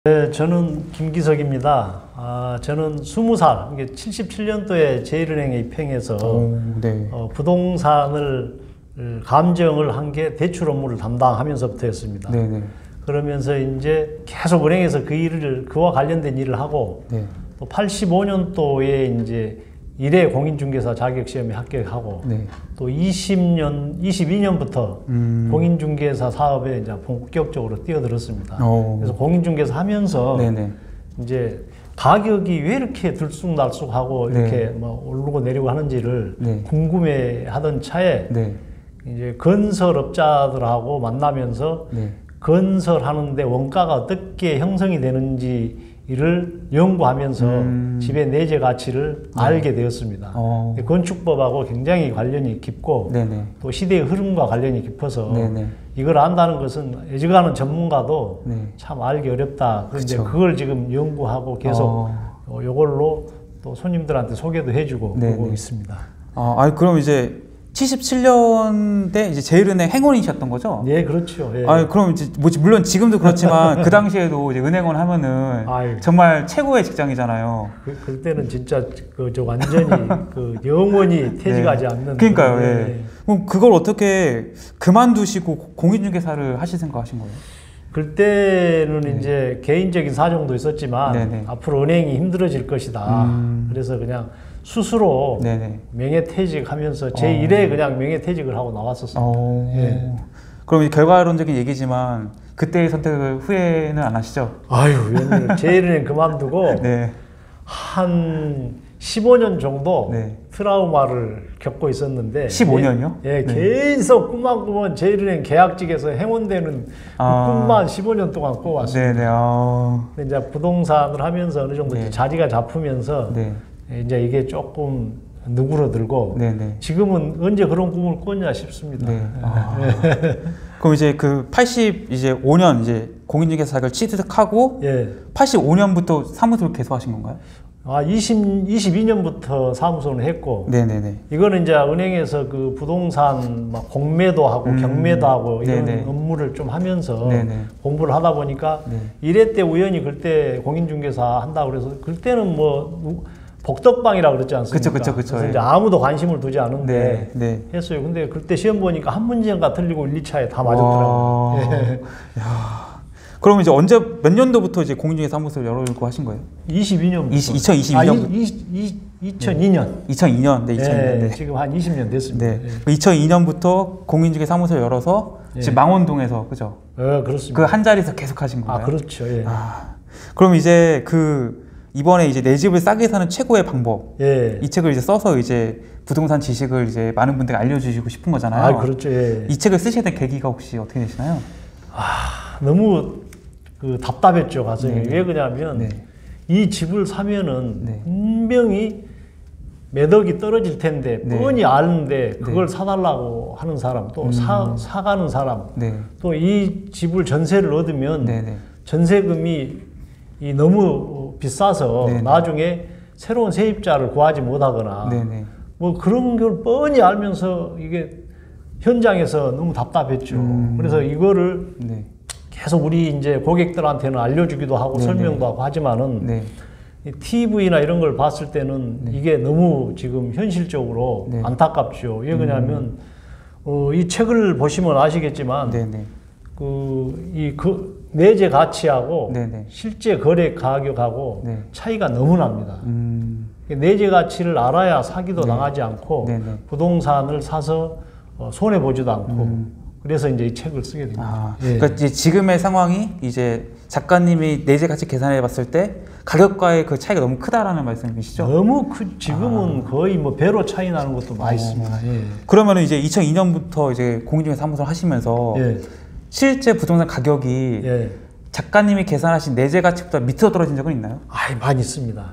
네, 저는 김기석입니다. 저는 20살, 이게 77년도에 제1은행에 입행해서 네. 부동산을 감정을 한 게 대출 업무를 담당하면서부터였습니다. 네네. 그러면서 이제 계속 은행에서 그와 관련된 일을 하고, 네. 또 85년도에 이제 1회 공인중개사 자격시험에 합격하고, 네. 또 22년부터 공인중개사 사업에 이제 본격적으로 뛰어들었습니다. 그래서 공인중개사 하면서 네네. 이제 가격이 왜 이렇게 들쑥날쑥하고 네. 이렇게 뭐 오르고 내리고 하는지를 네. 궁금해 하던 차에 네. 이제 건설업자들하고 만나면서 네. 건설하는데 원가가 어떻게 형성이 되는지를 연구하면서 집의 내재 가치를 알게 되었습니다. 건축법하고 굉장히 관련이 깊고 네네. 또 시대의 흐름과 관련이 깊어서 네네. 이걸 안다는 것은 애증하는 전문가도 네. 참 알기 어렵다. 그런데 그쵸. 그걸 지금 연구하고 계속 이걸로 또 손님들한테 소개도 해주고 네네. 그러고 있습니다. 그럼 이제 77년대 이제 제1은행 행원이셨던 거죠? 네, 그렇죠. 예. 그럼 이제 물론 지금도 그렇지만 그 당시에도 이제 은행원 하면은 정말 최고의 직장이잖아요. 그때는 진짜 저 완전히 영원히 퇴직하지 않는. 그러니까요. 예. 그럼 그걸 어떻게 그만두시고 공인중개사를 하실 생각하신 거예요? 그때는 이제 개인적인 사정도 있었지만 네네. 앞으로 은행이 힘들어질 것이다. 그래서 그냥 스스로 네네. 명예퇴직하면서 제1회 그냥 명예퇴직을 하고 나왔었습니다. 예. 그럼 결과론적인 얘기지만 그때의 선택을 후회는 안 하시죠? 웬일 제1은행 그만두고 네. 한 15년 정도 네. 트라우마를 겪고 있었는데 15년이요? 예, 계속 꿈만 꾸면 제1은행 계약직에서 행원되는 그 꿈만 15년 동안 꿔왔습니다. 네네. 근데 이제 부동산을 하면서 어느 정도 네. 자리가 잡히면서 네. 이제 이게 조금 누그러들고 네네. 지금은 언제 그런 꿈을 꿨냐 싶습니다. 네. 그럼 이제 그 85년 이제 공인중개사 자격을 취득하고 85년부터 사무소를 개소하신 건가요? 22년부터 사무소는 했고, 네네네. 이거는 이제 은행에서 그 부동산 막 공매도 하고 경매도 하고 이런 네네. 업무를 좀 하면서 네네. 공부를 하다 보니까 1회 때 우연히 그때 공인중개사 한다고 그래서 그때는 뭐 복덕방이라고 그랬지 않습니까? 그쵸. 그래서 이제 아무도 관심을 두지 않은데 네. 했어요. 근데 그때 시험 보니까 한 문제가 틀리고 1, 2차에 다 맞았더라고요. 예. 그럼 이제 언제 몇 년도부터 이제 공인중개사 사무소를 열어려고 하신 거예요? 22년부터. 2022년? 2002년. 2002년. 네, 2002년. 네. 지금 한 20년 됐습니다. 네. 2002년부터 공인중개사 사무소를 열어서 지금 망원동에서 그죠? 그렇습니다. 그 한 자리에서 계속 하신 건가요? 그렇죠. 예. 그럼 이제 이번에 이제 내 집을 싸게 사는 최고의 방법. 이 책을 이제 써서 이제 부동산 지식을 이제 많은 분들에게 알려주시고 싶은 거잖아요. 그렇죠. 예. 이 책을 쓰시게 된 계기가 혹시 어떻게 되시나요? 너무 답답했죠, 가슴이. 왜 그러냐면 이 집을 사면은 분명히 몇 억이 떨어질 텐데 뻔히 아는데 그걸 사달라고 하는 사람, 또 사가는 사람, 또 이 집을 전세를 얻으면 전세금이 너무 비싸서 나중에 새로운 세입자를 구하지 못하거나 뭐 그런 걸 뻔히 알면서 이게 현장에서 너무 답답했죠. 그래서 이거를 계속 우리 이제 고객들한테는 알려주기도 하고 설명도 하고 하지만은 TV나 이런 걸 봤을 때는 이게 너무 지금 현실적으로 안타깝죠. 왜 그러냐면 이 책을 보시면 아시겠지만 내재 가치하고 실제 거래 가격하고 차이가 너무 납니다. 내재 가치를 알아야 사기도 당하지 않고 부동산을 사서 손해 보지도 않고 그래서 이제 이 책을 쓰게 된 거죠. 그러니까 이제 지금의 상황이 이제 작가님이 내재 가치 계산해 봤을 때 가격과의 그 차이가 너무 크다라는 말씀이시죠? 너무 지금은 거의 뭐 배로 차이 나는 것도 많이 있습니다. 그러면 이제 2002년부터 이제 공인중개사 사무소를 하시면서 실제 부동산 가격이 작가님이 계산하신 내재 가치보다 밑으로 떨어진 적은 있나요? 많이 있습니다.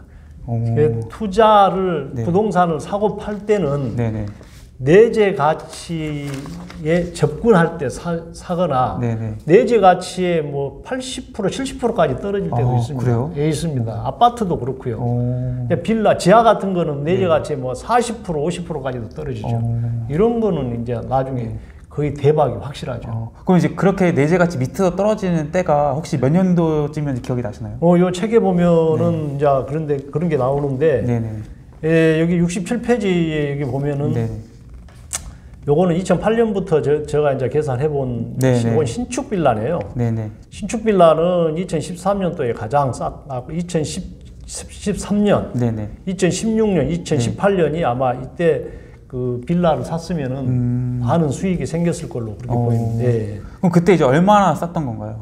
투자를 부동산을 사고 팔 때는 내재 가치에 접근할 때 사거나 내재 가치의 뭐 80%, 70%까지 떨어질 때도 있습니다. 그래요? 있습니다. 아파트도 그렇고요. 빌라, 지하 같은 거는 내재 가치의 뭐 40%, 50%까지도 떨어지죠. 이런 거는 이제 나중에 거의 대박이 확실하죠. 그럼 이제 그렇게 내재가치 밑으로 떨어지는 때가 혹시 몇 년도쯤인지 기억이 나시나요? 요 책에 보면은 이제 그런데 그런 게 나오는데 네네. 예, 여기 67페이지에 여기 보면은 네네. 요거는 2008년부터 제가 이제 계산해본 이건 신축 빌라네요. 네네. 신축 빌라는 2013년도에 가장 쌌고 2013년, 네네. 2016년, 2018년이 아마 이때 그 빌라를 샀으면은 많은 수익이 생겼을 걸로 그렇게 보이는데. 그럼 그때 이제 얼마나 쌌던 건가요?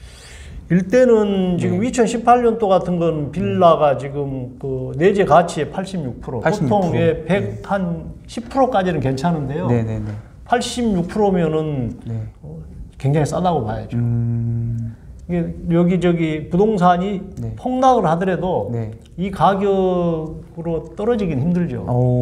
일대는 지금 2018년도 같은 건 빌라가 지금 그 내재 가치의 86%, 보통 100한 10%까지는 괜찮은데요. 네네네. 86%면은 굉장히 싸다고 봐야죠. 이게 여기저기 부동산이 폭락을 하더라도 이 가격으로 떨어지긴 힘들죠.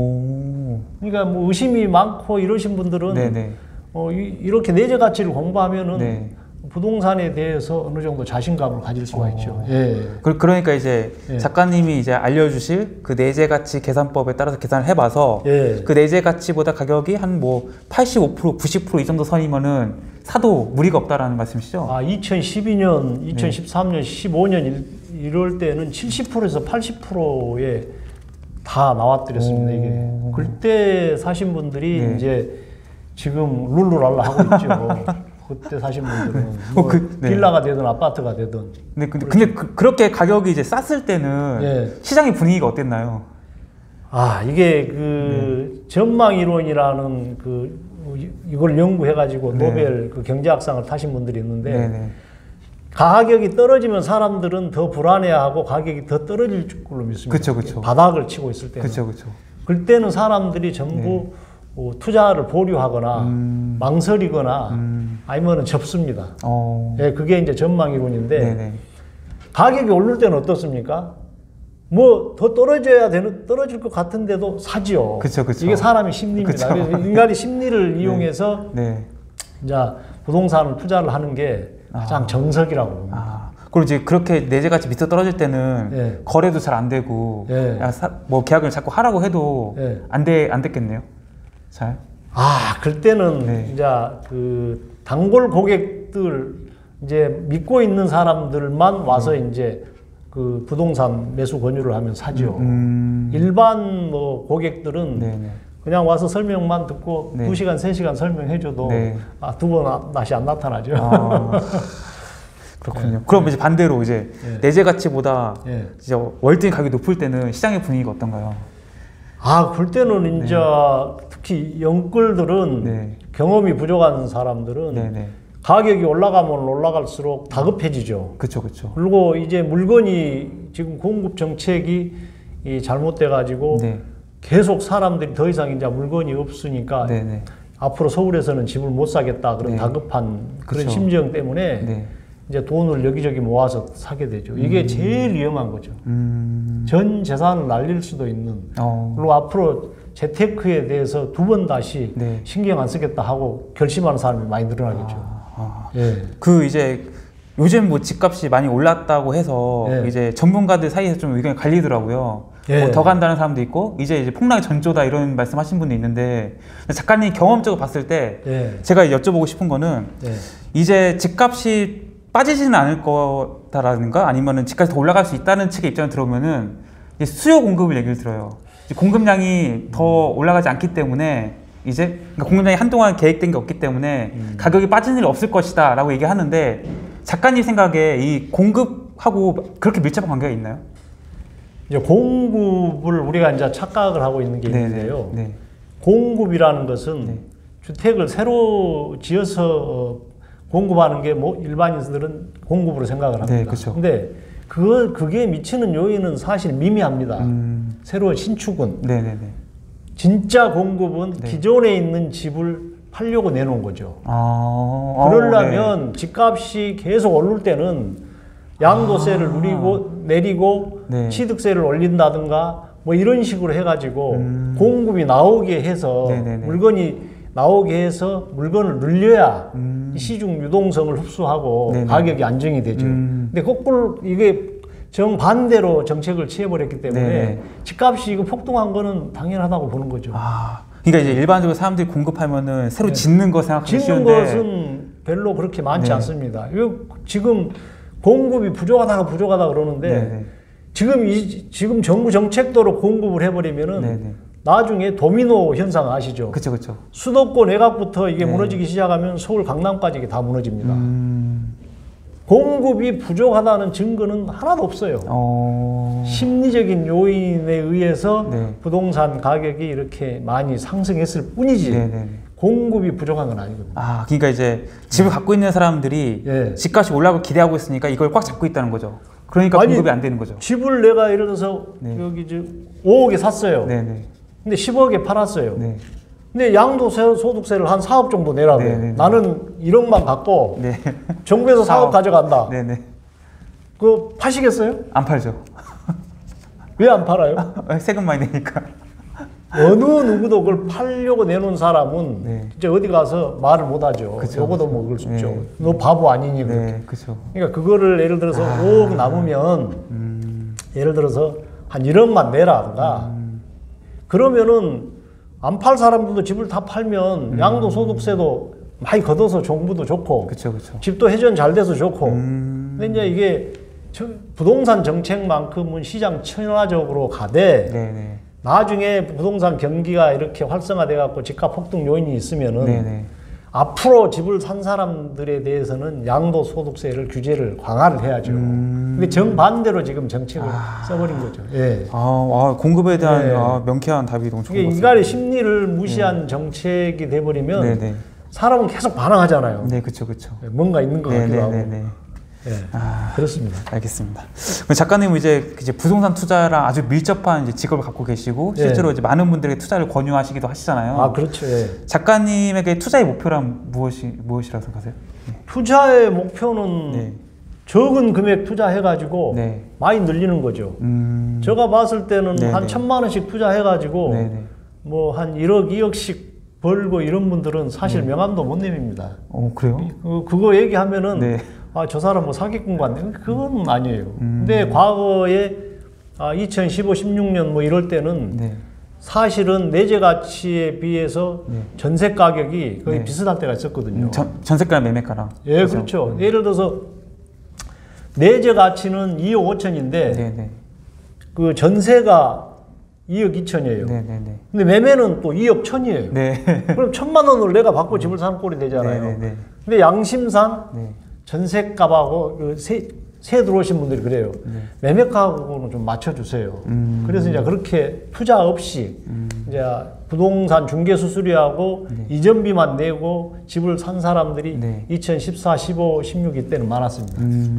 그러니까 뭐 의심이 많고 이러신 분들은 이렇게 내재 가치를 공부하면은 부동산에 대해서 어느 정도 자신감을 가질 수가 있죠. 예. 그러니까 이제 작가님이 이제 알려주실 그 내재 가치 계산법에 따라서 계산을 해봐서 그 내재 가치보다 가격이 한 뭐 85%, 90% 이 정도 선이면은 사도 무리가 없다라는 말씀이시죠? 2012년, 2013년, 15년 이럴 때는 70%에서 80%에 다 나왔더랬습니다. 이게 그때 사신 분들이 이제 지금 룰루랄라 하고 있죠. 그때 사신 분들은 뭐 빌라가 되든 아파트가 되든. 근데 그렇게 가격이 이제 쌌을 때는 시장의 분위기가 어땠나요? 이게 전망 이론이라는 이걸 연구해가지고 노벨 그 경제학상을 타신 분들이 있는데 가격이 떨어지면 사람들은 더 불안해하고 가격이 더 떨어질 걸로 믿습니다. 그쵸. 바닥을 치고 있을 때는. 그때는 사람들이 전부 투자를 보류하거나 망설이거나 아니면 접습니다. 그게 이제 전망 이론인데 가격이 오를 때는 어떻습니까? 뭐 더 떨어질 것 같은데도 사지요. 이게 사람의 심리입니다. 그래서 인간의 심리를 이용해서 이제 부동산을 투자를 하는 게 가장 정석이라고 봅니다. 그리고 이제 그렇게 내재 가치 밑으로 떨어질 때는 거래도 잘 안 되고 뭐 계약을 자꾸 하라고 해도 안 됐겠네요. 잘. 그때는 이제 그 단골 고객들 이제 믿고 있는 사람들만 와서 이제 그 부동산 매수 권유를 하면 사죠. 일반 뭐 고객들은 그냥 와서 설명만 듣고 2시간, 3시간 설명해줘도 두 번 다시 안 나타나죠. 그렇군요. 그럼 이제 반대로 이제 내재 가치보다 이제 월등히 가격이 높을 때는 시장의 분위기가 어떤가요? 그때는 이제 특히 영끌들은 경험이 부족한 사람들은 가격이 올라가면 올라갈수록 다급해지죠. 그렇죠. 그리고 이제 물건이 지금 공급 정책이 잘못돼 가지고 계속 사람들이 더 이상 이제 물건이 없으니까 앞으로 서울에서는 집을 못 사겠다 그런 다급한 그런 심정 때문에 이제 돈을 여기저기 모아서 사게 되죠. 이게 제일 위험한 거죠. 전 재산을 날릴 수도 있는. 그리고 앞으로 재테크에 대해서 두 번 다시 신경 안 쓰겠다 하고 결심하는 사람이 많이 늘어나겠죠. 이제 요즘 뭐 집값이 많이 올랐다고 해서 이제 전문가들 사이에서 좀 의견이 갈리더라고요. 뭐 더 간다는 사람도 있고 이제 폭락의 전조다 이런 말씀하신 분도 있는데 작가님 경험적으로 봤을 때 제가 여쭤보고 싶은 거는 이제 집값이 빠지지는 않을 거다라는가 아니면은 집값이 더 올라갈 수 있다는 측의 입장을 들어보면은 이제 수요 공급을 얘기를 들어요. 공급량이 더 올라가지 않기 때문에 그러니까 공급량이 한동안 계획된 게 없기 때문에 가격이 빠지는 일이 없을 것이다 라고 얘기하는데 작가님 생각에 이 공급하고 그렇게 밀접한 관계가 있나요? 이제 공급을 우리가 이제 착각을 하고 있는 게 있는데요. 공급이라는 것은 주택을 새로 지어서 공급하는 게 뭐 일반인들은 공급으로 생각을 합니다. 근데 그게 미치는 요인은 사실 미미합니다. 새로 신축은. 진짜 공급은 기존에 있는 집을 팔려고 내놓은 거죠. 그러려면 집값이 계속 오를 때는 양도세를 내리고 취득세를 올린다든가 뭐 이런 식으로 해가지고 공급이 나오게 해서 물건이 나오게 해서 물건을 늘려야 시중 유동성을 흡수하고 가격이 안정이 되죠. 근데 거꾸로 이게 정반대로 정책을 취해버렸기 때문에 집값이 이거 폭등한 거는 당연하다고 보는 거죠. 그러니까 이제 일반적으로 사람들이 공급하면은 새로 짓는 거 생각하기 짓는 쉬운데 것은 별로 그렇게 많지 않습니다. 지금 공급이 부족하다 그러는데 지금 정부 정책도로 공급을 해버리면은 나중에 도미노 현상 아시죠? 그렇죠. 수도권 외곽부터 이게 무너지기 시작하면 서울 강남까지 이게 다 무너집니다. 공급이 부족하다는 증거는 하나도 없어요. 심리적인 요인에 의해서 부동산 가격이 이렇게 많이 상승했을 뿐이지 공급이 부족한 건 아니거든요. 아, 그러니까 이제 집을 갖고 있는 사람들이 집값이 올라가고 기대하고 있으니까 이걸 꽉 잡고 있다는 거죠. 그러니까 공급이 안 되는 거죠. 집을 내가 예를 들어서 여기 5억에 샀어요. 근데 10억에 팔았어요. 근데 양도소득세를 한 4억 정도 내라고. 나는 1억만 갖고 정부에서 4억 가져간다. 그거 파시겠어요? 안 팔죠. 왜 안 팔아요? 세금 많이 내니까. 어느 누구도 그걸 팔려고 내놓은 사람은 이제 어디 가서 말을 못 하죠. 요거도 먹을 수 있죠. 너 바보 아니니? 그러니까 그거를 예를 들어서 5억 남으면 예를 들어서 한 1억만 내라든가 그러면은 안 팔 사람들도 집을 다 팔면 양도소득세도 많이 걷어서 정부도 좋고 집도 회전 잘 돼서 좋고 근데 이제 이게 부동산 정책만큼은 시장 친화적으로 가되 나중에 부동산 경기가 이렇게 활성화돼 갖고 집값 폭등 요인이 있으면은 앞으로 집을 산 사람들에 대해서는 양도소득세를 규제를 강화를 해야죠. 근데 정반대로 지금 정책을 써버린 거죠. 공급에 대한 명쾌한 답이 너무 좋은 것 같아요. 인간의 심리를 무시한 정책이 돼버리면 사람은 계속 반항하잖아요. 그렇죠. 뭔가 있는 것 같기도 하고. 그렇습니다. 알겠습니다. 작가님은 이제 부동산 투자랑 아주 밀접한 이제 직업을 갖고 계시고 실제로 이제 많은 분들에게 투자를 권유하시기도 하시잖아요. 그렇죠. 작가님에게 투자의 목표란 무엇이라고 생각하세요? 투자의 목표는 적은 금액 투자해가지고 많이 늘리는 거죠. 제가 봤을 때는 한 1,000만 원씩 투자해가지고 뭐 한 1억, 2억씩 벌고 이런 분들은 사실 명함도 못 내밉니다. 그래요? 그거 얘기하면은 저 사람 뭐 사기꾼 같네. 그건 아니에요. 근데 과거에 2015, 16년 뭐 이럴 때는 사실은 내재 가치에 비해서 전세 가격이 거의 비슷할 때가 있었거든요. 전세가랑 매매가랑. 그렇죠. 예를 들어서 내재 가치는 2억 5천인데 그 전세가 2억 2천이에요. 근데 매매는 또 2억 1천이에요. 그럼 1,000만 원을 내가 받고 집을 사는 꼴이 되잖아요. 근데 양심상 전세값하고 새 들어오신 분들이 그래요. 매매가하고는 좀 맞춰주세요. 그래서 이제 그렇게 투자 없이 이제 부동산 중개 수수료하고 이전비만 내고 집을 산 사람들이 2014, 15, 16 이때는 많았습니다.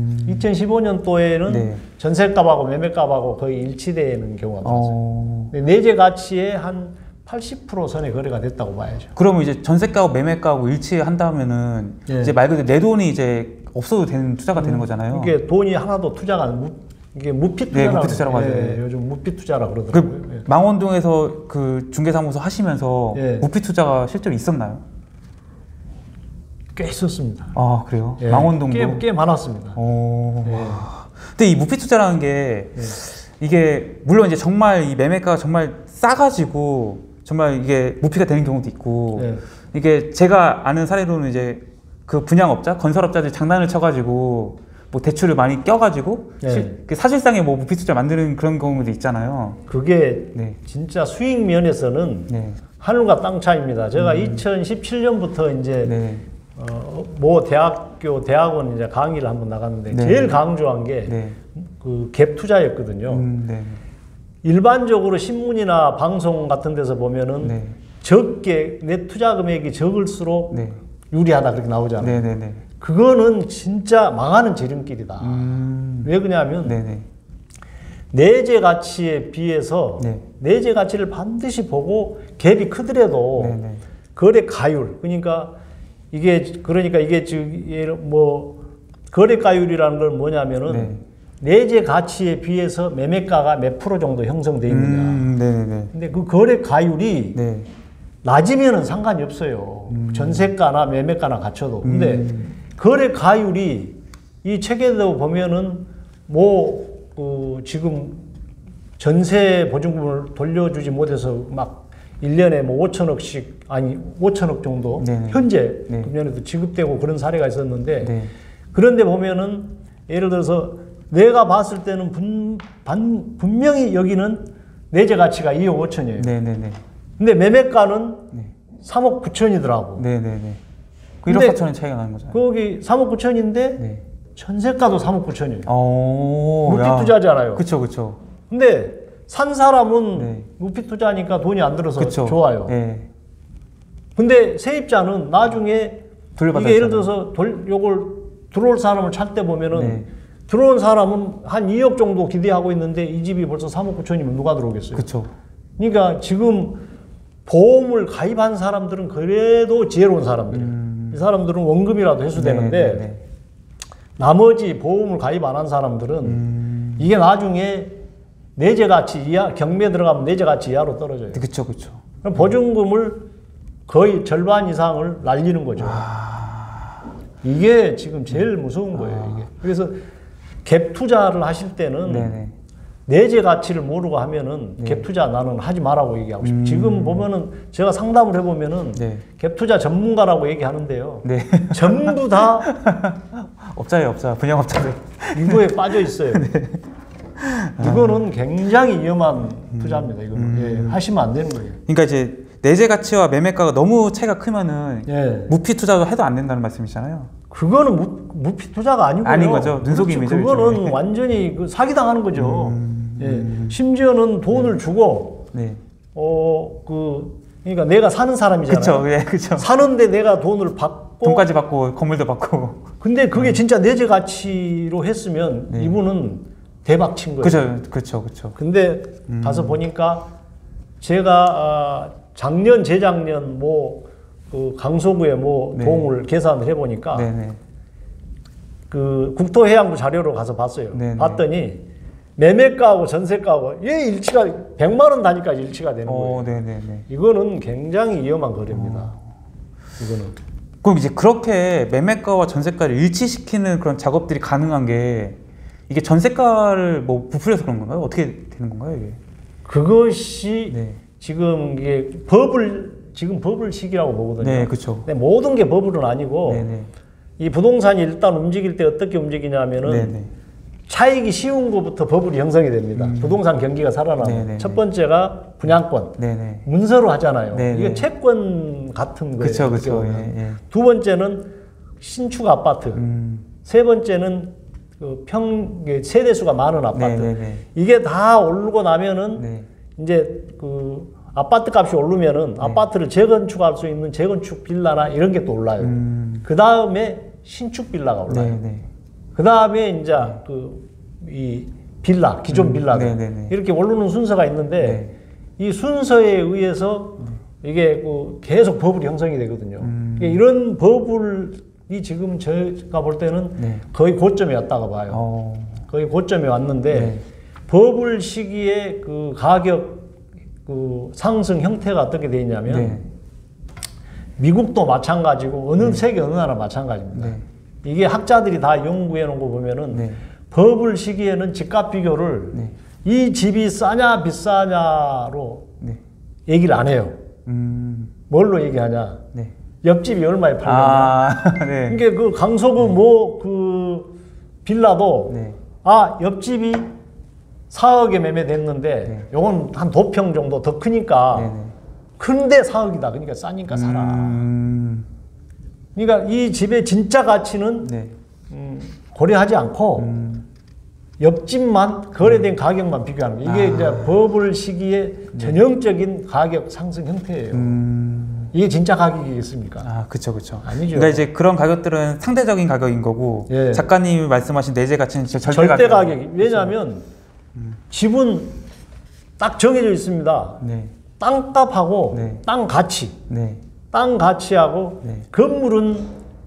2015년도에는 전세값하고 매매값하고 거의 일치되는 경우가 많았어요. 내재 가치의 한 80% 선의 거래가 됐다고 봐야죠. 그러면 이제 전세가하고 매매가하고 일치한다면은 이제 말 그대로 내 돈이 이제 없어도 되는 투자가 되는 거잖아요. 이게 돈이 하나도 투자가 이게 무피 투자라고, 무피 투자라고 하죠. 요즘 무피 투자라고 그러더라고요. 망원동에서 그 중개사무소 하시면서 무피 투자가 실제로 있었나요? 꽤 있었습니다. 그래요? 망원동도 꽤 많았습니다. 근데 이 무피 투자라는 게 이게 물론 이제 정말 이 매매가가 정말 싸가지고 정말 이게 무피가 되는 경우도 있고 이게 제가 아는 사례로는 이제 그 분양업자, 건설업자들이 장난을 쳐가지고 뭐 대출을 많이 껴가지고 사실상의 뭐 무피 투자 만드는 그런 경우도 있잖아요. 그게 진짜 수익 면에서는 하늘과 땅 차이입니다. 제가 2017년부터 이제 모 대학원 이제 강의를 한번 나갔는데 제일 강조한 게 그 갭 투자였거든요. 일반적으로 신문이나 방송 같은 데서 보면은 적게 내 투자 금액이 적을수록 유리하다 그렇게 나오잖아요. 그거는 진짜 망하는 지름길이다. 왜 그러냐면 내재 가치에 비해서 내재 가치를 반드시 보고 갭이 크더라도 거래 가율 그러니까 이게 지금 뭐 거래 가율이라는 건 뭐냐면은 내재 가치에 비해서 매매가가 몇 프로 정도 형성돼 있느냐. 근데 그 거래 가율이 낮으면은 상관이 없어요. 전세가나 매매가나 갖춰도. 근데 거래 가율이 이 책에도 보면은 뭐 지금 전세 보증금을 돌려주지 못해서 막 1년에 뭐 5천억씩, 아니 5천억 정도 네네. 현재 네. 금년에도 지급되고 그런 사례가 있었는데 네. 그런데 보면은 예를 들어서 내가 봤을 때는 분명히 여기는 내재 가치가 2억 5천이에요. 네네네. 근데 매매가는 네. 3억 9천이더라고. 네네네. 그 1억 4천원 차이가 나는 거잖아요. 거기 3억 9천인데 네. 전세가도 3억 9천이에요. 오, 무피 투자잖아요. 그쵸, 그쵸. 근데 산 사람은 네. 무피 투자니까 돈이 안 들어서 그쵸. 좋아요. 네. 근데 세입자는 나중에 돌려받았잖아요. 이게 예를 들어서 요걸 들어올 사람을 찾때 보면은 네. 들어온 사람은 한 2억 정도 기대하고 있는데 이 집이 벌써 3억 9천이면 누가 들어오겠어요? 그쵸. 그러니까 지금 보험을 가입한 사람들은 그래도 지혜로운 사람들이에요. 이 사람들은 원금이라도 회수되는데 네, 네. 나머지 보험을 가입 안 한 사람들은 이게 나중에 내재 가치 이하, 경매 들어가면 내재 가치 이하로 떨어져요. 그쵸, 그쵸. 그럼 보증금을 거의 절반 이상을 날리는 거죠. 이게 지금 제일 무서운 거예요. 이게. 그래서 갭 투자를 하실 때는 네네. 내재 가치를 모르고 하면은 네. 갭 투자 나는 하지 말라고 얘기하고 싶어요. 지금 보면은 제가 상담을 해보면은 네. 갭 투자 전문가라고 얘기하는데요. 네. 전부 다 업자예요, 업자. 분양업자들. 이거에 빠져 있어요. 이거는 굉장히 위험한 투자입니다. 이거는 예, 하시면 안 되는 거예요. 그러니까 이제 내재 가치와 매매가가 너무 차이가 크면은 예. 무피 투자도 해도 안 된다는 말씀이시잖아요. 그거는 무피 투자가 아니고요. 아닌 거죠. 눈속임이죠. 그렇죠. 그거는 일종의. 완전히 그 사기 당하는 거죠. 예. 심지어는 돈을 주고 네. 그러니까 내가 사는 사람이잖아요. 그쵸, 예, 그쵸. 사는데 내가 돈을 받고 돈까지 받고 건물도 받고. 근데 그게 진짜 내재 가치로 했으면 네. 이분은 대박 친 거예요. 그죠, 그쵸, 그쵸. 근데 가서 보니까 제가 작년, 재작년 그 강서구에 네. 동을 계산을 해보니까 네네. 그 국토해양부 자료로 가서 봤어요. 네네. 봤더니 매매가하고 전세가하고 일치가 100만 원 단위까지 일치가 되는 거예요. 네네네. 이거는 굉장히 위험한 거래입니다. 이거는. 그럼 이제 그렇게 매매가와 전세가를 일치시키는 그런 작업들이 가능한 게 이게 전세가를 뭐 부풀려서 그런 건가요? 어떻게 되는 건가요, 이게? 그것이 네. 지금 이게 지금 버블 시기라고 보거든요. 네, 그렇죠. 근데 모든 게 버블은 아니고 네네. 이 부동산이 일단 움직일 때 어떻게 움직이냐면은 네네. 차익이 쉬운 것부터 버블이 형성이 됩니다. 부동산 경기가 살아나면 네네네. 첫 번째가 분양권, 네네. 문서로 하잖아요. 네네. 이게 채권 같은 거예요. 그쵸, 어떻게 그쵸. 보면. 예, 예. 두 번째는 신축 아파트, 세 번째는 세대수가 많은 아파트. 네네네. 이게 다 오르고 나면은 네. 이제 그 아파트 값이 오르면은 아파트를 재건축할 수 있는 재건축 빌라나 이런 게 또 올라요. 그 다음에 신축 빌라가 올라요. 네네. 그 다음에 이제 이 빌라, 기존 빌라들 네네네. 이렇게 오르는 순서가 있는데 이 순서에 의해서 이게 계속 버블이 형성이 되거든요. 이런 버블이 지금 제가 볼 때는 거의 고점에 왔다가 봐요. 거의 고점에 왔는데 버블 시기에 그 가격 상승 형태가 어떻게 되어 있냐면 미국도 마찬가지고 세계 어느 나라 마찬가지입니다. 이게 학자들이 다 연구해 놓은 거 보면은 버블 시기에는 집값 비교를 이 집이 싸냐 비싸냐로 얘기를 안 해요. 뭘로 얘기하냐? 옆집이 얼마에 팔렸냐? 그러니까 그 강서구 그 빌라도 옆집이 4억에 매매됐는데 요건 한 도평 정도 더 크니까 큰데 4억이다. 그러니까 싸니까 사라. 그러니까 이 집의 진짜 가치는 고려하지 않고 옆집만 거래된 가격만 비교하는 거예요. 이게 이제 버블 시기의 전형적인 가격 상승 형태예요. 이게 진짜 가격이겠습니까? 그쵸, 그쵸. 아니죠. 그러니까 이제 그런 가격들은 상대적인 가격인 거고, 작가님이 말씀하신 내재 가치는 진짜 절대 가격이. 왜냐하면 집은 딱 정해져 있습니다. 땅값하고 땅 가치. 땅 가치하고 건물은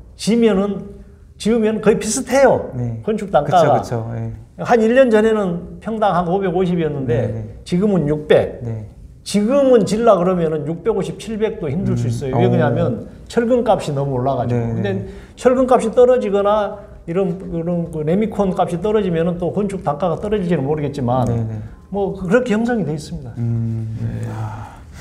지으면 거의 비슷해요. 건축 단가가. 그쵸, 그쵸. 한 1년 전에는 평당 한 550이었는데 지금은 600. 지금은 질라 그러면은 650, 700도 힘들 수 있어요. 왜 그러냐면 철근 값이 너무 올라가지고. 근데 철근 값이 떨어지거나 이런 그 레미콘 값이 떨어지면은 또 건축 단가가 떨어질지는 모르겠지만 뭐 그렇게 형성이 돼 있습니다.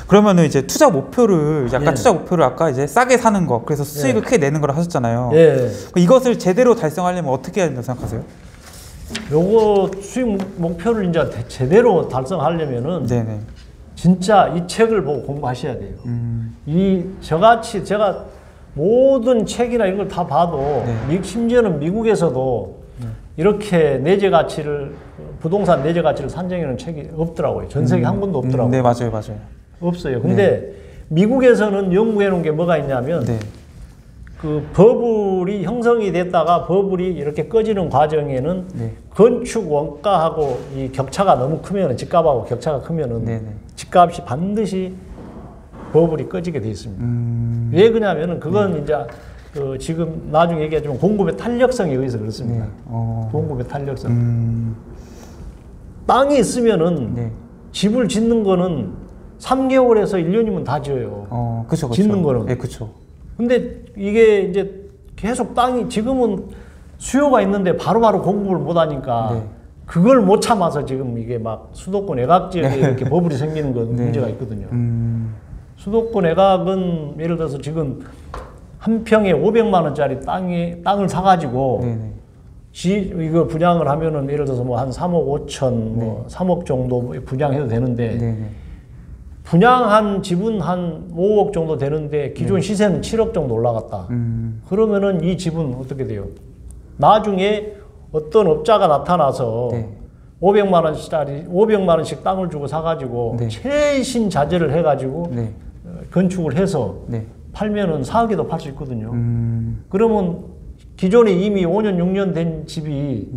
그러면은 이제 투자 목표를 아까 예. 투자 목표를 아까 이제 싸게 사는 거, 그래서 수익을 예. 크게 내는 거라 하셨잖아요. 예. 이것을 제대로 달성하려면 어떻게 해야 된다고 생각하세요? 요거 수익 목표를 이제 제대로 달성하려면은 네네. 진짜 이 책을 보고 공부하셔야 돼요. 저같이 제가 모든 책이나 이런 걸 다 봐도 네. 심지어는 미국에서도 이렇게 내재 가치를 부동산 내재 가치를 산정해놓은 책이 없더라고요. 전 세계 한 군도 없더라고요. 네, 맞아요, 맞아요. 없어요. 근데 미국에서는 연구해 놓은 게 뭐가 있냐면 네. 그 버블이 형성이 됐다가 버블이 이렇게 꺼지는 과정에는 네. 건축 원가하고 이 격차가 너무 크면은 집값하고 격차가 크면은 네네. 집값이 반드시 버블이 꺼지게 돼 있습니다. 왜 그러냐면은 그건 이제 그 지금 나중에 얘기하지만 공급의 탄력성에 의해서 그렇습니다. 네. 공급의 탄력성. 땅이 있으면은 네. 집을 짓는 거는 3개월에서 1년이면 다 지어요. 그쵸, 그쵸. 짓는 거는. 네, 그쵸. 근데 이게 이제 계속 땅이 지금은 수요가 있는데 바로바로 공급을 못 하니까 네. 그걸 못 참아서 지금 이게 막 수도권 외곽 지역에 네. 이렇게 버블이 생기는 건 네. 문제가 있거든요. 수도권 외곽은 예를 들어서 지금 한 평에 500만 원짜리 땅을 사가지고 네네. 이거 분양을 하면은 예를 들어서 뭐 한 3억 5천, 뭐 3억 정도 분양해도 되는데 네네. 분양한 집은 한 5억 정도 되는데 기존 시세는 7억 정도 올라갔다. 그러면은 이 집은 어떻게 돼요? 나중에 어떤 업자가 나타나서 네. 500만 원씩 땅을 주고 사가지고 네. 최신 자재를 해가지고 네. 건축을 해서 네. 팔면은 4억에도 팔 수 있거든요. 그러면 기존에 이미 5년, 6년 된 집이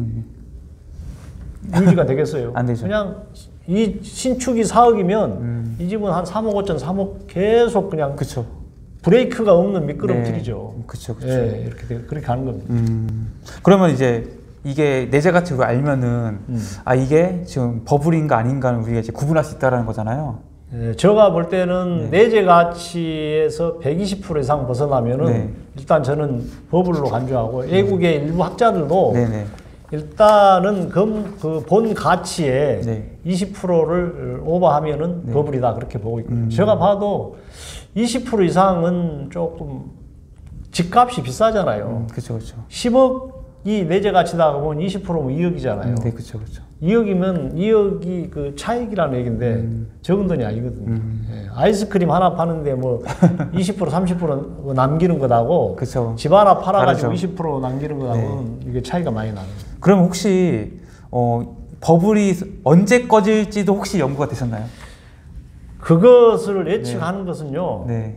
유지가 되겠어요? 안 되죠. 그냥 이 신축이 4억이면 이 집은 한 3억 5천, 3억 계속 그냥 그쵸. 브레이크가 없는 미끄럼틀이죠. 네. 그쵸, 그쵸. 예, 그렇게 가는 겁니다. 그러면 이제 이게 내재 가치를 알면은 이게 지금 버블인가 아닌가는 우리가 이제 구분할 수 있다라는 거잖아요. 예, 제가 볼 때는 내재 가치에서 120% 이상 벗어나면은 일단 저는 버블로 간주하고 외국의 일부 학자들도 네네. 일단은 그 본 가치에 네. 20%를 오버하면은 버블이다 그렇게 보고 있거든요. 제가 봐도 20% 이상은 조금 집값이 비싸잖아요. 그렇죠, 그렇죠. 10억이 내재 가치다 보면 20%면 2억이잖아요. 네, 그렇죠, 그렇죠. 2억이면 2억이 그 차익이라는 얘기인데 적은 돈이 아니거든요. 예, 아이스크림 하나 파는데 뭐 20% 30% 남기는 것하고 그쵸. 집 하나 팔아가지고 다르죠. 20% 남기는 것하고는 이게 차이가 많이 나요. 그럼 혹시 버블이 언제 꺼질지도 혹시 연구가 되셨나요? 그것을 예측하는 것은요. 네.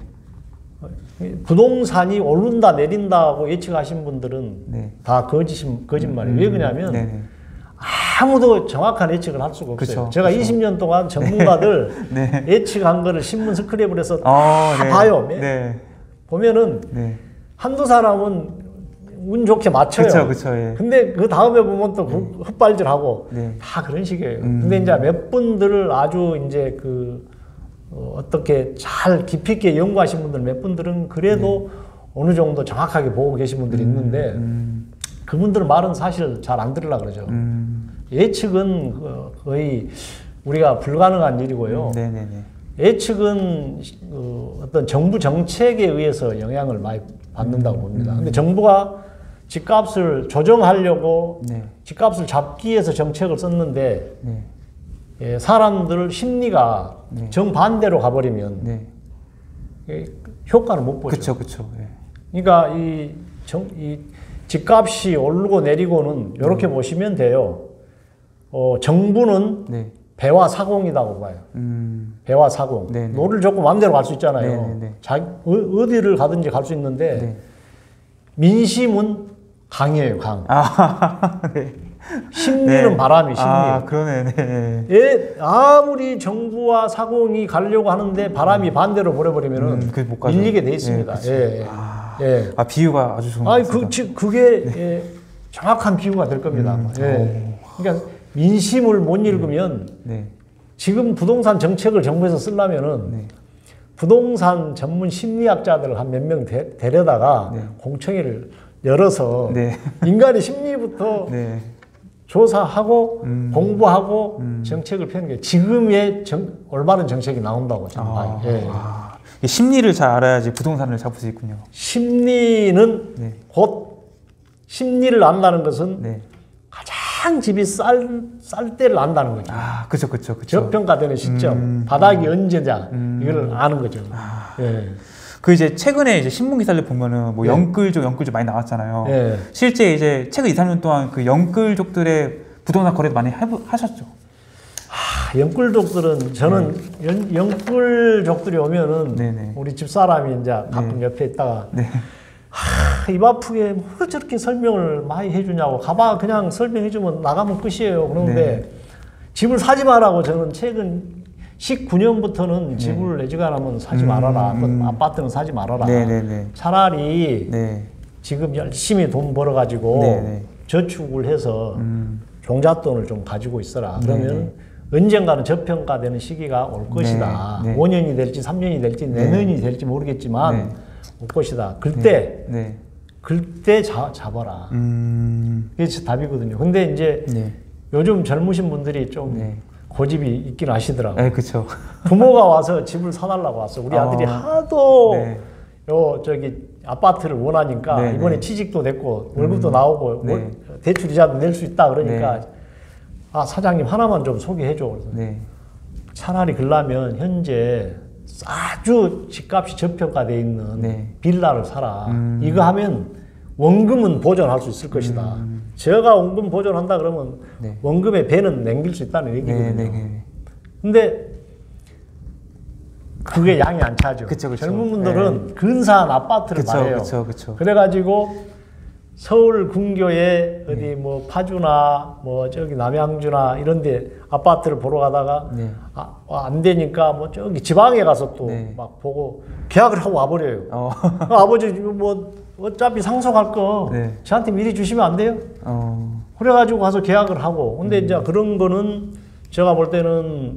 부동산이 오른다 내린다고 예측하신 분들은 네. 다 거짓말이에요. 왜 그러냐면 네네. 아무도 정확한 예측을 할 수가 없어요. 그쵸, 제가 그쵸. 20년 동안 전문가들 네. 예측한 거를 신문 스크랩을 해서 다 네. 봐요. 네. 보면은 네. 한두 사람은 운 좋게 맞춰요. 그쵸, 그쵸, 예. 근데 그 다음에 보면 또 헛발질하고 네. 다 그런 식이에요. 근데 이제 몇 분들을 아주 이제 어떻게 잘 깊이 있게 연구하신 분들 몇 분들은 그래도 어느 정도 정확하게 보고 계신 분들이 있는데 그분들 말은 사실 잘 안 들으려고 그러죠. 예측은 거의 우리가 불가능한 일이고요. 네네네. 예측은 어떤 정부 정책에 의해서 영향을 많이 받는다고 봅니다. 근데 정부가 집값을 조정하려고 집값을 잡기 위해서 정책을 썼는데 예, 사람들 심리가 정반대로 가버리면 효과는 못 보죠. 그쵸, 그쵸. 예. 그러니까 이 집값이 오르고 내리고는 이렇게 보시면 돼요. 정부는 배와 사공이라고 봐요. 배와 사공. 노를 줬고 마음대로 갈 수 있잖아요. 어디를 가든지 갈 수 있는데 민심은 강해요, 강. 심리는 바람이 심리. 그러네. 아무리 정부와 사공이 가려고 하는데 바람이 반대로 몰아버리면은 밀리게 돼 있습니다. 비유가 아주 좋은 것 같습니다. 그게 정확한 비유가 될 겁니다. 그러니까 민심을 못 읽으면 지금 부동산 정책을 정부에서 쓰려면은 부동산 전문 심리학자들 한 몇 명 데려다가 공청회를 열어서 인간의 심리부터 조사하고 공부하고 정책을 펴는 게 지금의 올바른 정책이 나온다고 저는 봐요. 예. 심리를 잘 알아야지 부동산을 잡을 수 있군요. 심리는 네. 곧 심리를 안다는 것은 네. 가장 집이 쌀 때를 안다는 거죠. 그쵸, 그쵸, 그쵸. 저평가되는 시점, 바닥이 언제냐 이걸 아는 거죠. 예. 그 이제 최근에 이제 신문 기사를 보면은 뭐 네. 영끌족 많이 나왔잖아요. 예. 실제 이제 최근 2, 3년 동안 그 영끌족들의 부동산 거래도 많이 하셨죠. 영끌족들은 저는 영끌족들이 오면은 네네. 우리 집사람이 이제 가끔 옆에 있다가 네. 입 아프게 뭐 저렇게 설명을 많이 해주냐고 가봐 그냥 설명해주면 나가면 끝이에요. 그런데 집을 사지 말라고 저는 최근 19년부터는 집을 내지가라면 사지 말아라. 아파트는 사지 말아라. 네네네. 차라리 네. 지금 열심히 돈 벌어가지고 네네. 저축을 해서 종잣돈을 좀 가지고 있어라. 그러면 언젠가는 저평가되는 시기가 올 것이다. 네. 5년이 될지 3년이 될지 내년이 될지 모르겠지만 올 것이다. 그때 잡아라. 그게 답이거든요. 근데 이제 요즘 젊으신 분들이 좀 고집이 있긴 하시더라고요. 네, 그렇죠. 부모가 와서 집을 사달라고 왔어. 우리 아들이 하도 아파트를 원하니까 이번에 취직도 됐고 월급도 나오고 대출 이자도 낼 수 있다 그러니까 사장님 하나만 좀 소개해줘. 그래서 차라리 그러려면 현재 아주 집값이 저평가되어 있는 빌라를 사라. 이거 하면 원금은 보존할 수 있을 것이다. 제가 원금 보존한다 그러면 원금의 배는 남길 수 있다는 얘기거든요. 근데 그게 양이 안 차죠. 그쵸. 젊은 분들은 근사한 아파트를 말해요. 그쵸. 그래가지고 서울 근교에 어디 뭐 파주나 뭐 저기 남양주나 이런데 아파트를 보러 가다가 안 되니까 뭐 저기 지방에 가서 또 막 보고 계약을 하고 와버려요. 아버지 뭐 어차피 상속할 거 저한테 미리 주시면 안 돼요? 그래가지고 가서 계약을 하고. 근데 이제 그런 거는 제가 볼 때는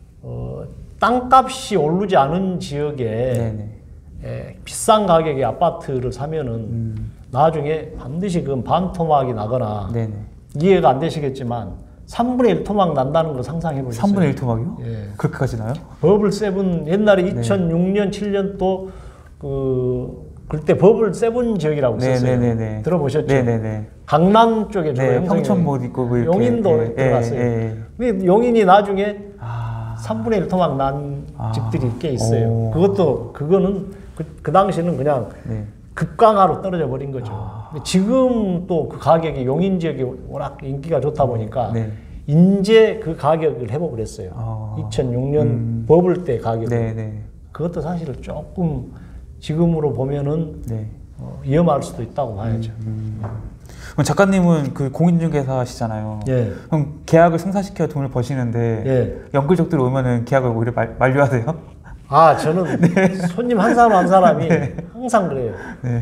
땅값이 오르지 않은 지역에 비싼 가격의 아파트를 사면은 나중에 반드시 그 반토막이 나거나 이해가 안 되시겠지만 3분의 1토막 난다는 걸 상상해 보셨어요? 3분의 1토막이요? 예. 그렇게까지 나요? 버블 세븐 옛날에 2006년 7년 또 그때 버블 세븐 지역이라고 있었어요. 들어보셨죠? 강남 쪽에 주로 평촌 못 있고 그 용인도 들어갔어요. 근데 용인이 나중에 3분의 1토막 난 집들이 꽤 있어요. 그거는 그 당시는 그냥 급강하로 떨어져 버린 거죠. 근데 지금 또 그 가격이 용인 지역이 워낙 인기가 좋다 보니까 이제 그 가격을 회복을 했어요. 2006년 버블 때 가격을. 그것도 사실 조금 지금으로 보면은 위험할 수도 있다고 봐야죠. 그럼 작가님은 그 공인중개사시잖아요. 그럼 계약을 성사시켜 돈을 버시는데 영끌족들이 오면은 계약을 오히려 만료하세요? 저는 손님 한 사람 한 사람이 항상 그래요.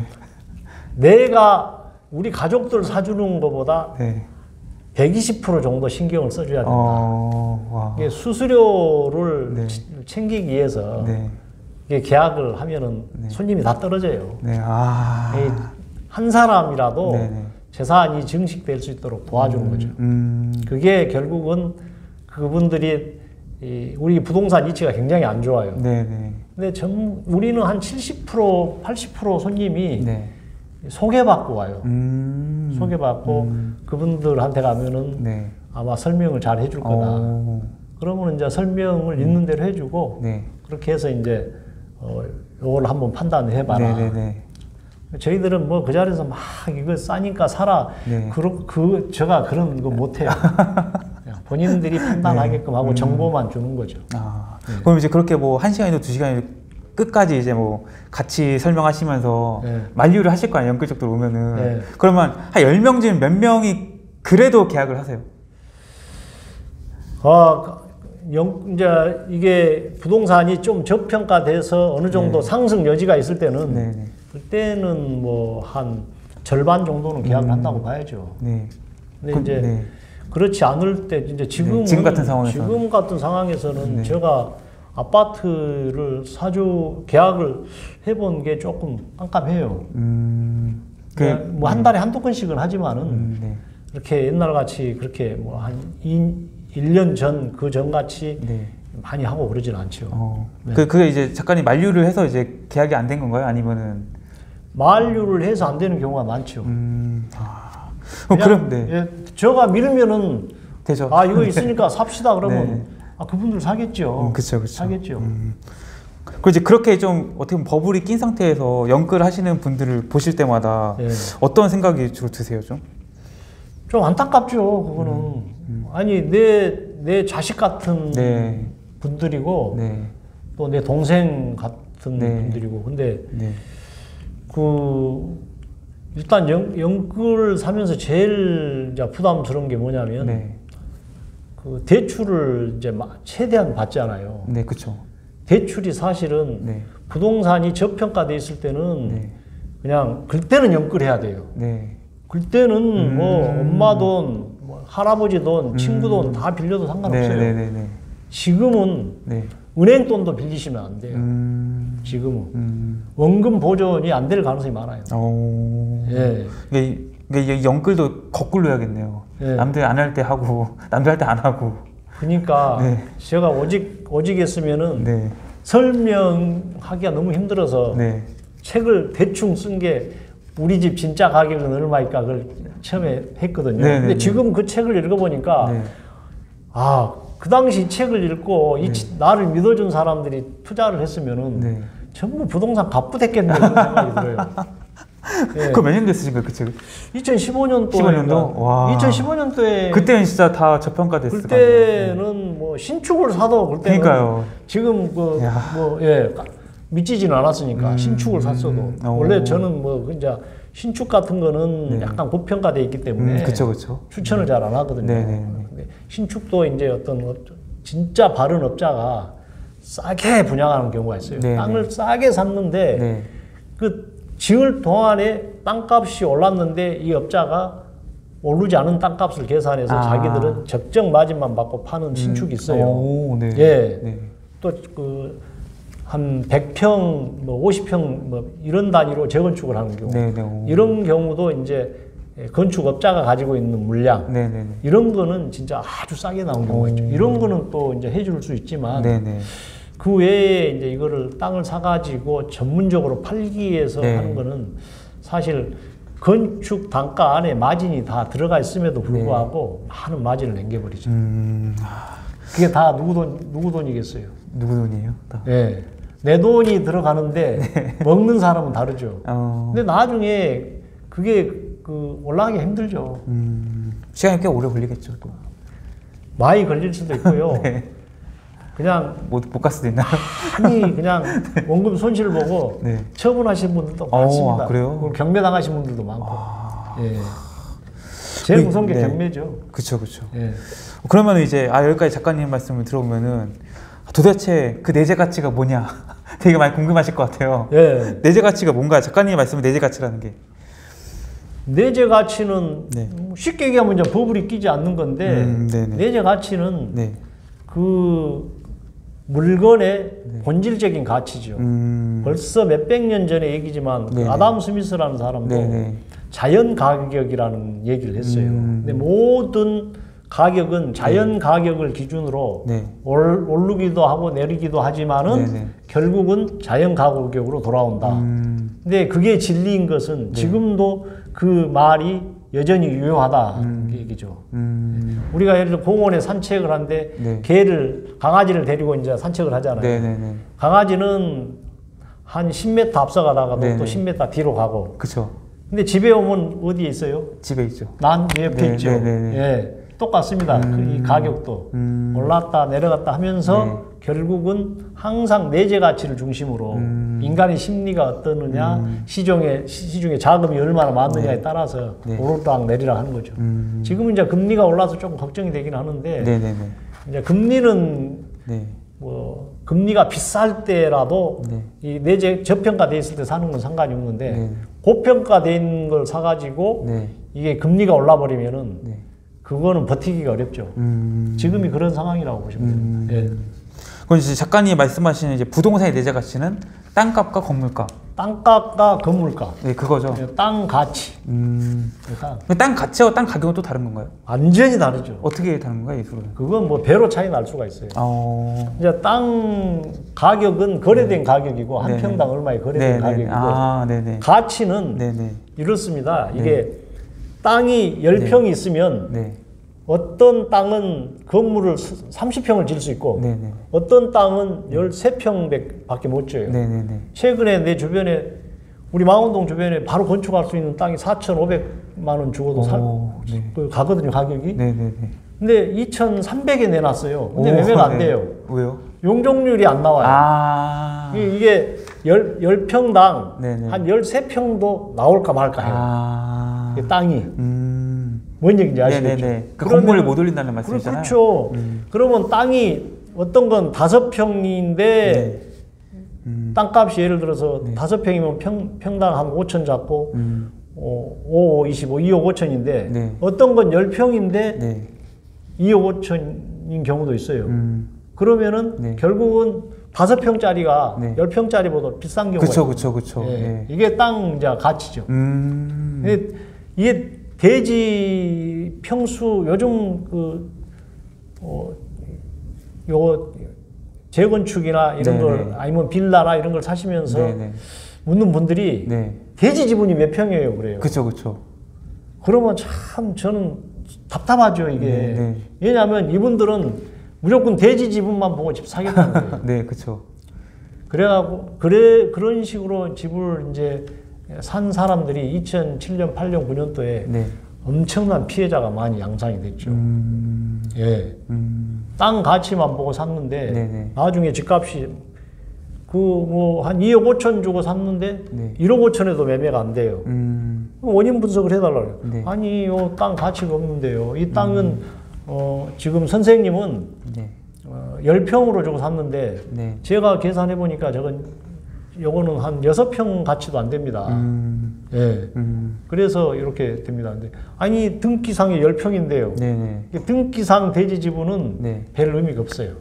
내가 우리 가족들 사주는 것보다 120% 정도 신경을 써줘야 된다. 이게 수수료를 챙기기 위해서 이게 계약을 하면은 손님이 다 떨어져요. 한 사람이라도 재산이 증식될 수 있도록 도와주는 거죠. 그게 결국은 그분들이 우리 부동산 이치가 굉장히 안 좋아요. 근데 우리는 한 70%, 80% 손님이 소개받고 와요. 소개받고 그분들한테 가면은 아마 설명을 잘 해줄 거다. 그러면 이제 설명을 있는 대로 해주고 그렇게 해서 이제 요걸 한번 판단을 해봐라. 저희들은 뭐 그 자리에서 막 이거 싸니까 사라. 제가 그런 거 못해요. 본인들이 판단하게끔 하고 정보만 주는 거죠. 그럼 이제 그렇게 뭐 1시간이나 2시간 끝까지 이제 뭐 같이 설명하시면서 만류를 하실 거 아니에요, 영끌족들 오면은. 그러면 한 10명 중 몇 명이 그래도 계약을 하세요? 이제 이게 부동산이 좀 저평가돼서 어느 정도 상승 여지가 있을 때는 그때는 뭐 한 절반 정도는 계약을 한다고 봐야죠. 근데 이제 그렇지 않을 때 이제 지금 같은 상황에서는 제가 아파트를 계약을 해본 게 조금 깜깜해요. 뭐 한 달에 한두 건씩은 하지만은 그렇게 옛날 같이 그렇게 뭐 한 1년 전, 그 전 같이 네. 많이 하고 그러진 않죠. 네. 그게 이제 작가님 만류를 해서 이제 계약이 안 된 건가요? 아니면은 만류를 해서 안 되는 경우가 많죠. 그럼 네. 예, 저가 밀면은 되죠. 아 이거 있으니까 삽시다 그러면 네. 아 그분들 사겠죠. 그렇죠. 사겠죠. 그리고 이제 그렇게 좀 어떻게 보면 버블이 낀 상태에서 연끌 하시는 분들을 보실 때마다 예. 어떤 생각이 주로 드세요, 좀? 좀 안타깝죠. 그거는 아니 내 자식 같은 네. 분들이고 네. 또 내 동생 같은 네. 분들이고 근데 네. 그 일단 연끌 사면서 제일 이제 부담스러운 게 뭐냐면 네. 그 대출을 이제 최대한 받잖아요. 네, 그렇죠. 대출이 사실은 네. 부동산이 저평가돼 있을 때는 네. 그냥 그때는 연끌해야 돼요. 네. 그때는 뭐 엄마 돈, 뭐 할아버지 돈, 친구 돈 다 빌려도 상관없어요. 네, 네, 네. 지금은 네. 은행 돈도 빌리시면 안 돼요. 지금은 원금 보존이 안 될 가능성이 많아요. 예. 이게 연끌도 거꾸로 해야겠네요. 예. 남들 안 할 때 하고 남들 할 때 안 하고. 그러니까 네. 제가 오직 했으면은 네. 설명하기가 너무 힘들어서 네. 책을 대충 쓴 게 우리 집 진짜 가격은 얼마일까 그걸 처음에 했거든요. 네, 근데 네, 지금 그 책을 읽어보니까 네. 아, 그 당시 책을 읽고 나를 믿어준 사람들이 투자를 했으면은 네. 전부 부동산 갑부됐겠네 그런 생각이 들어요. 예. 그거 몇 년 됐으신가요, 그 책? 2015년도에 15년도? 와. 2015년도에 그때는 진짜 다 저평가됐을 거 아니에요. 그때는 뭐 신축을 사도 그때는 그러니까요. 지금 미치지는 않았으니까 신축을 샀어도 원래 저는 뭐 이제 신축 같은 거는 네. 약간 고평가돼 있기 때문에 그쵸. 추천을 잘 안 하거든요. 네, 네, 네. 근데 신축도 이제 어떤 진짜 바른 업자가 싸게 분양하는 경우가 있어요. 네, 땅을 네. 싸게 샀는데 네. 그 지을 동안에 땅값이 올랐는데 이 업자가 오르지 않은 땅값을 계산해서 자기들은 적정 마진만 받고 파는 신축이 있어요. 오, 네. 예. 네. 또 한 100평, 뭐 50평 뭐 이런 단위로 재건축을 하는 경우. 네, 네. 이런 경우도 이제 건축업자가 가지고 있는 물량. 네, 네. 이런 거는 진짜 아주 싸게 나온 경우가 있죠. 이런 거는 또 이제 해줄 수 있지만 네, 네. 그 외에 이제 이거를 땅을 사가지고 전문적으로 팔기 위해서 네. 하는 거는 사실 건축 단가 안에 마진이 다 들어가 있음에도 불구하고 많은 마진을 남겨버리죠. 그게 다 누구 돈이겠어요? 누구 돈이에요? 다. 예. 내 돈이 들어가는데 먹는 사람은 다르죠. 근데 나중에 그게 올라가기 힘들죠. 시간이 꽤 오래 걸리겠죠, 또. 많이 걸릴 수도 있고요. 네. 그냥 못 갈 수도 있나요? 아니 그냥 원금 손실을 보고 네. 처분하신 분들도 많습니다. 그래요? 그리고 경매 당하신 분들도 많고. 예. 제일 무서운 게 네. 경매죠. 그쵸. 예. 그러면 이제 여기까지 작가님 말씀을 들어보면은 도대체 그 내재 가치가 뭐냐 되게 많이 궁금하실 것 같아요. 예. 내재 가치가 뭔가 작가님이 말씀은 내재 가치라는 게 내재 가치는 네. 쉽게 얘기하면 이제 버블이 끼지 않는 건데 내재 가치는 네. 그 물건의 본질적인 가치죠. 벌써 몇백 년 전의 얘기지만 그 아담 스미스라는 사람도 자연 가격이라는 얘기를 했어요. 근데 모든 가격은 자연 가격을 기준으로 오르기도 하고 내리기도 하지만은 결국은 자연 가격으로 돌아온다. 근데 그게 진리인 것은 지금도 그 말이 여전히 유효하다 얘기죠. 우리가 예를 들어 공원에 산책을 하는데 강아지를 데리고 이제 산책을 하잖아요. 강아지는 한 10m 앞서가다가도 또 10m 뒤로 가고. 그렇죠. 근데 집에 오면 어디에 있어요? 집에 있죠. 난 옆에 있죠. 예, 똑같습니다. 이 가격도 올랐다 내려갔다 하면서 결국은 항상 내재 가치를 중심으로 인간의 심리가 어떠느냐, 시중에 자금이 얼마나 많느냐에 따라서 오르락 내리락 하는 거죠. 지금은 이제 금리가 올라서 조금 걱정이 되긴 하는데 이제 금리는 뭐 금리가 비쌀 때라도 이 내재 저평가돼 있을 때 사는 건 상관이 없는데 고평가된 걸 사가지고 이게 금리가 올라버리면은 그거는 버티기가 어렵죠. 지금이 그런 상황이라고 보시면 돼요. 그건 이제 작가님이 말씀하시는 이제 부동산의 내재 가치는 땅값과 건물값 땅값과 건물값. 네, 그거죠. 땅 가치. 땅 가치와 땅 가격은 또 다른 건가요? 완전히 다르죠. 어떻게 다른 건가요, 이수로는? 그건 뭐 배로 차이 날 수가 있어요. 이제 땅 가격은 거래된 가격이고 한 평당 얼마에 거래된 가격이고 가치는 이렇습니다. 이게 땅이 10평이 있으면 어떤 땅은 건물을 30평을 지을 수 있고 어떤 땅은 13평밖에 못 지어요. 최근에 내 주변에 우리 망원동 주변에 바로 건축할 수 있는 땅이 4,500만 원 주고도 가거든요, 가격이. 근데 2,300에 내놨어요. 근데 매매가 안 돼요. 왜요? 용적률이 안 나와요. 이게 10평당 한 13평도 나올까 말까 해요. 이게 땅이. 뭔 얘기인지 아시겠죠? 그 건물을 못 올린다는 말씀이잖아요. 그렇죠. 그러면 땅이 어떤 건 5평인데 땅값이 예를 들어서 5평이면 평당 한 5천 잡고 5, 25, 2억 5천인데 어떤 건 10평인데 2억 5천인 경우도 있어요. 그러면은 결국은 5평짜리가 10평짜리보다 비싼 경우가 있어요. 그쵸. 이게 땅 이제 가치죠. 이게 대지 평수 요즘 요거 재건축이나 이런 걸 아니면 빌라나 이런 걸 사시면서 묻는 분들이 대지 지분이 몇 평이에요 그래요. 그쵸. 그러면 참 저는 답답하죠 이게. 왜냐하면 이분들은 무조건 대지 지분만 보고 집 사겠다는 거예요. 그쵸. 그래갖고 그런 식으로 집을 이제 산 사람들이 2007년, 8년, 9년도에 엄청난 피해자가 많이 양상이 됐죠. 땅 가치만 보고 샀는데 나중에 집값이 뭐 한 2억 5천 주고 샀는데 1억 5천에도 매매가 안 돼요. 원인 분석을 해달라고요. 아니 요 땅 가치가 없는데요. 이 땅은 지금 선생님은 10평으로 주고 샀는데 제가 계산해 보니까 요거는 한 6평 가치도 안 됩니다. 그래서 이렇게 됩니다. 근데 아니 등기상에 10평인데요. 등기상 대지 지분은 별 의미가 없어요.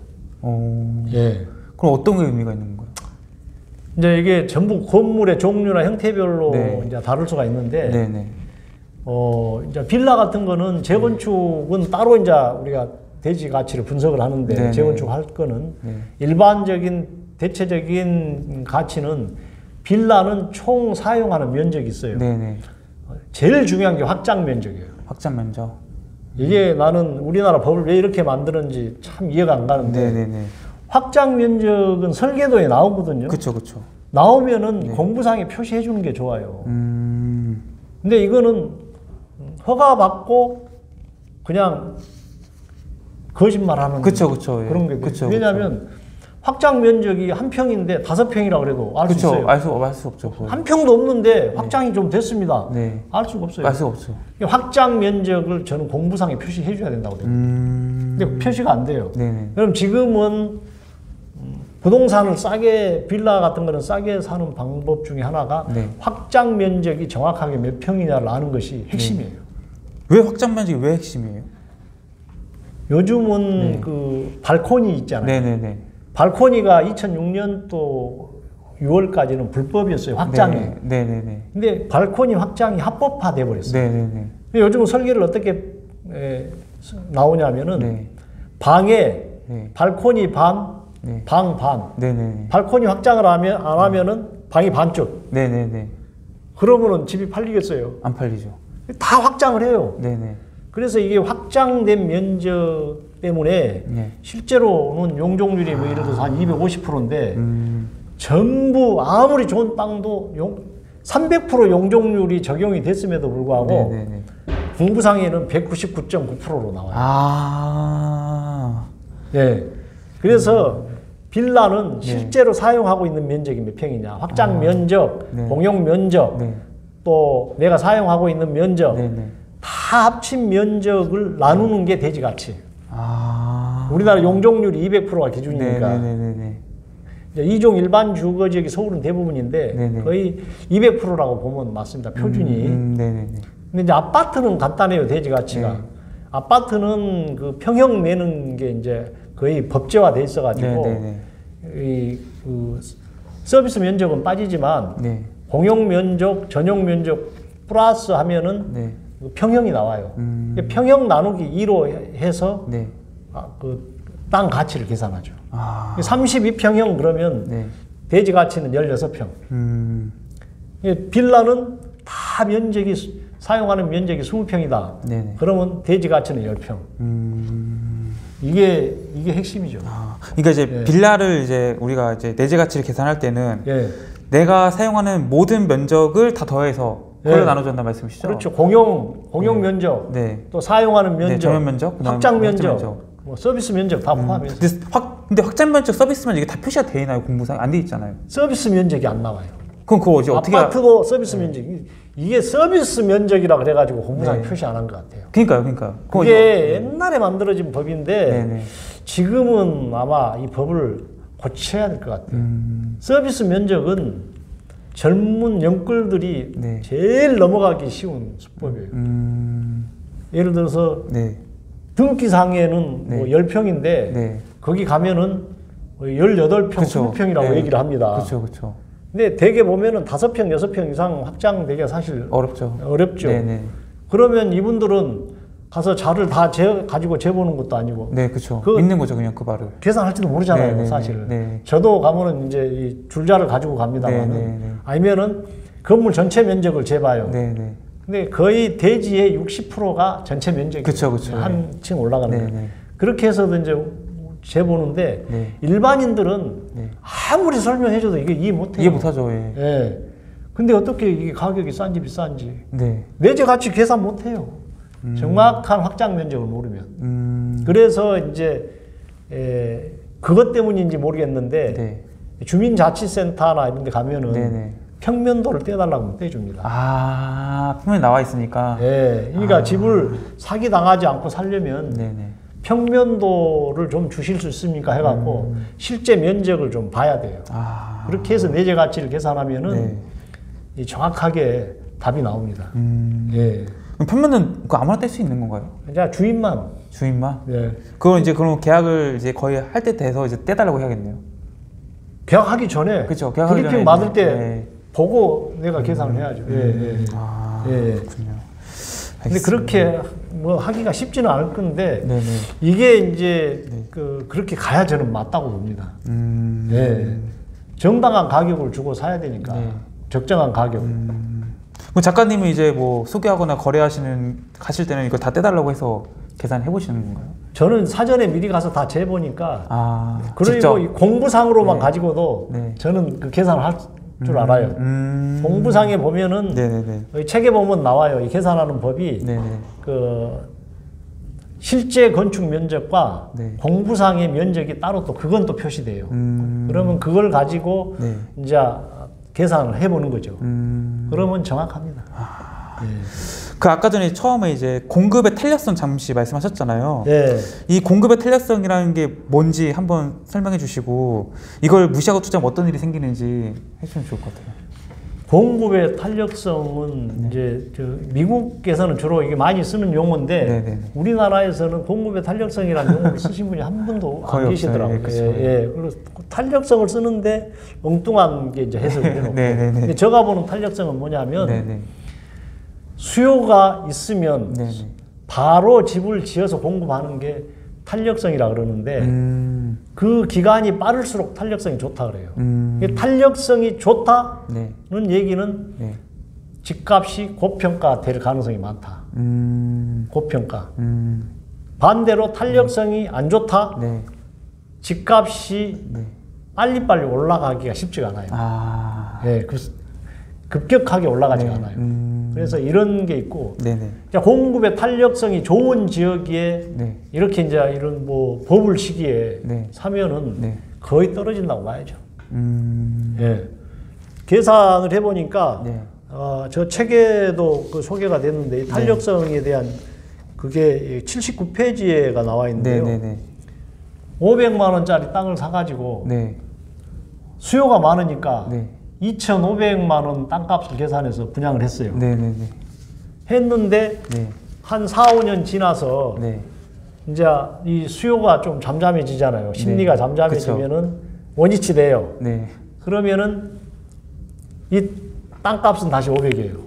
그럼 어떤 의미가 있는 건가요? 이제 이게 전부 건물의 종류나 형태별로 이제 다를 수가 있는데 이제 빌라 같은 거는 재건축은 따로 이제 우리가 대지 가치를 분석을 하는데 재건축 할 거는 일반적인 대체적인 가치는 빌라는 총 사용하는 면적이 있어요. 제일 중요한 게 확장 면적이에요. 확장 면적. 이게 나는 우리나라 법을 왜 이렇게 만드는지 참 이해가 안 가는데 확장 면적은 설계도에 나오거든요. 그쵸. 나오면은 공부상에 표시해 주는 게 좋아요. 근데 이거는 허가 받고 그냥 거짓말하는 그런 게 왜냐하면 확장 면적이 한 평인데 5평이라 그래도 알 수 있어요. 알 수 없죠. 한 평도 없는데 확장이 좀 됐습니다. 알 수가 없어요. 알 수가 없죠. 확장 면적을 저는 공부상에 표시해 줘야 된다고 생각해요. 근데 표시가 안 돼요. 그럼 지금은 부동산을 싸게 빌라 같은 거는 싸게 사는 방법 중에 하나가 확장 면적이 정확하게 몇 평이냐를 아는 것이 핵심이에요. 왜 확장 면적이 왜 핵심이에요? 요즘은 그 발코니 있잖아요. 발코니가 2006년도 6월까지는 불법이었어요. 확장이. 근데 발코니 확장이 합법화 돼 버렸어요. 요즘은 설계를 어떻게 나오냐면은 방에 발코니 반, 방 반. 발코니 확장을 안 하면은 방이 반쪽. 그러면은 집이 팔리겠어요? 안 팔리죠. 다 확장을 해요. 그래서 이게 확장된 면적 때문에 실제로는 용적률이 뭐 예를 들어서 한 250%인데 전부 아무리 좋은 땅도 300% 용적률이 적용이 됐음에도 불구하고 공부상에는 199.9%로 나와요. 그래서 빌라는 실제로 사용하고 있는 면적이 몇 평이냐, 확장 면적, 공용 면적, 또 내가 사용하고 있는 면적 다 합친 면적을 나누는 게 대지 가치예요. 우리나라 용적률이 200%가 기준이니까 이제 2종 일반 주거지역이 서울은 대부분인데 거의 200%라고 보면 맞습니다. 표준이. 근데 이제 아파트는 간단해요. 대지 가치가. 아파트는 그 평형 내는 게 이제 거의 법제화돼 있어가지고 이 그 서비스 면적은 빠지지만 네. 공용 면적, 전용 면적 플러스 하면은 네. 평형이 나와요. 평형 나누기 2로 해서 네. 그 땅 가치를 계산하죠. 아. 32평형 그러면 네. 대지 가치는 16평. 빌라는 다 면적이 사용하는 면적이 20평이다. 네네. 그러면 대지 가치는 10평. 이게 핵심이죠. 아, 그러니까 이제 예. 빌라를 이제 우리가 이제 내재 가치를 계산할 때는 예. 내가 사용하는 모든 면적을 다 더해서 그걸 예. 나눠준다는 말씀이시죠? 그렇죠. 공용 네. 면적, 네. 또 사용하는 면적, 네, 전면 면적, 그다음 확장 확장 면적, 뭐 서비스 면적 다 포함해서. 근데 확장 면적, 서비스 면적 이게 다 표시가 돼 있나요? 공부상 안 돼 있잖아요. 서비스 면적이 안 나와요. 그럼 그거 이제 어떻게? 아파트도 서비스 면적. 이게 서비스 면적이라 그래가지고 공부상에 네. 표시 안 한 것 같아요. 그러니까요. 그게 옛날에 만들어진 법인데 네네. 지금은 아마 이 법을 고쳐야 될 것 같아요. 서비스 면적은 젊은 영끌들이 네. 제일 넘어가기 쉬운 수법이에요. 예를 들어서 네. 등기상에는 네. 뭐 10평인데 네. 거기 가면은 18평, 그쵸. 20평이라고 네. 얘기를 합니다. 그렇죠. 근데 대개 보면은 5평, 6평 이상 확장되기가 사실 어렵죠. 어렵죠. 그러면 이분들은 가서 자를 다 가지고 재보는 것도 아니고 네, 그렇죠. 그- 믿는 거죠, 그냥 그 말을. 계산할지도 모르잖아요, 네, 네, 사실. 네. 저도 가면은 이제 이 줄자를 가지고 갑니다만, 네. 아니면은 건물 전체 면적을 재봐요. 네. 근데 거의 대지의 60%가 전체 면적이 그쵸. 한 층 올라가는 네, 거예요. 네. 그렇게 해서도 이제 재보는데 네. 일반인들은 네. 아무리 설명해줘도 이게 이해 못해요. 이해 못하죠, 예. 예. 근데 어떻게 이게 가격이 싼지 비싼지 네. 내재 가치 계산 못해요. 정확한 확장 면적을 모르면. 그래서 이제 그것 때문인지 모르겠는데 네. 주민자치센터나 이런 데 가면은 네네. 평면도를 떼달라고 하면 떼줍니다. 아, 표면에 나와 있으니까. 예, 그러니까 집을 사기 당하지 않고 살려면 네네. 평면도를 좀 주실 수 있습니까 해갖고 실제 면적을 좀 봐야 돼요. 아. 그렇게 해서 내재 가치를 계산하면은 네. 이 정확하게 답이 나옵니다. 예. 그럼 표면은 그 아무나 뗄 수 있는 건가요? 이제 주인만. 주인만? 예. 그건 이제 그럼 계약을 이제 거의 할 때 돼서 이제 떼달라고 해야겠네요. 계약하기 전에. 그쵸, 계약하기 브리핑 전에 받을 이제, 때 네. 보고 내가 계산을 해야죠. 예. 아, 예. 그렇군요. 근데 알겠습니다. 그렇게 뭐 하기가 쉽지는 않을 건데 네네. 이게 이제 그렇게 가야 저는 맞다고 봅니다. 예. 정당한 가격을 주고 사야 되니까 네. 적정한 가격. 그럼 작가님이 이제 뭐 소개하거나 가실 때는 이거 다 떼달라고 해서 계산해 보시는 건가요? 저는 사전에 미리 가서 다 재보니까 아, 그리고 직접? 이 공부상으로만 네. 가지고도 네. 저는 그 계산을 할 줄 알아요. 공부상에 보면은 네네네. 책에 보면 나와요. 이 계산하는 법이 네네. 그 실제 건축 면적과 네. 공부상의 면적이 따로 또 그건 또 표시돼요. 그러면 그걸 가지고 네. 이제 계산을 해보는 거죠. 그러면 정확합니다. 예. 그 아까 전에 처음에 이제 공급의 탄력성 잠시 말씀하셨잖아요. 네. 이 공급의 탄력성이라는 게 뭔지 한번 설명해 주시고 이걸 무시하고 투자하면 어떤 일이 생기는지 해주시면 좋을 것 같아요. 공급의 탄력성은 이제 미국에서는 주로 이게 많이 쓰는 용어인데 네네네. 우리나라에서는 공급의 탄력성이라는 용어를 쓰신 분이 한 분도 거의 안 계시더라고요. 없어요. 예, 그쵸. 예. 그래서 탄력성을 쓰는데 엉뚱한 게 이제 해석을 해놓고. 네네네. 근데 제가 보는 탄력성은 뭐냐면 네네. 수요가 있으면 네네. 바로 집을 지어서 공급하는 게 탄력성이라 그러는데 그 기간이 빠를수록 탄력성이 좋다 그래요. 이게 탄력성이 좋다는 네. 얘기는 네. 집값이 고평가 될 가능성이 많다. 고평가. 음. 반대로 탄력성이 안 좋다. 네. 집값이 네. 빨리빨리 올라가기가 쉽지가 않아요. 아. 예, 급격하게 올라가지가 네. 않아요. 그래서 이런 게 있고, 네네. 자, 공급의 탄력성이 좋은 지역에 네. 이렇게 이제 이런 뭐 버블 시기에 네. 사면은 네. 거의 떨어진다고 봐야죠. 예. 계산을 해보니까 네. 저 책에도 그 소개가 됐는데 이 탄력성에 대한 그게 79페이지에가 나와 있는데요. 네네네. 500만 원짜리 땅을 사가지고 네. 수요가 많으니까 네. 2,500만 원 땅값을 계산해서 분양을 했어요. 네네네. 했는데 네. 한 4, 5년 지나서 네. 이제 이 수요가 좀 잠잠해지잖아요. 심리가 네. 잠잠해지면은 원위치 돼요. 네. 그러면은 이 땅값은 다시 500이에요.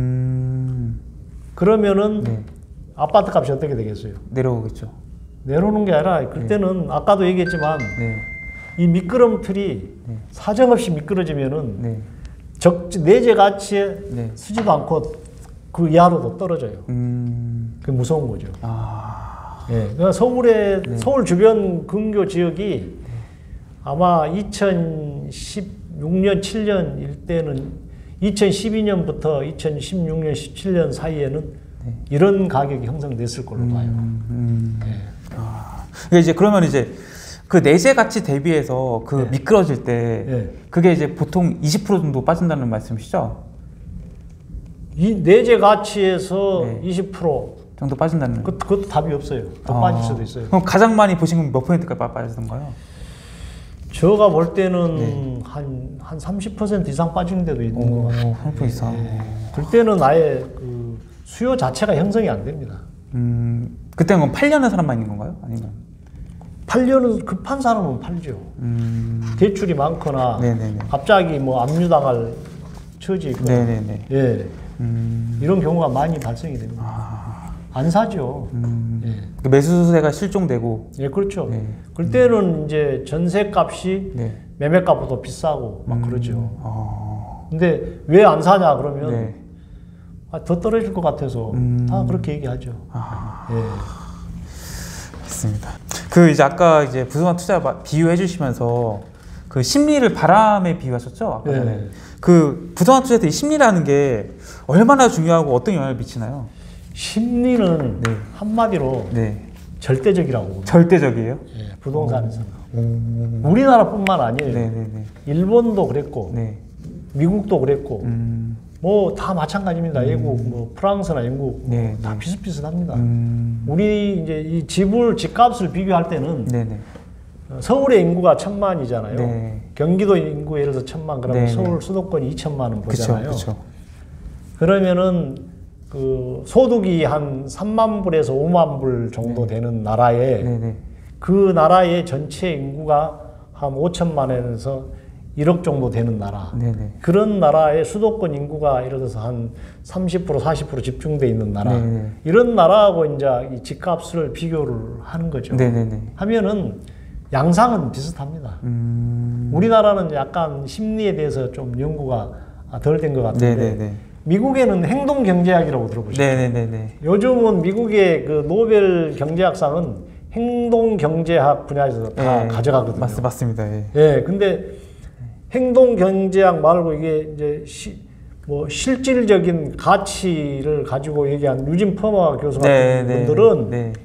그러면은 네. 아파트 값이 어떻게 되겠어요? 내려오겠죠. 내려오는 게 아니라 그때는 아까도 얘기했지만 네. 이 미끄럼틀이 네. 사정없이 미끄러지면은 네. 내재 가치에 네. 쓰지도 않고 그 이하로도 떨어져요. 그게 무서운 거죠. 아. 예. 그러니까 서울 주변 근교 지역이 아마 2016년, 7년 일때는 2012년부터 2016년, 17년 사이에는 이런 가격이 형성됐을 걸로 봐요. 예. 아. 이제 그러면 이제 그 내재 가치 대비해서 그 미끄러질 때 그게 이제 보통 20% 정도 빠진다는 말씀이시죠? 이 내재 가치에서 20% 정도 빠진다는. 그것도 답이 없어요. 더 빠질 수도 있어요. 그럼 가장 많이 보신 건 몇 퍼센트까지 빠지던가요? 제가 볼 때는 한 30% 이상 빠지는 데도 있는 것 같아요. 30% 이상. 그때는 아예 그 수요 자체가 형성이 안 됩니다. 그때는 그럼 팔려는 사람만 있는 건가요? 아니면? 팔려는 급한 사람은 팔죠. 대출이 많거나 네네네. 갑자기 뭐 압류당할 처지 있거나 네네네. 예. 이런 경우가 많이 발생이 됩니다. 안 사죠. 예. 그 매수세가 실종되고. 예, 그렇죠. 그때는 이제 전세값이 매매값보다 비싸고 막 그러죠. 근데 왜 안 사냐 그러면 더 떨어질 것 같아서 다 그렇게 얘기하죠. 예. 맞습니다. 그 이제 아까 이제 부동산 투자 비유해 주시면서 그 심리를 바람에 비유하셨죠? 아까 전에. 그 부동산 투자할 때 심리라는 게 얼마나 중요하고 어떤 영향을 미치나요? 심리는 한마디로 절대적이라고 봅니다. 절대적이에요? 예, 부동산에서는. 우리나라뿐만 아니에요. 네네네. 일본도 그랬고 미국도 그랬고 뭐 다 마찬가지입니다. 외국 뭐 프랑스나 영국 다 비슷비슷합니다. 우리 이제 이 집값을 비교할 때는 서울의 인구가 1000만이잖아요. 경기도 인구 예를 들어 1000만 그러면 서울 수도권이 2000만은 보잖아요. 그쵸. 그러면은 그 소득이 한 3만 불에서 5만 불 정도 되는 나라에 그 나라의 전체 인구가 한 5천만에서 1억 정도 되는 나라. 그런 나라의 수도권 인구가 예를 들어서 한 30% 40% 집중돼 있는 나라. 이런 나라하고 이제 이 집값을 비교를 하는 거죠. 하면은 양상은 비슷합니다. 우리나라는 약간 심리에 대해서 좀 연구가 덜 된 것 같은데 미국에는 행동 경제학이라고 들어보셨죠? 요즘은 미국의 그 노벨 경제학상은 행동 경제학 분야에서 다 가져가거든요. 맞습니다. 근데 행동 경제학 말고 이게 이제 뭐 실질적인 가치를 가지고 얘기한 유진 퍼머 교수 같은 분들은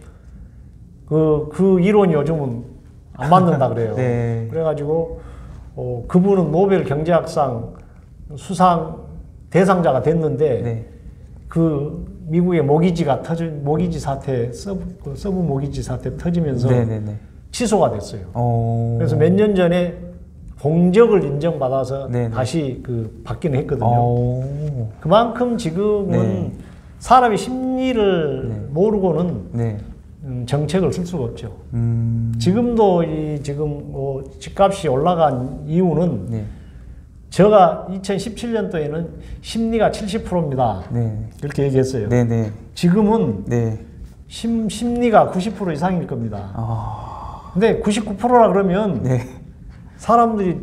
그 이론이 요즘은 안 맞는다 그래요. 그래가지고 그분은 노벨 경제학상 수상 대상자가 됐는데 그 미국의 모기지 사태 서브 모기지 사태 터지면서 취소가 됐어요. 그래서 몇 년 전에 공적을 인정받아서 다시 그 받기는 했거든요. 그만큼 지금은 사람의 심리를 모르고는 정책을 쓸 수가 없죠. 지금도 지금 뭐 집값이 올라간 이유는 제가 2017년도에는 심리가 70%입니다. 이렇게 얘기했어요. 지금은 심리가 90% 이상일 겁니다. 근데 99%라 그러면 사람들이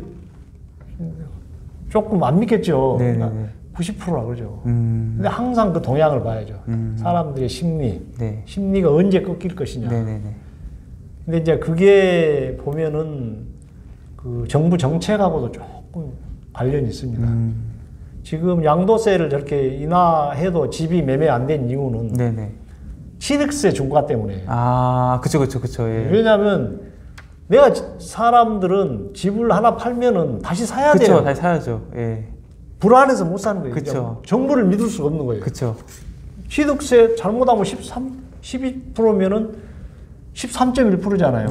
조금 안 믿겠죠. 90%라 그러죠. 근데 항상 그 동향을 봐야죠. 사람들의 심리가 언제 꺾일 것이냐. 근데 이제 그게 보면은 그 정부 정책하고도 조금 관련이 있습니다. 지금 양도세를 저렇게 인하해도 집이 매매 안 된 이유는 취득세 중과 때문에. 그쵸. 왜냐하면 내가 사람들은 집을 하나 팔면은 다시 사야 돼요. 다시 사야죠. 불안해서 못 사는 거예요. 그쵸. 정부를 믿을 수가 없는 거예요. 취득세 잘못하면 12%면은 13.1%잖아요.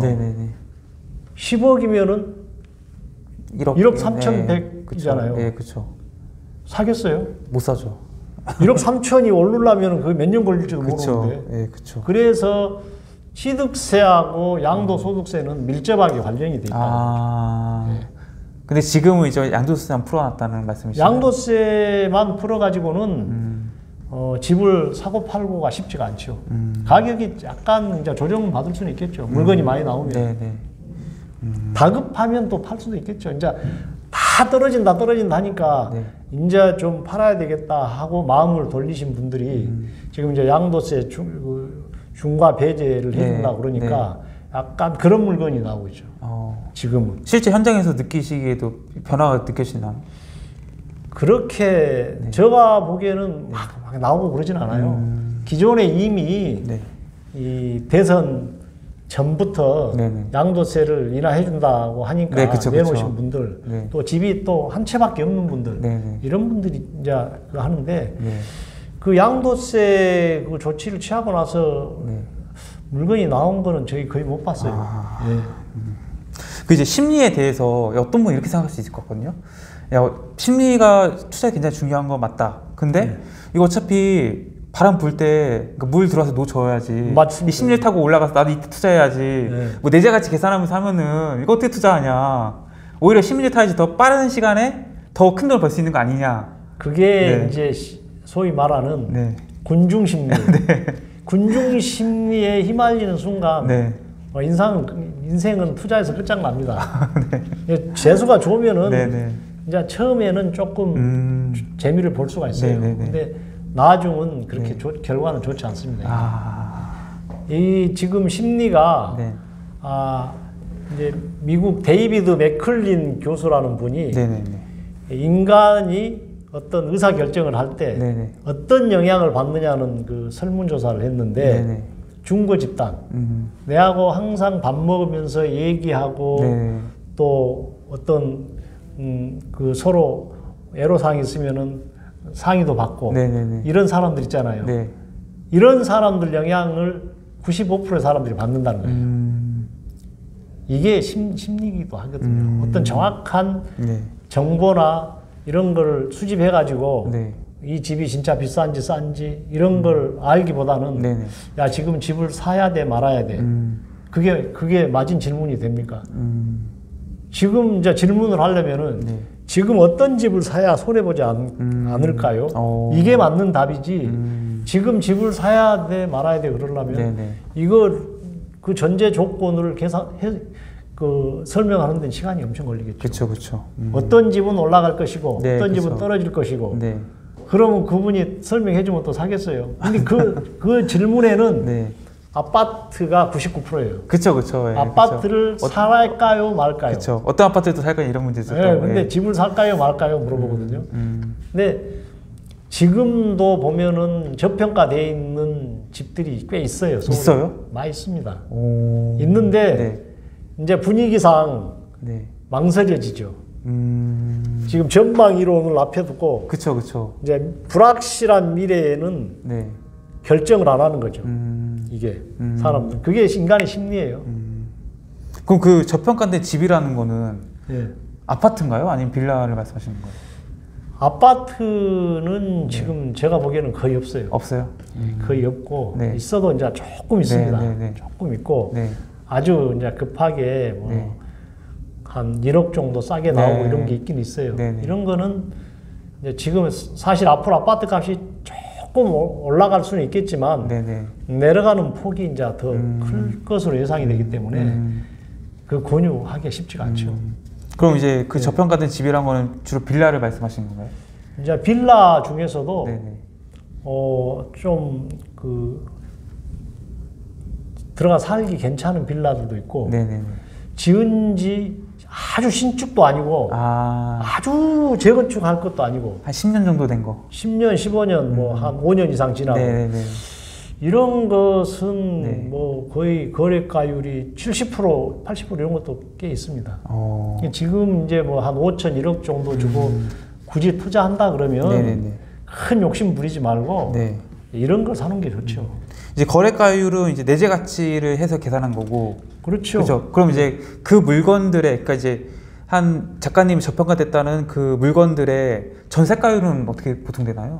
10억이면은 1억 3,100이잖아요. 사겠어요? 못 사죠. 1억 3천이 오르려면 그게 몇 년 걸릴지도 모르는데. 그래서 취득세하고 양도소득세는 밀접하게 관련이 돼 있다. 근데 지금은 이제 양도세만 풀어놨다는 말씀이시죠? 양도세만 풀어가지고는 집을 사고 팔고가 쉽지가 않죠. 가격이 약간 이제 조정 받을 수는 있겠죠. 물건이 많이 나오면. 네네. 다급하면 또 팔 수도 있겠죠. 이제 다 떨어진다 하니까 네. 이제 좀 팔아야 되겠다 하고 마음을 돌리신 분들이 지금 이제 양도세 중과 배제를 해준다 네. 그러니까 약간 그런 물건이 나오고 있죠. 지금은. 실제 현장에서 느끼시기에도 변화가 느껴지나요? 그렇게 네. 제가 보기에는 막 나오고 그러진 않아요. 기존에 이미 네. 이 대선 전부터 네네. 양도세를 인하해준다고 하니까 네, 그쵸, 내놓으신 그쵸. 분들, 네. 또 집이 또 한 채밖에 없는 분들, 네네. 이런 분들이 이제 그거 하는데 네. 그 양도세 그 조치를 취하고 나서 네. 물건이 나온 거는 저희 거의 못 봤어요. 예. 그 이제 심리에 대해서 어떤 분이 이렇게 생각할 수 있을 것 같거든요. 야, 심리가 투자에 굉장히 중요한 거 맞다. 근데 이거 어차피 바람 불 때 물 들어와서 놓쳐야지. 맞습니다. 이 심리를 타고 올라가서 나도 이때 투자해야지. 뭐 내재가치 계산하면서 하면은 이거 어떻게 투자하냐. 오히려 심리 타야지 더 빠른 시간에 더 큰 돈을 벌 수 있는 거 아니냐. 그게 네. 이제 소위 말하는 네. 군중심리. 군중심리에 휘말리는 순간 네. 인생은 투자에서 끝장납니다. 재수가 좋으면은 네네. 이제 처음에는 조금 재미를 볼 수가 있어요. 네네네. 근데 나중은 그렇게 결과는 좋지 않습니다. 이 지금 심리가 네. 이제 미국 데이비드 맥클린 교수라는 분이 네네네. 인간이 어떤 의사 결정을 할 때 네네. 어떤 영향을 받느냐는 그 설문조사를 했는데 네네. 중고 집단 내하고 항상 밥 먹으면서 얘기하고 네. 또 어떤 그 서로 애로사항이 있으면은 상의도 받고 네네네. 이런 사람들 있잖아요. 네. 이런 사람들 영향을 95%의 사람들이 받는다는 거예요. 이게 심리기도 하거든요. 어떤 정확한 네. 정보나 이런 걸 수집해 가지고 네. 이 집이 진짜 비싼지 싼지 이런 걸 알기보다는 네네. 야 지금 집을 사야 돼 말아야 돼. 그게 맞은 질문이 됩니까? 지금 이제 질문을 하려면은 네. 지금 어떤 집을 사야 손해보지 않을까요? 이게 맞는 답이지. 지금 집을 사야 돼 말아야 돼 그러려면 네네. 이거 그 전제 조건을 설명하는 데는 시간이 엄청 걸리겠죠. 그렇죠, 그렇죠. 어떤 집은 올라갈 것이고 네, 어떤 그쵸. 집은 떨어질 것이고. 네. 그러면 그분이 설명해주면 또 사겠어요. 근데 그 질문에는 네. 아파트가 99%예요. 그렇죠, 그렇죠. 예, 아파트를 살까요, 말까요? 그렇죠. 어떤 아파트도 살까 이런 문제죠. 네, 근데 집을 살까요, 말까요 물어보거든요. 근데 지금도 보면은 저평가되어 있는 집들이 꽤 있어요. 서울에. 있어요? 많이 있습니다. 오. 있는데 네. 이제 분위기상 네. 망설여지죠. 지금 전망 이론을 앞에 두고 그렇죠, 그렇죠. 이제 불확실한 미래에는 네. 결정을 안 하는 거죠. 이게 사람들. 그게 인간의 심리예요. 그럼 그 저평가된 집이라는 거는 예. 아파트인가요? 아니면 빌라를 말씀하시는 거예요? 아파트는 지금 제가 보기에는 거의 없어요. 없어요? 거의 없고 네. 있어도 이제 조금 있습니다. 네, 네, 네. 조금 있고 네. 아주 이제 급하게 뭐 네. 한 1억 정도 싸게 네. 나오고 이런 게 있긴 있어요. 네, 네. 이런 거는 이제 지금 사실 앞으로 아파트 값이 조금 올라갈 수는 있겠지만 네, 네. 내려가는 폭이 이제 더 클 것으로 예상이 되기 때문에 그 권유하기 쉽지가 않죠. 그럼 이제 그 저평가된 집이란 거는 주로 빌라를 말씀하시는 건가요? 이제 빌라 중에서도 네네. 좀 들어가 살기 괜찮은 빌라들도 있고 네네. 지은 지 아주 신축도 아니고 아주 재건축할 것도 아니고 한 10년 정도 된 거. 10년, 15년 뭐 한 5년 이상 지나고 네네네. 이런 것은 네. 뭐 거의 거래가율이 70%, 80% 이런 것도 꽤 있습니다. 지금 이제 뭐 한 5천, 1억 정도 주고 굳이 투자한다 그러면 네네네. 큰 욕심 부리지 말고 네. 이런 걸 사는 게 좋죠. 이제 거래가율은 이제 내재 가치를 해서 계산한 거고. 그렇죠. 그렇죠. 그럼 이제 그 물건들의, 그러니까 이제 한 작가님이 저평가됐다는 그 물건들의 전세가율은 어떻게 보통 되나요?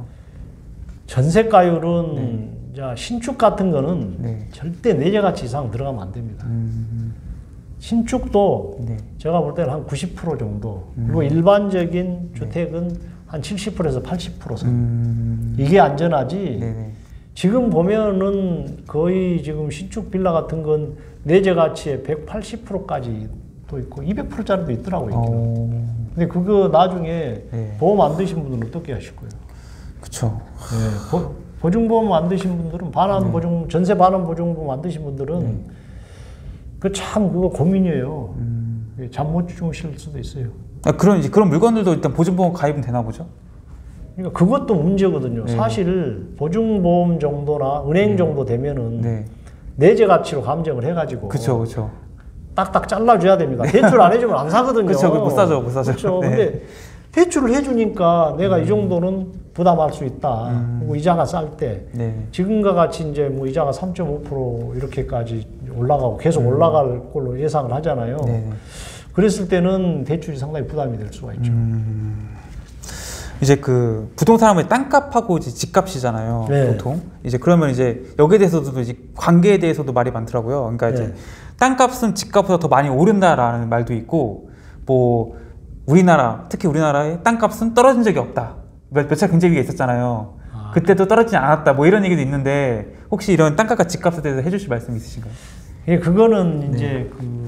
전세가율은 이제 신축 같은 거는 네. 절대 내재 가치 이상 들어가면 안 됩니다. 신축도 네. 제가 볼 때는 한 90% 정도. 그리고 일반적인 주택은 한 70%에서 80% 선. 이게 안전하지. 네네. 지금 보면은 거의 지금 신축 빌라 같은 건 내재 가치의 180%까지 또 있고 200%짜리도 있더라고요. 근데 그거 나중에 네. 보험 안 드신 분들은 어떻게 하실 거예요? 그쵸. 네. 보증보험 안 드신 분들은 반환 보증, 전세 반환 보증보험 안 드신 분들은 그 참 그거 고민이에요. 잠 못 주무실 수도 있어요. 아, 그런 물건들도 일단 보증보험 가입은 되나 보죠? 그러니까 그것도 문제거든요. 네. 사실 보증보험 정도나 은행 정도 되면은 내재 가치로 감정을 해가지고 그쵸. 딱딱 잘라줘야 됩니다. 대출 안 해주면 안 사거든요. 그쵸, 못 사죠. 그렇죠. 네. 근데 대출을 해주니까 내가 이 정도는 부담할 수 있다. 그리고 이자가 쌀 때 지금과 같이 이제 뭐 이자가 3.5% 이렇게까지 올라가고 계속 올라갈 걸로 예상을 하잖아요. 그랬을 때는 대출이 상당히 부담이 될 수가 있죠. 이제 그 부동산하면 땅값하고 이제 집값이잖아요. 보통 이제 그러면 이제 여기에 대해서도 이제 관계에 대해서도 말이 많더라고요. 그러니까 이제 땅값은 집값보다 더 많이 오른다라는 말도 있고, 뭐 우리나라 특히 우리나라의 땅값은 떨어진 적이 없다. 몇 차례 경제위기가 있었잖아요. 그때도 떨어지지 않았다. 뭐 이런 얘기도 있는데 혹시 이런 땅값과 집값에 대해서 해주실 말씀 있으신가요? 예, 그거는 이제 그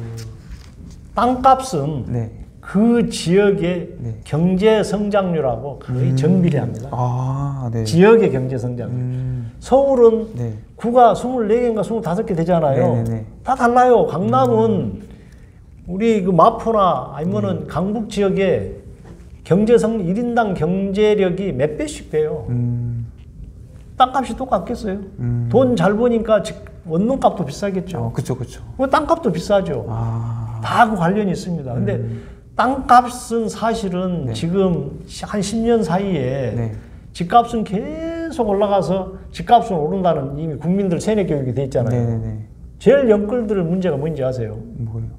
땅값은 그 지역의 경제 성장률하고 거의 정비례합니다. 지역의 경제 성장률. 서울은 구가 24개인가 25개 되잖아요. 다 달라요. 강남은 우리 그 마포나 아니면은 강북 지역의 경제성 1인당 경제력이 몇 배씩 돼요. 땅값이 똑같겠어요? 돈 잘 버니까 원룸값도 비싸겠죠. 그쵸. 땅값도 비싸죠. 다 그 관련이 있습니다. 근데 땅값은 사실은 지금 한 10년 사이에 집값은 계속 올라가서 집값은 오른다는 이미 국민들 세뇌 교육이 돼 있잖아요. 제일 연끌들 문제가 뭔지 아세요? 뭐예요?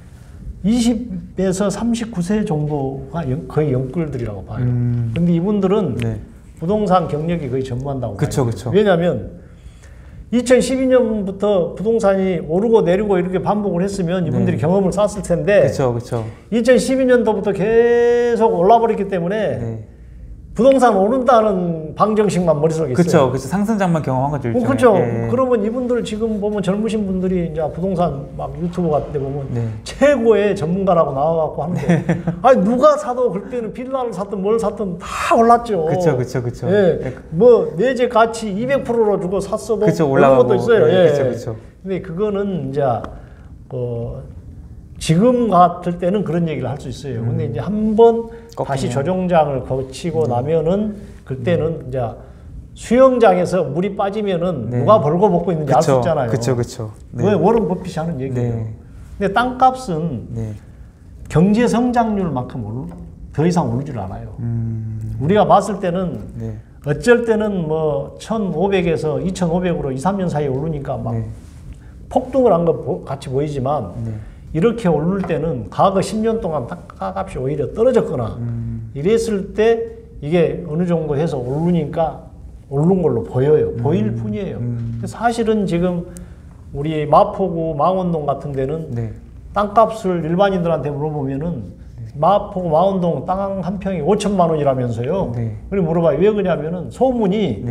20에서 39세 정도가 거의 연끌들이라고 봐요. 근데 이분들은 부동산 경력이 거의 전무한다고 봐요. 그쵸. 왜냐하면 2012년부터 부동산이 오르고 내리고 이렇게 반복을 했으면 이분들이 경험을 쌓았을 텐데 그쵸. 2012년도부터 계속 올라버렸기 때문에 부동산 오른다는 방정식만 머릿속에 있어요. 그쵸. 상승장만 경험한 거죠. 그렇죠. 그러면 이분들 지금 보면 젊으신 분들이 이제 부동산 막 유튜브 같은 데 보면 최고의 전문가라고 나와갖고 하는데 아니 누가 사도 그때는 빌라를 샀든 뭘 샀든 다 올랐죠. 그쵸. 뭐 내재 가치 200%로 주고 샀어도 올라가고 것도 있어요. 그쵸. 근데 그거는 이제 지금 같을 때는 그런 얘기를 할 수 있어요. 근데 이제 한번 다시 조정장을 거치고 나면은 그때는 이제 수영장에서 물이 빠지면은 누가 벌고 먹고 있는지 알 수 있잖아요. 그쵸. 그게 워런 버핏이 하는 얘기예요. 근데 땅값은 경제 성장률만큼 더 이상 오르질 않아요. 우리가 봤을 때는 어쩔 때는 뭐 1,500에서 2,500으로 2, 3년 사이에 오르니까 막 폭등을 한 것 같이 보이지만 이렇게 오를 때는 과거 10년 동안 땅값이 오히려 떨어졌거나 이랬을 때 이게 어느 정도 해서 오르니까 오른 걸로 보여요. 보일 뿐이에요. 사실은 지금 우리 마포구 망원동 같은 데는 땅값을 일반인들한테 물어보면은 마포구 망원동 땅 한 평이 5천만 원이라면서요. 그리고 물어봐요. 왜 그러냐면은 소문이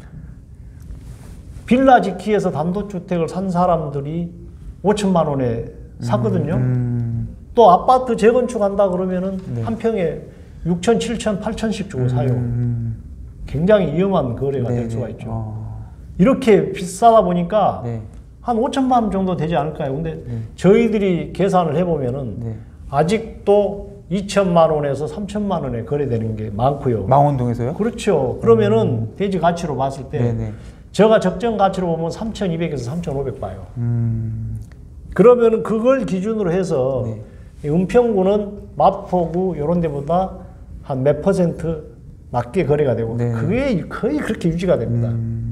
빌라 짓기에서 단독주택을 산 사람들이 5천만 원에 사거든요. 또 아파트 재건축한다 그러면은 한 평에 6천, 7천, 8천씩 주고 사요. 굉장히 위험한 거래가 될 수가 있죠. 이렇게 비싸다 보니까 한 5천만 원 정도 되지 않을까요? 근데 저희들이 계산을 해보면은 아직도 2천만 원에서 3천만 원에 거래되는 게 많고요. 망원동에서요? 그렇죠. 그러면은 대지 가치로 봤을 때 제가 적정 가치로 보면 3,200에서 3,500 봐요. 그러면은 그걸 기준으로 해서 은평구는 마포구 이런 데보다 한 몇 퍼센트 낮게 거래가 되고 그게 거의 그렇게 유지가 됩니다.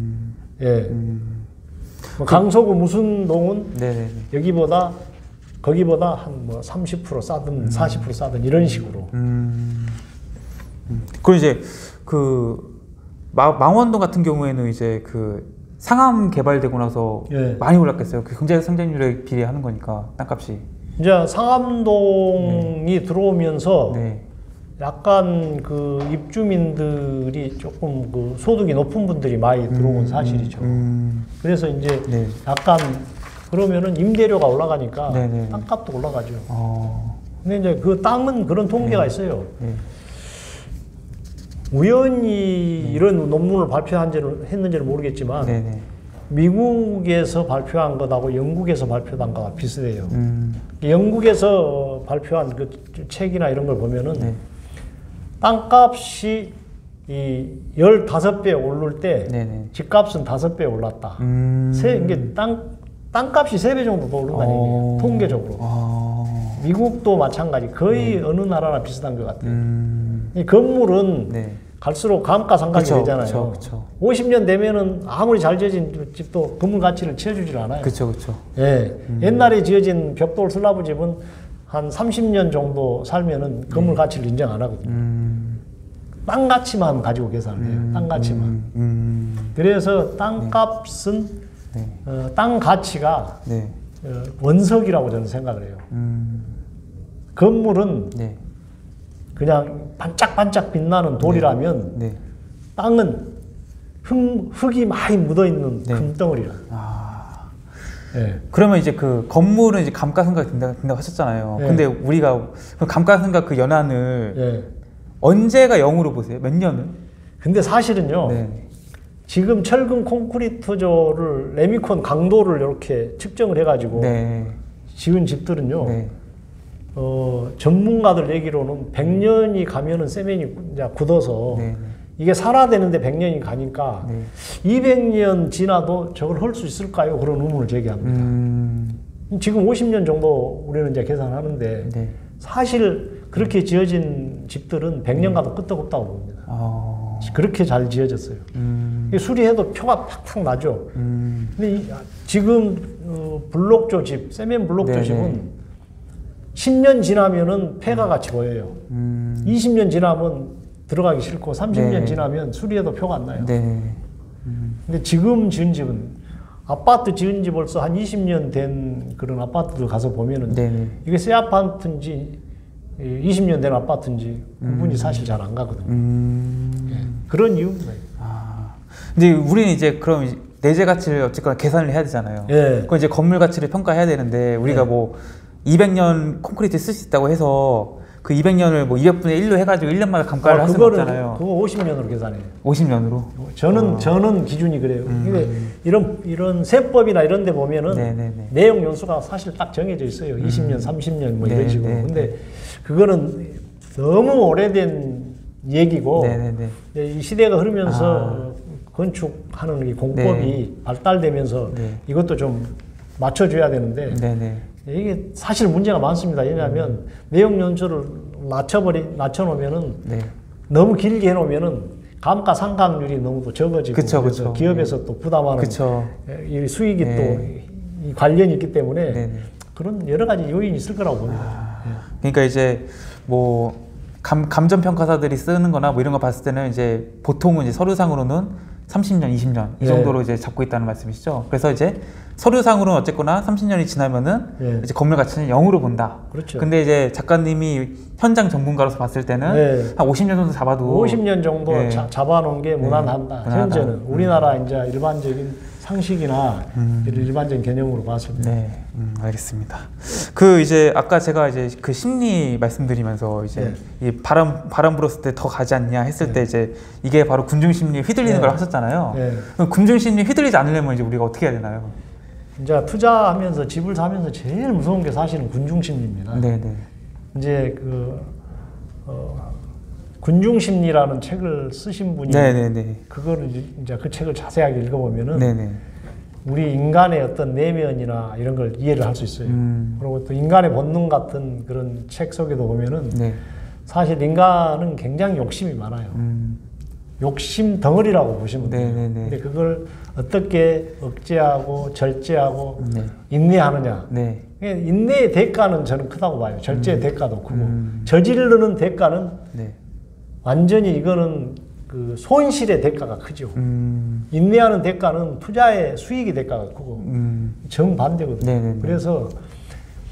뭐 강서구 무슨 동은 여기보다 거기보다 한 뭐 30% 싸든 40% 싸든 이런 식으로. 그리고 이제 그 망원동 같은 경우에는 이제 그 상암 개발되고 나서 많이 올랐겠어요. 그 경제 성장률에 비례하는 거니까 땅값이. 이제 상암동이 들어오면서 네. 약간 그 입주민들이 조금 그 소득이 높은 분들이 많이 들어온 사실이죠. 그래서 이제 네. 약간 그러면은 임대료가 올라가니까 네네. 땅값도 올라가죠. 근데 이제 그 땅은 그런 통계가 있어요. 우연히 이런 논문을 했는지는 모르겠지만 네네. 미국에서 발표한 것하고 영국에서 발표한 것과 비슷해요. 영국에서 발표한 그 책이나 이런 걸 보면은 네. 땅값이 이 15배 오를 때 네네. 집값은 5배 올랐다. 이게 땅값이 3배 정도 더 오른다는 얘기예요. 통계적으로. 미국도 마찬가지. 거의 어느 나라나 비슷한 것 같아요. 이 건물은 네. 갈수록 감가상각이 그쵸, 되잖아요. 그쵸. 50년 되면은 아무리 잘 지어진 집도 건물 가치를 채워주질 않아요. 그쵸. 예. 옛날에 지어진 벽돌 슬라브 집은 한 30년 정도 살면은 건물 가치를 인정 안 하거든요. 땅 가치만 가지고 계산을 해요. 땅 가치만. 그래서 땅값은 땅 가치가 네. 원석이라고 저는 생각을 해요. 건물은 네. 그냥 반짝반짝 빛나는 돌이라면 네. 땅은 흙이 많이 묻어있는 금덩어리라. 네. 그러면 이제 그 건물은 이제 감가상각이 된다고 하셨잖아요. 네. 근데 우리가 그 감가상각 그 연한을 네. 언제가 0으로 보세요? 몇 년을? 근데 사실은요. 네. 지금 철근 콘크리트조를 레미콘 강도를 이렇게 측정을 해가지고 네. 지은 집들은요. 네. 전문가들 얘기로는 100년이 가면은 세면이 이제 굳어서 네. 이게 살아되는데 100년이 가니까 네. 200년 지나도 저걸 할 수 있을까요? 그런 의문을 제기합니다. 지금 50년 정도 우리는 이제 계산하는데 네. 사실 그렇게 지어진 집들은 100년 가도 끄떡없다고 봅니다. 그렇게 잘 지어졌어요. 수리해도 표가 팍팍 나죠. 근데 지금 블록조 집, 세면 블록조 네네. 집은 10년 지나면은 폐가 같이 보여요. 20년 지나면 들어가기 싫고 30년 네. 지나면 수리해도 표가 안 나요. 네. 근데 지금 지은 집은 아파트 지은 지 벌써 한 20년 된 그런 아파트들 가서 보면은 네. 이게 새 아파트인지 20년 된 아파트인지 구분이 사실 잘 안 가거든요. 그런 이유입니다. 근데 우리는 이제 그럼 내재 가치를 어쨌거나 계산을 해야 되잖아요. 예. 그럼 이제 건물 가치를 평가해야 되는데 우리가 뭐 200년 콘크리트 쓸 수 있다고 해서 그 200년을 뭐 200분의 1로 해가지고 1년마다 감가를 할 수는 없잖아요. 그거 50년으로 계산해요. 50년으로? 저는 기준이 그래요. 근데 이런 세법이나 이런 데 보면은 네네네. 내용 연수가 사실 딱 정해져 있어요. 20년, 30년 뭐 이런 식으로. 네네. 근데 그거는 너무 오래된 얘기고 네네네. 이 시대가 흐르면서 건축하는 이 공법이 발달되면서 이것도 좀 맞춰줘야 되는데 네네. 이게 사실 문제가 많습니다. 왜냐하면 내용 연수를 낮춰놓으면은 너무 길게 해놓으면은 감가상각률이 너무 또 적어지고 그래서 기업에서 또 부담하는 이 수익이 또 이 관련이 있기 때문에 그런 여러 가지 요인이 있을 거라고 봅니다. 그러니까 이제 뭐 감정평가사들이 쓰는 거나 뭐 이런 거 봤을 때는 이제 보통은 이제 서류상으로는 30년, 20년 이 정도로 이제 잡고 있다는 말씀이시죠. 그래서 이제 서류상으로는 어쨌거나 30년이 지나면은 이제 건물 가치는 0으로 본다. 그렇죠. 근데 이제 작가님이 현장 전문가로서 봤을 때는 한 50년 정도 잡아도 50년 정도 잡아놓은 게 무난하다. 현재는 우리나라 이제 일반적인 상식이나 일반적인 개념으로 봤을 때. 네, 알겠습니다. 그 이제 아까 제가 이제 그 심리 말씀드리면서 이제 이 바람 불었을 때 더 가지 않냐 했을 때 이제 이게 바로 군중심리에 휘둘리는 걸 하셨잖아요. 그럼 군중심리에 휘둘리지 않으려면 이제 우리가 어떻게 해야 되나요? 이제 투자하면서 집을 사면서 제일 무서운 게 사실은 군중심리입니다. 네네. 이제 군중심리라는 책을 쓰신 분이 그거를 이제 그 책을 자세하게 읽어보면은 우리 인간의 어떤 내면이나 이런 걸 이해를 할 수 있어요. 그리고 또 인간의 본능 같은 그런 책 속에도 보면은 사실 인간은 굉장히 욕심이 많아요. 욕심 덩어리라고 보시면 돼요. 근데 그걸 어떻게 억제하고 절제하고 인내하느냐. 인내의 대가는 저는 크다고 봐요. 절제의 대가도 크고 저지르는 대가는 완전히 이거는 그 손실의 대가가 크죠. 인내하는 대가는 투자의 수익의 대가가 크고 정반대거든요. 그래서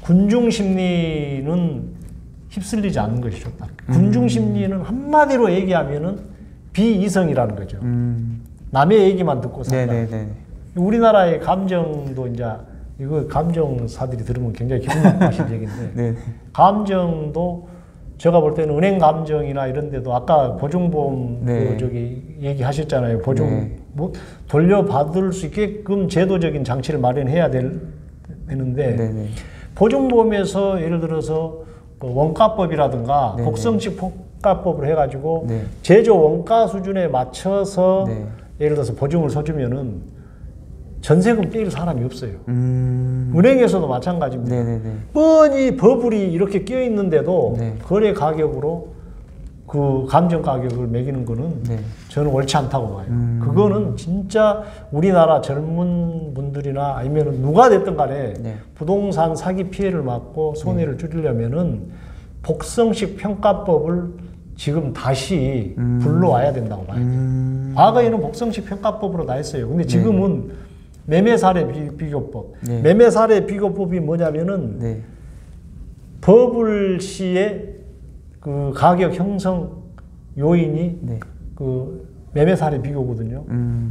군중 심리는 휩쓸리지 않는 것이 좋다. 군중 심리는 한마디로 얘기하면은 비이성이라는 거죠. 남의 얘기만 듣고 산다. 우리나라의 감정도 이제 이거 감정사들이 들으면 굉장히 기분 나빠하실 얘기인데 감정도 제가 볼 때는 은행 감정이나 이런 데도 아까 보증보험 그 저기 얘기하셨잖아요. 보증 뭐 돌려받을 수 있게끔 제도적인 장치를 마련해야 되는데 보증보험에서 예를 들어서 그 원가법이라든가 복성식 평가법을 해가지고 제조 원가 수준에 맞춰서 예를 들어서 보증을 서주면은 전세금 떼일 사람이 없어요. 은행에서도 마찬가지입니다. 뻔히 버블이 이렇게 끼어 있는데도 거래 가격으로 그 감정 가격을 매기는 거는 저는 옳지 않다고 봐요. 그거는 진짜 우리나라 젊은 분들이나 아니면 누가 됐든 간에 부동산 사기 피해를 막고 손해를 줄이려면은 복성식 평가법을 지금 다시 불러와야 된다고 봐요. 과거에는 복성식 평가법으로 다 했어요. 근데 지금은 매매사례 비교법. 매매사례 비교법이 뭐냐면은 버블 시의 그 가격 형성 요인이 그 매매사례 비교거든요.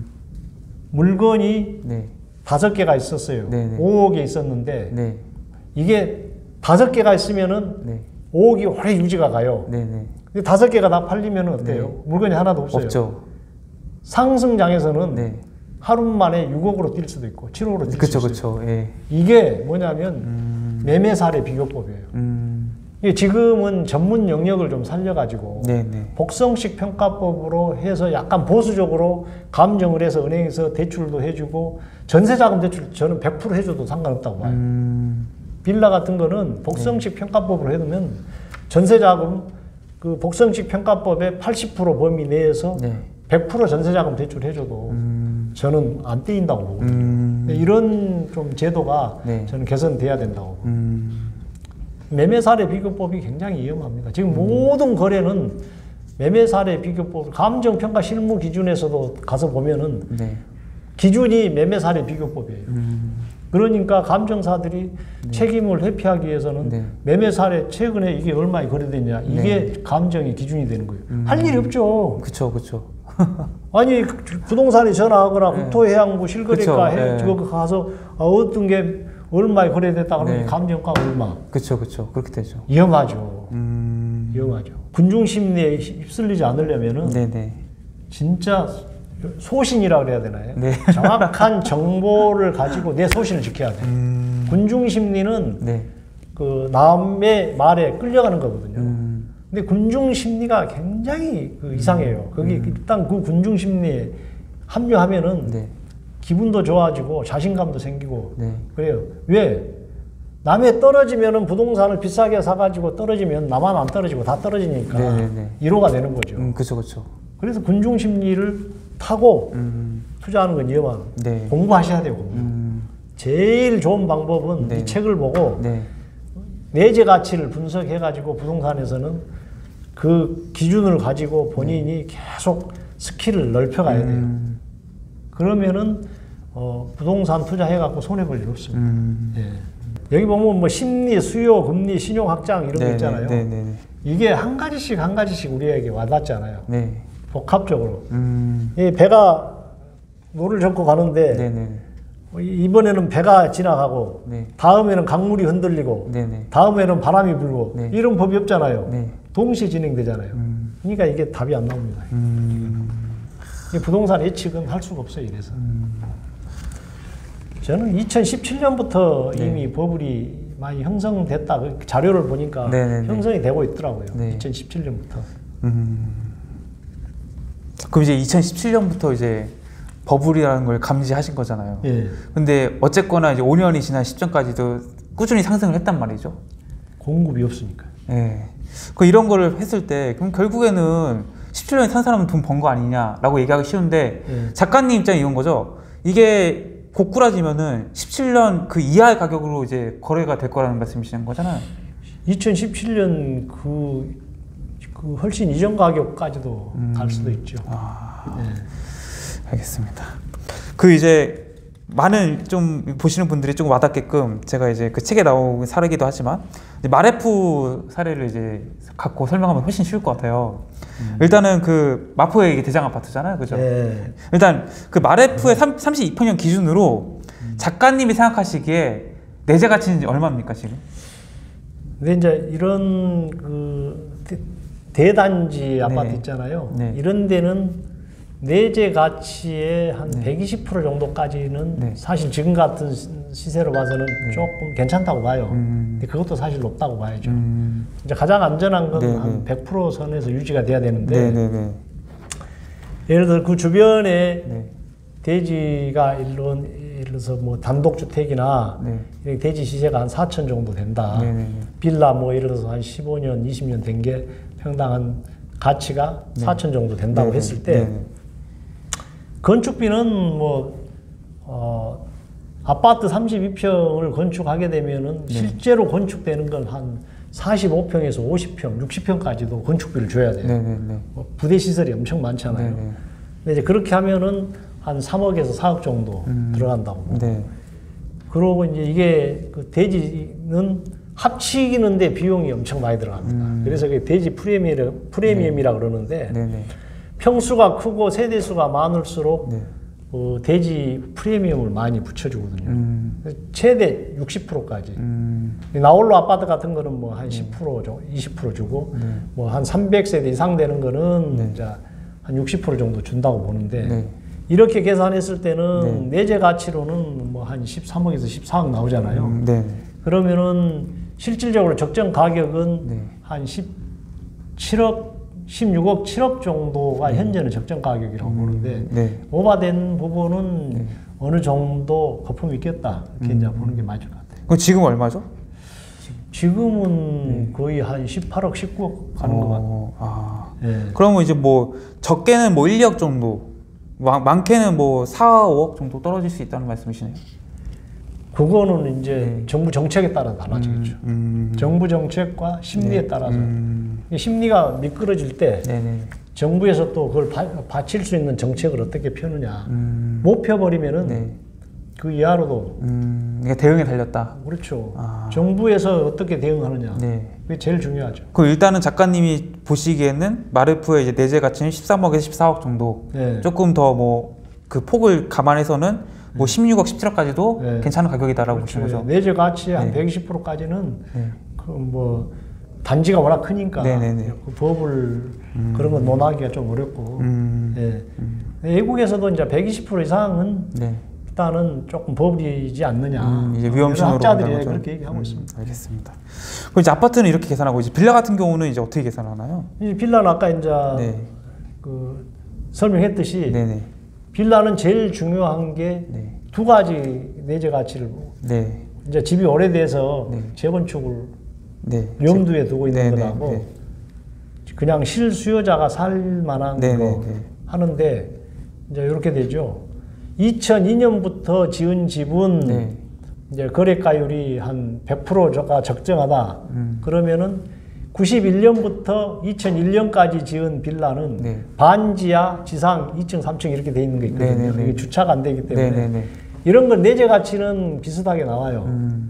물건이 5개가 있었어요. 5억에 있었는데 이게 5개가 있으면은 5억이 오래 유지가 가요. 근데 5개가 다 팔리면 어때요? 물건이 하나도 없어요. 없죠. 상승장에서는 하루 만에 6억으로 뛸 수도 있고 7억으로 뛸 수도 있고 이게 뭐냐면 매매사례 비교법이에요. 이게 지금은 전문 영역을 좀 살려가지고 복성식 평가법으로 해서 약간 보수적으로 감정을 해서 은행에서 대출도 해주고 전세자금 대출 저는 100% 해줘도 상관없다고 봐요. 빌라 같은 거는 복성식 평가법으로 해두면 전세자금 그 복성식 평가법의 80% 범위 내에서 100% 전세자금 대출해줘도 저는 안 떼인다고 보거든요. 이런 좀 제도가 저는 개선돼야 된다고 봅니다. 매매사례 비교법이 굉장히 위험합니다. 지금 모든 거래는 매매사례 비교법, 감정평가 실무 기준에서도 가서 보면은 기준이 매매사례 비교법이에요. 그러니까 감정사들이 책임을 회피하기 위해서는 매매사례 최근에 이게 얼마에 거래됐냐 이게 감정의 기준이 되는 거예요. 할 일이 없죠. 그쵸. 아니 부동산에 전화하거나 국토해양부 실거래가 저거 가서 어떤 게 얼마에 거래됐다 그러면 감정가 얼마. 그쵸. 그렇게 되죠. 위험하죠. 위험하죠. 군중 심리에 휩쓸리지 않으려면은 진짜 소신이라 그래야 되나요? 정확한 정보를 가지고 내 소신을 지켜야 돼. 군중 심리는 그 남의 말에 끌려가는 거거든요. 근데 군중 심리가 굉장히 이상해요. 거기 일단 그 군중 심리에 합류하면은 기분도 좋아지고 자신감도 생기고 그래요. 왜? 남의 떨어지면은 부동산을 비싸게 사가지고 떨어지면 나만 안 떨어지고 다 떨어지니까 위로가 되는 거죠. 그쵸. 그래서 군중 심리를 타고 투자하는 건 위험한. 공부하셔야 돼요. 공부. 제일 좋은 방법은 이 책을 보고 내재 가치를 분석해가지고 부동산에서는 그 기준을 가지고 본인이 계속 스킬을 넓혀가야 돼요. 그러면은 부동산 투자해갖고 손해볼 일 없습니다. 여기 보면 뭐 심리, 수요, 금리, 신용 확장 이런 거 있잖아요. 이게 한 가지씩 우리에게 와닿잖아요. 복합적으로. 이 배가 노를 젓고 가는데 이번에는 배가 지나가고 다음에는 강물이 흔들리고 다음에는 바람이 불고 이런 법이 없잖아요. 동시에 진행되잖아요. 그러니까 이게 답이 안 나옵니다. 이 부동산 예측은 할 수가 없어요. 이래서 저는 2017년부터 이미 버블이 많이 형성됐다. 그 자료를 보니까 형성이 되고 있더라고요. 2017년부터. 그럼 이제 2017년부터 이제 버블이라는 걸 감지하신 거잖아요. 근데 어쨌거나 이제 5년이 지난 시점까지도 꾸준히 상승을 했단 말이죠. 공급이 없으니까. 그 이런 거를 했을 때 그럼 결국에는 17년에 산 사람은 돈 번 거 아니냐라고 얘기하기 쉬운데 작가님 입장이 이런 거죠. 이게 고꾸라지면은 17년 그 이하의 가격으로 이제 거래가 될 거라는 말씀이시는 거잖아요. 2017년 그 훨씬 이전 가격까지도 갈 수도 있죠. 알겠습니다. 그 이제 많은 좀 보시는 분들이 좀 와닿게끔 제가 이제 그 책에 나온 사례이기도 하지만 이제 마레프 사례를 이제 갖고 설명하면 훨씬 쉬울 것 같아요. 일단은 그 마포의 이게 대장 아파트잖아요, 그죠? 네. 일단 그 마레프의 32평형 기준으로 작가님이 생각하시기에 내재 가치는 얼마입니까 지금? 근데 이제 이런 그 대단지 아파트 네. 있잖아요. 네. 이런 데는 내재 가치의 한 네. 120% 정도까지는 네. 사실 지금 같은 시세로 봐서는 조금 괜찮다고 봐요. 근데 그것도 사실 높다고 봐야죠. 이제 가장 안전한 건 네, 한 네. 100% 선에서 유지가 돼야 되는데 네네네. 예를 들어 그 주변에 네. 대지가 예를 들어서 뭐 단독주택이나 네. 이렇게 대지 시세가 한 4천 정도 된다. 네네네. 빌라 뭐 예를 들어서 한 15년, 20년 된 게 평당 한 가치가 네. 4천 정도 된다고 네네. 했을 때 네네. 건축비는 뭐 아파트 32평을 건축하게 되면은 네. 실제로 건축되는 건 한 45평에서 50평, 60평까지도 건축비를 줘야 돼요. 네네네. 뭐 부대 시설이 엄청 많잖아요. 네네. 근데 이제 그렇게 하면은 한 3억에서 4억 정도 들어간다고. 네. 그러고 이제 이게 그 대지는 합치기는데 비용이 엄청 많이 들어갑니다. 그래서 그 대지 프리미엄이라 그러는데 네네. 평수가 크고 세대수가 많을수록 네. 대지 프리미엄을 많이 붙여주거든요. 최대 60%까지. 나홀로 아파트 같은 거는 뭐 한 10% 정도, 20% 주고 뭐 한 300세대 이상 되는 거는 이제 한 60% 정도 준다고 보는데 네. 이렇게 계산했을 때는 내재 가치로는 뭐 한 13억에서 14억 나오잖아요. 네. 그러면은 실질적으로 적정 가격은 네. 한 17억, 16억, 7억 정도가 현재는 적정 가격이라고 보는데 네. 오바된 부분은 어느 정도 거품이 있겠다 이렇게 이제 보는 게 맞을 것 같아요. 그럼 지금 얼마죠? 지금은 거의 한 18억, 19억 가는 것 같아요. 아. 예. 그러면 이제 뭐 적게는 뭐 1, 2억 정도, 많게는 뭐 4, 5억 정도 떨어질 수 있다는 말씀이시네요. 그거는 이제 정부 정책에 따라 달라지겠죠. 정부 정책과 심리에 따라서 심리가 미끄러질 때 네네. 정부에서 또 그걸 받칠 수 있는 정책을 어떻게 펴느냐. 못 펴버리면은 네. 그 이하로도 이게 대응에 달렸다. 그렇죠. 아. 정부에서 어떻게 대응하느냐. 네. 그게 제일 중요하죠. 그럼 일단은 작가님이 보시기에는 마르프의 이제 내재 가치는 13억에서 14억 정도. 네. 조금 더 뭐 그 폭을 감안해서는 뭐 16억, 17억까지도 네. 괜찮은 가격이다라고 보시는 그렇죠. 거죠. 내재 가치의 한 네. 120%까지는 네. 그 뭐 단지가 워낙 크니까 네네네. 그 법을 그런 건 논하기가 좀 어렵고. 예. 외국에서도 이제 120% 이상은 네. 일단은 조금 법이지 않느냐. 이제 위험신호로 학자들이 본다는 거죠? 그렇게 얘기하고 있습니다. 알겠습니다. 그럼 이제 아파트는 이렇게 계산하고 이제 빌라 같은 경우는 이제 어떻게 계산하나요? 이 빌라는 아까 이제 네. 그 설명했듯이 네네. 빌라는 제일 중요한 게 두 네. 가지 내재 가치를 네. 이제 집이 오래돼서 네. 재건축을 네. 염두에 두고 있는 네네. 거하고 네. 그냥 실수요자가 살 만한 네네. 거 네. 하는데 이제 이렇게 되죠. 2002년부터 지은 집은 네. 이제 거래가율이 한 100%가 적정하다. 그러면은 91년부터 2001년까지 지은 빌라는 네. 반지하, 지상, 2층, 3층 이렇게 돼 있는 게 있거든요. 네네네. 이게 주차가 안 되기 때문에 네네네. 이런 건 내재 가치는 비슷하게 나와요.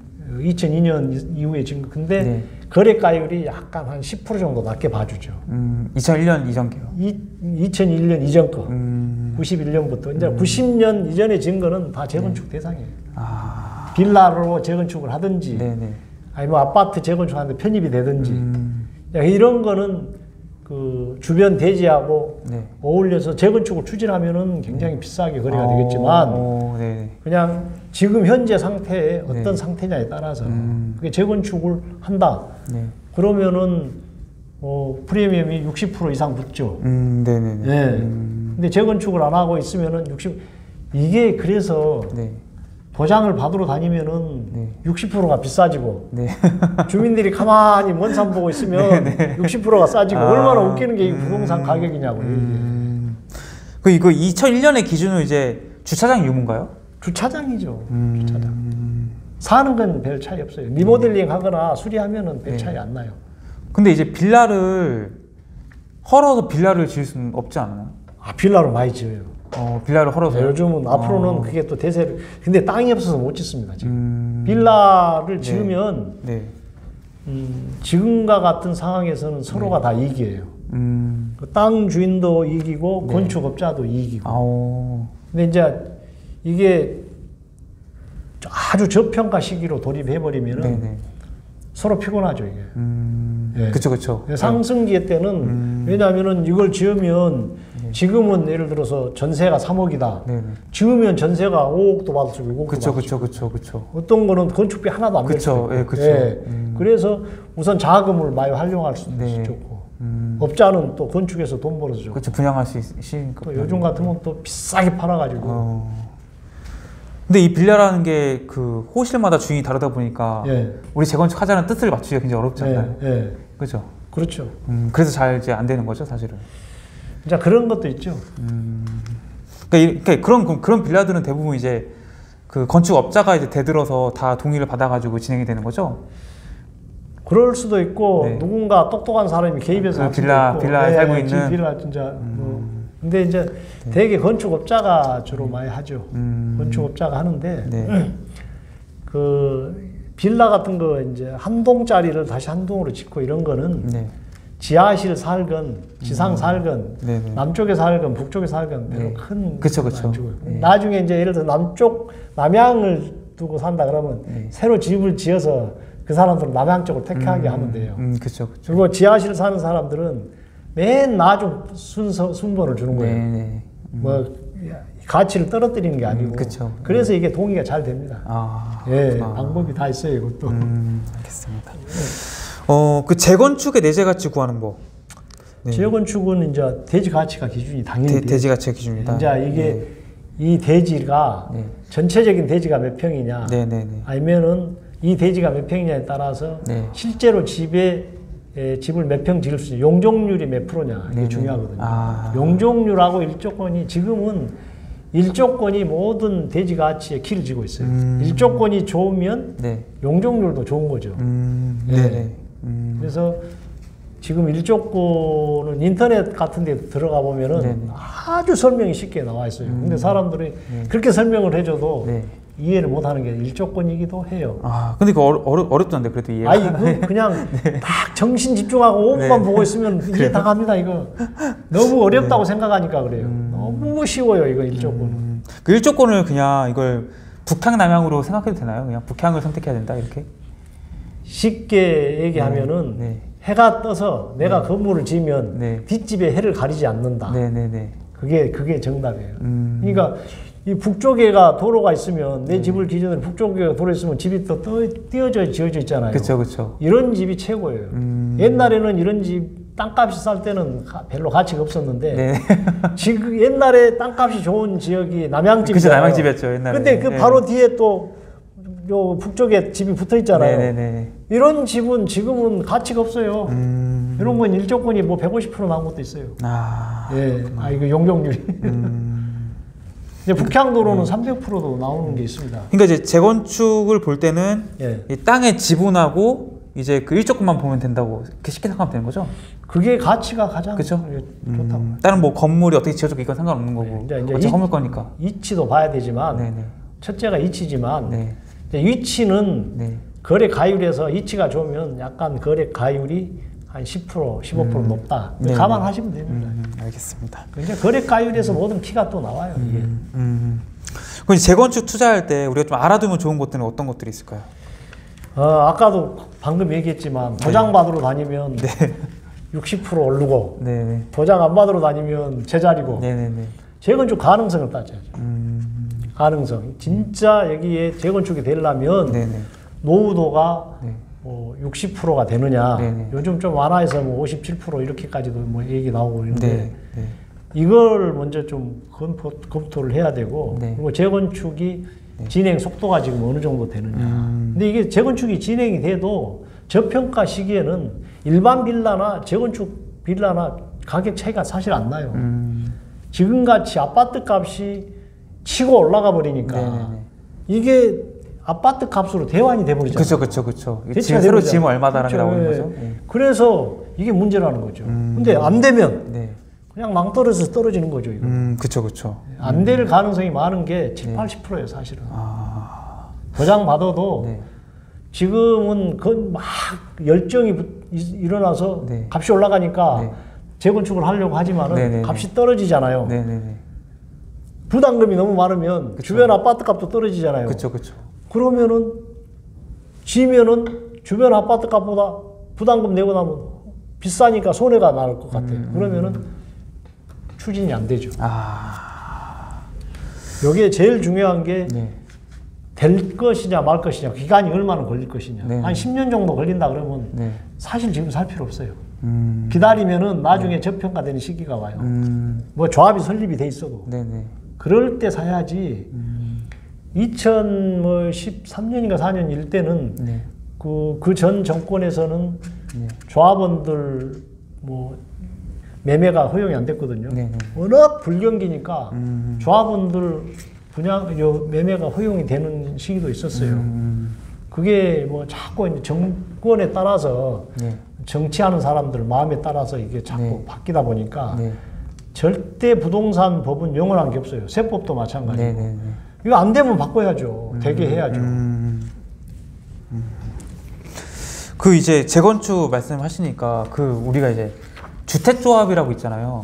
2002년 이후에 지금 근데 네. 거래가율이 약간 한 10% 정도 낮게 봐주죠. 2001년 이전게요. 2001년 이전 거, 91년부터 이제 90년 이전에 지은 거는 다 재건축 대상이에요. 아. 빌라로 재건축을 하든지, 네네. 아니 뭐 아파트 재건축하는데 편입이 되든지, 이런 거는 그 주변 대지하고 네. 어울려서 재건축을 추진하면은 굉장히 비싸게 거래가 되겠지만. 네. 그냥 지금 현재 상태에 어떤 네. 상태냐에 따라서 그게 재건축을 한다. 네. 그러면은 프리미엄이 60% 이상 붙죠. 네네네. 예. 근데 재건축을 안 하고 있으면은 이게 그래서 네. 보장을 받으러 다니면은 네. 60%가 비싸지고 네. 주민들이 가만히 먼 산 보고 있으면 60%가 싸지고 얼마나 웃기는 게 이 부동산 가격이냐고. 그 이거 2001년의 기준으로 이제 주차장 유무인가요? 주차장이죠. 주차장. 사는 건 별 차이 없어요. 리모델링 하거나 수리하면은 별 차이 안 나요. 근데 이제 빌라를 헐어서 빌라를 지을 수는 없지 않나요? 빌라로 많이 지어요. 빌라를 헐어서요? 네, 요즘은 앞으로는 그게 또 대세를. 근데 땅이 없어서 못 짓습니다. 지금. 빌라를 지으면 지금과 같은 상황에서는 서로가 다 이익이에요. 그 땅 주인도 이익이고 건축업자도 이익이고. 근데 이제 이게 아주 저평가 시기로 돌입해버리면은 서로 피곤하죠, 이게. 네. 그쵸. 상승기에 때는, 왜냐하면은 이걸 지으면 지금은 예를 들어서 전세가 3억이다. 지으면 전세가 5억도 받을 수 있고 5억도 받을 수 있고. 그쵸. 어떤 거는 건축비 하나도 안 낼 수 있고. 그래서 우선 자금을 많이 활용할 수도 좋고. 업자는 또 건축에서 돈 벌어서 좋고. 그렇죠. 분양할 수 있으니까. 또 요즘 같으면 또 비싸게 팔아가지고. 근데 이 빌라라는 게 그 호실마다 주인이 다르다 보니까 우리 재건축하자는 뜻을 맞추기가 굉장히 어렵잖아요. 그죠? 그렇죠. 그래서 잘 이제 안 되는 거죠, 사실은. 자, 그런 것도 있죠. 그러니까 그런 빌라들은 대부분 이제 그 건축업자가 이제 대들어서 다 동의를 받아가지고 진행이 되는 거죠. 그럴 수도 있고 누군가 똑똑한 사람이 개입해서 그 빌라에 살고 있는 빌라 진짜. 근데 이제 대개 건축업자가 주로 많이 하죠. 건축업자가 하는데 그 빌라 같은 거 이제 한 동짜리를 다시 한 동으로 짓고 이런 거는 지하실 살건 지상 살건 남쪽에 살건 북쪽에 살건 별로 큰 그쵸. 나중에 이제 예를 들어 남향을 두고 산다 그러면 새로 집을 지어서 그 사람들은 남향 쪽을 택하게 하면 돼요. 그쵸. 그리고 지하실 사는 사람들은 맨 나중 순번을 주는 거예요. 뭐 가치를 떨어뜨리는 게 아니고. 그래서 이게 동의가 잘 됩니다. 방법이 다 있어요, 이것도. 알겠습니다. 그 재건축의 내재 가치 구하는 법. 재건축은 이제 대지 가치가 기준이 당연히 대지 가치가 기준이다. 이제 이게 이 대지가 전체적인 대지가 몇 평이냐, 아니면은 이 대지가 몇 평이냐에 따라서 실제로 집을 몇 평 지을 수 있는 용적률이 몇 프로냐 이게 중요하거든요. 용적률하고 일조권이 지금은 일조권이 모든 대지 가치의 키를 쥐고 있어요. 일조권이 좋으면 용적률도 좋은 거죠. 그래서 지금 일조권은 인터넷 같은 데 들어가 보면은 아주 설명이 쉽게 나와 있어요. 근데 사람들이 그렇게 설명을 해줘도 이해를 못하는 게 일조권이기도 해요. 근데 그 어렵던데 그래도 이해가. 그냥 딱 정신 집중하고 5분만 보고 있으면 이해 다 갑니다. 이거 너무 어렵다고 생각하니까 그래요. 너무 쉬워요, 이거 일조권은. 그 일조권을 그냥 이걸 북향 남향으로 생각해도 되나요? 그냥 북향을 선택해야 된다 이렇게? 쉽게 얘기하면은 해가 떠서 내가 건물을 지으면 뒷집에 해를 가리지 않는다. 그게 정답이에요. 그러니까 이 북쪽에가 도로가 있으면 내 집을 기준으로 북쪽에 도로 있으면 집이 또 띄어져 지어져 있잖아요. 그렇죠. 이런 집이 최고예요. 옛날에는 이런 집 땅값이 쌀 때는 별로 가치가 없었는데 지금 옛날에 땅값이 좋은 지역이 남양집이잖아요. 그렇죠, 남양집이었죠 옛날에. 근데 그 바로 뒤에 또 요 북쪽에 집이 붙어 있잖아요. 이런 집은 지금은 가치가 없어요. 이런 건 일조권이 뭐 150% 나온 것도 있어요. 이거 용적률이. 이제 북향도로는 300%도 나오는 게 있습니다. 그러니까 이제 재건축을 볼 때는 이 땅의 지분하고 이제 그 일조권만 보면 된다고 그렇게 쉽게 생각하면 되는 거죠? 그게 가치가 가장 좋다고. 다른 뭐 건물이 어떻게 지어졌고 이건 상관없는 거고. 이제 건물 거니까. 위치도 봐야 되지만 첫째가 위치지만 위치는 거래 가율에서 위치가 좋으면 약간 거래 가율이 한 10%, 15% 높다. 감안하시면 됩니다. 알겠습니다. 이제 거래 가율에서 모든 키가 또 나와요. 이게. 그럼 재건축 투자할 때 우리가 좀 알아두면 좋은 것들은 어떤 것들이 있을까요? 아까도 방금 얘기했지만 도장 받으러 다니면 60% 오르고 도장 안 받으러 다니면 제자리고 재건축 가능성을 따져야죠. 가능성. 진짜 여기에 재건축이 되려면 노후도가 뭐 60%가 되느냐. 요즘 좀 완화해서 뭐 57% 이렇게까지도 뭐 얘기 나오고 있는데 이걸 먼저 좀 검토를 해야 되고 그리고 재건축이 진행 속도가 지금 어느 정도 되느냐. 근데 이게 재건축이 진행이 돼도 저평가 시기에는 일반 빌라나 재건축 빌라나 가격 차이가 사실 안 나요. 지금같이 아파트 값이 치고 올라가 버리니까 이게 아파트 값으로 대환이 돼버리잖아요. 그렇죠. 새로 지으면 얼마다라는 게 나오는 거죠. 그래서 이게 문제라는 거죠. 근데 안 되면 그냥 낭떠러져서 떨어지는 거죠. 이거. 그쵸, 그쵸. 안 될 가능성이 많은 게 7, 80%예요, 사실은. 보장 받아도 네. 지금은 막 열정이 일어나서 네. 값이 올라가니까 네. 재건축을 하려고 하지만은 네네네. 값이 떨어지잖아요. 네네네. 부담금이 너무 많으면 그쵸. 주변 아파트 값도 떨어지잖아요. 그쵸, 그쵸. 그러면은 지면은 주변 아파트 값보다 부담금 내고 나면 비싸니까 손해가 날 것 같아요. 그러면은 추진이 안 되죠. 여기에 제일 중요한 게 될 것이냐 말 것이냐, 기간이 얼마나 걸릴 것이냐. 네. 한 10년 정도 걸린다 그러면 네. 사실 지금 살 필요 없어요. 기다리면은 나중에 저평가되는 시기가 와요. 뭐 조합이 설립이 돼 있어도. 네네. 그럴 때 사야지. 2013년인가 4년 일 때는 네. 그 전 정권에서는 네. 조합원들 뭐 매매가 허용이 안 됐거든요. 네네. 워낙 불경기니까 조합원들 매매가 허용이 되는 시기도 있었어요. 그게 뭐 자꾸 이제 정권에 따라서 네. 정치하는 사람들 마음에 따라서 이게 자꾸 네. 바뀌다 보니까 네. 절대 부동산 법은 영원한 게 없어요. 세법도 마찬가지고. 네. 이거 안 되면 바꿔야죠. 되게 해야죠. 그 이제 재건축 말씀하시니까 우리가 이제 주택조합이라고 있잖아요.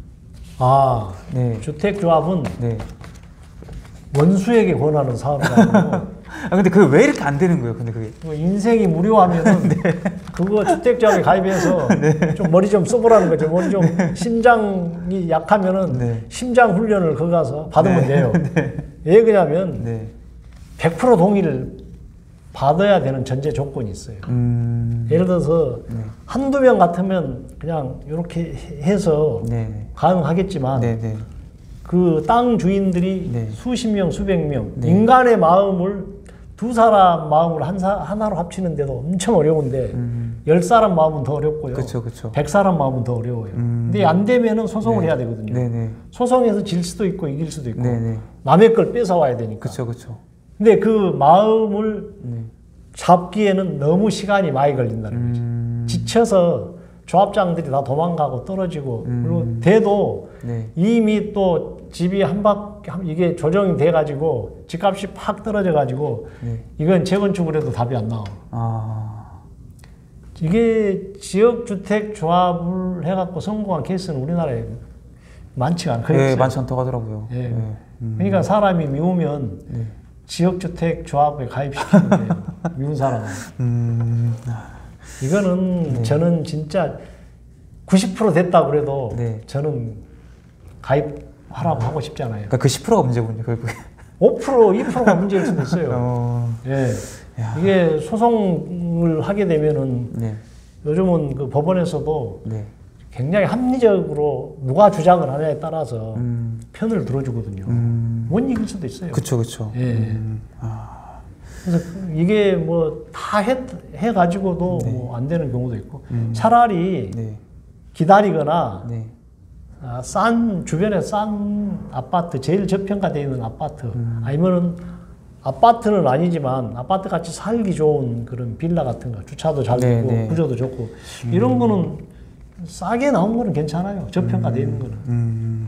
네. 주택조합은 네. 원수에게 권하는 사업이라고. 근데 그게 왜 이렇게 안 되는 거예요? 근데 그게 인생이 무료하면은 네. 그거 주택조합에 가입해서 네. 좀 머리 좀 써보라는 거죠. 머리 좀 심장이 약하면은 네. 심장 훈련을 거기 가서 받으면 네. 돼요. 네. 왜 그러냐면 네. 100% 동의를 받아야 되는 전제 조건이 있어요. 예를 들어서 네. 한두 명 같으면 그냥 이렇게 해서 네. 가능하겠지만 네. 그 땅 주인들이 네. 수십 명, 수백 명 네. 인간의 마음을 두 사람 마음을 하나로 합치는데도 엄청 어려운데 10사람 마음은 더 어렵고요. 그쵸. 100사람 마음은 더 어려워요. 근데 안 되면은 소송을 네. 해야 되거든요. 네네. 소송에서 질 수도 있고 이길 수도 있고 네네. 남의 걸 뺏어와야 되니까. 그쵸. 근데 그 마음을 잡기에는 너무 시간이 많이 걸린다는 거죠. 지쳐서 조합장들이 다 도망가고 떨어지고 그리고 돼도 네. 이미 또 집이 이게 조정이 돼가지고 집값이 팍 떨어져가지고 네. 이건 재건축을 해도 답이 안 나와요. 이게 지역주택 조합을 해갖고 성공한 케이스는 우리나라에 많지가 않거든요. 네, 많지 않다고 하더라고요. 네. 네. 그러니까 사람이 미우면 네. 지역주택 조합에 가입시키는 거예요. 미운 사람은. 이거는 네. 저는 진짜 90% 됐다고 그래도 네. 저는 가입하라고 하고 싶지 않아요. 그러니까 그 10%가 문제군요, 결국에. 5%, 2%가 문제일 수도 있어요. 예. 이게 소송을 하게 되면은 네. 요즘은 그 법원에서도 네. 굉장히 합리적으로 누가 주장을 하냐에 따라서 편을 들어주거든요. 못 이길 수도 있어요. 그쵸. 예. 그래서 이게 뭐 다 해가지고도 네. 뭐 안 되는 경우도 있고 차라리 네. 기다리거나 네. 주변에 싼 아파트, 제일 저평가되어 있는 아파트 아니면은 아파트는 아니지만 아파트 같이 살기 좋은 그런 빌라 같은 거 주차도 잘 되고 네. 구조도 좋고 이런 거는 싸게 나온 거는 괜찮아요. 저평가되어 있는 거는.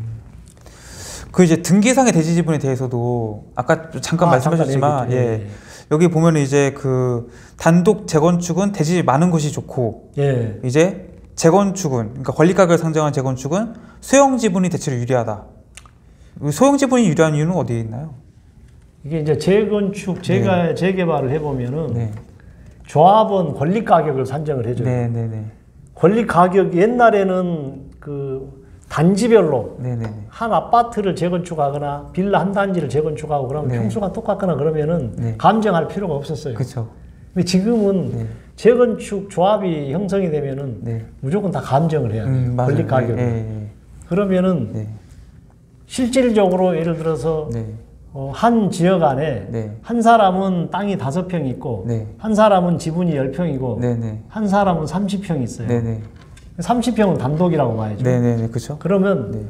그 이제 등기상의 대지 지분에 대해서도 아까 잠깐 말씀하셨지만 예. 여기 보면 이제 그 단독 재건축은 대지 많은 것이 좋고 예. 이제 재건축은 그러니까 권리가격을 상정한 재건축은 소형 지분이 대체로 유리하다. 소형 지분이 유리한 이유는 어디에 있나요? 이게 이제 재건축 재개발을 해보면은 네. 조합원 권리가격을 산정을 해줘요. 네. 권리가격 옛날에는 그 단지별로 한 아파트를 재건축하거나 빌라 한 단지를 재건축하고 그러면 네. 평수가 똑같거나 그러면은 네. 감정할 필요가 없었어요. 그쵸. 근데 지금은 재건축 조합이 형성이 되면은 무조건 다 감정을 해야 돼요. 권리 가격을. 그러면은 실질적으로 예를 들어서 한 지역 안에 한 사람은 땅이 5평이 있고 한 사람은 지분이 10평이고 한 사람은 30평이 있어요. 30평은 단독이라고 봐야죠. 그렇죠. 그러면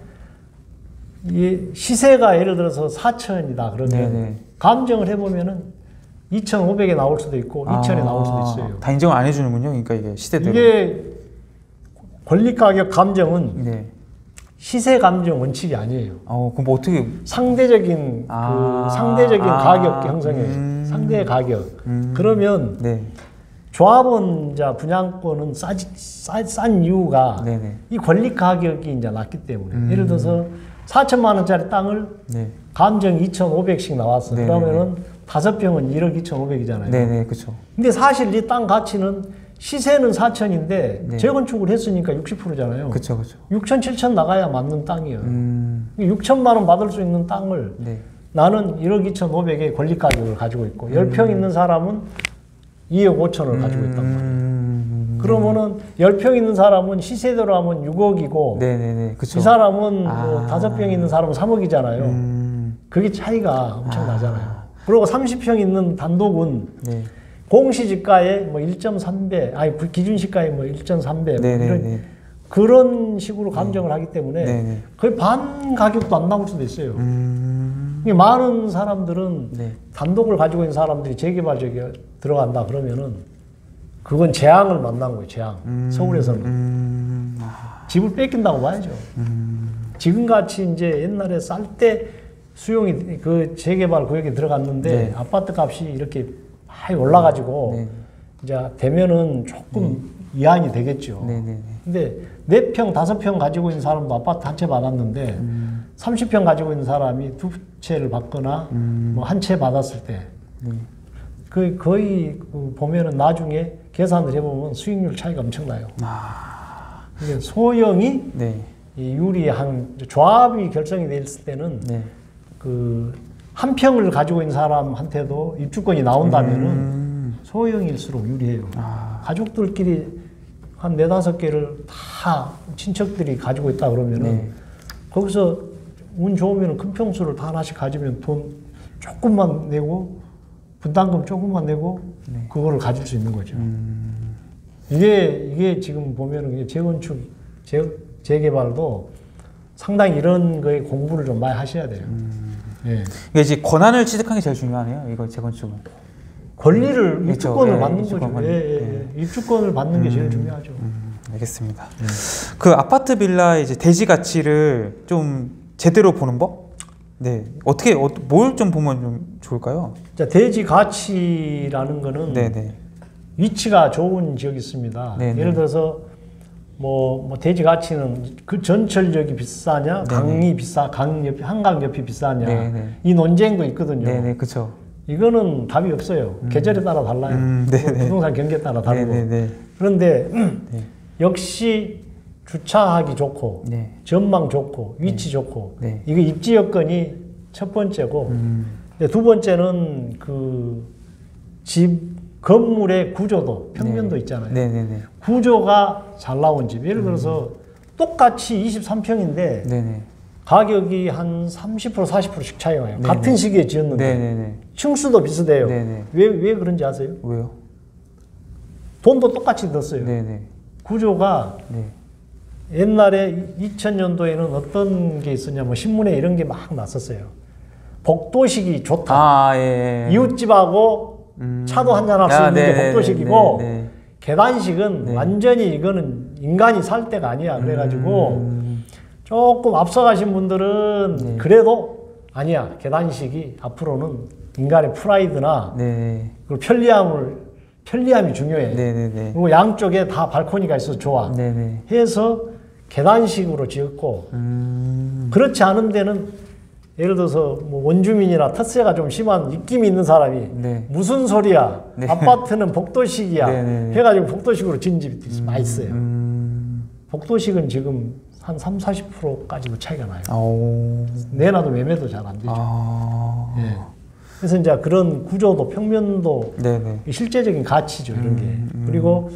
이 시세가 예를 들어서 4천이다 그러면 감정을 해보면은 2,500에 나올 수도 있고 2,000에 나올 수도 있어요. 다 인정을 안 해주는군요. 그러니까 이게 시대대로. 이게 권리가격 감정은 시세 감정 원칙이 아니에요. 그럼 뭐 어떻게 상대적인 상대적인 가격 형성에 상대 가격. 그러면 네. 조합원자 분양권은 싼 이유가 네네. 이 권리 가격이 이제 낮기 때문에 예를 들어서 4천만 원짜리 땅을 네. 감정 2,500씩 나왔어. 네네네. 그러면은 5평은 1억 2,500이잖아요. 네네, 그렇죠. 근데 사실 이 땅 가치는 시세는 4천인데 네. 재건축을 했으니까 60%잖아요. 그렇죠, 그렇죠. 6천, 7천 나가야 맞는 땅이에요. 6천만 원 받을 수 있는 땅을 네. 나는 1억 2,500의 권리 가격을 가지고 있고 10평 있는 사람은 2억 5천을 가지고 있단 말이에요. 그러면은 10평 있는 사람은 시세대로 하면 6억이고 네네네, 그쵸. 이 사람은 뭐 5평 있는 사람은 3억이잖아요. 그게 차이가 엄청 나잖아요. 그리고 30평 있는 단독은 네. 공시지가의 뭐 1.3배, 아니 기준시가의 뭐 1.3배 네네네. 그런 식으로 감정을 하기 때문에 네네. 거의 반 가격도 안 나올 수도 있어요. 많은 사람들은 네. 단독을 가지고 있는 사람들이 재개발적에 들어간다 그러면은 그건 재앙을 만난 거예요. 재앙. 서울에서는 집을 뺏긴다고 봐야죠. 지금같이 이제 옛날에 쌀 때 수용이 그 재개발 구역에 들어갔는데 네. 아파트 값이 이렇게 많이 올라가지고 네. 이제 되면은 조금 이한이 되겠죠. 네네네. 근데 4평, 5평 가지고 있는 사람도 아파트 한 채 받았는데 30평 가지고 있는 사람이 2채를 받거나 뭐 한 채 받았을 때 거의 보면은 나중에 계산을 해보면 수익률 차이가 엄청나요. 이게 소형이 네. 이 유리한 조합이 결성이 돼 있을 때는 네. 한 평을 가지고 있는 사람한테도 입주권이 나온다면은 소형일수록 유리해요. 가족들끼리 한 4-5개를 다 친척들이 가지고 있다 그러면은 네. 거기서 운 좋으면 큰 평수를 다 하나씩 가지면 돈 조금만 내고 분담금 조금만 내고 네. 그거를 가질 수 있는 거죠. 이게 지금 보면은 재건축, 재개발도 상당히 이런 거에 공부를 좀 많이 하셔야 돼요. 예. 이게 이제 권한을 취득하는 게 제일 중요하네요. 이거 재건축은. 권리를 그렇죠. 입주권을 예, 받는 입주권 거죠. 입주권을 받는 게 제일 중요하죠. 알겠습니다. 그 아파트 빌라의 이제 대지 가치를 좀 제대로 보는 법? 네. 어떻게 뭘 좀 보면 좀 좋을까요? 자, 대지 가치라는 거는 네네. 위치가 좋은 지역이 있습니다. 네네. 예를 들어서 뭐 대지 가치는 그 전철역이 비싸냐, 강이 비싸, 한강 옆이 비싸냐 네네. 이 논쟁도 있거든요. 네네, 그렇죠. 이거는 답이 없어요. 계절에 따라 달라요. 부동산 경기에 따라 다르고. 네네네. 그런데 네. 역시 주차하기 좋고 네. 전망 좋고 위치 좋고 네. 이거 입지 여건이 첫 번째고 두 번째는 그 집 건물의 구조도 평면도 있잖아요. 네네네. 구조가 잘 나온 집. 예를 들어서 똑같이 23평인데 네네. 가격이 한 30% 40%씩 차이가 나요. 네네. 같은 시기에 지었는데 네네네. 층수도 비슷해요. 네네. 왜 그런지 아세요? 왜요? 돈도 똑같이 들었어요. 네네. 구조가 네. 옛날에 2000년도에는 어떤 게 있었냐면 신문에 이런 게 막 났었어요. 복도식이 좋다. 예. 이웃집하고 차도 한잔할 수 있는 게 복도식이고 네. 계단식은 완전히 이거는 인간이 살 데가 아니야. 그래가지고 조금 앞서가신 분들은 그래도 아니야. 계단식이 앞으로는 인간의 프라이드나 그리고 편리함이 중요해. 네네네. 그리고 양쪽에 다 발코니가 있어서 좋아. 네네. 해서 계단식으로 지었고 그렇지 않은 데는 예를 들어서 뭐 원주민이나 텃세가 좀 심한 입김이 있는 사람이 네. 무슨 소리야? 네. 아파트는 복도식이야. 네네. 해가지고 복도식으로 지은 집이 많이 있어요. 복도식은 지금 한 30-40%까지도 차이가 나요. 내놔도 매매도 잘 안 되죠. 예. 그래서 이제 그런 구조도 평면도 네네. 실제적인 가치죠. 이런 게. 그리고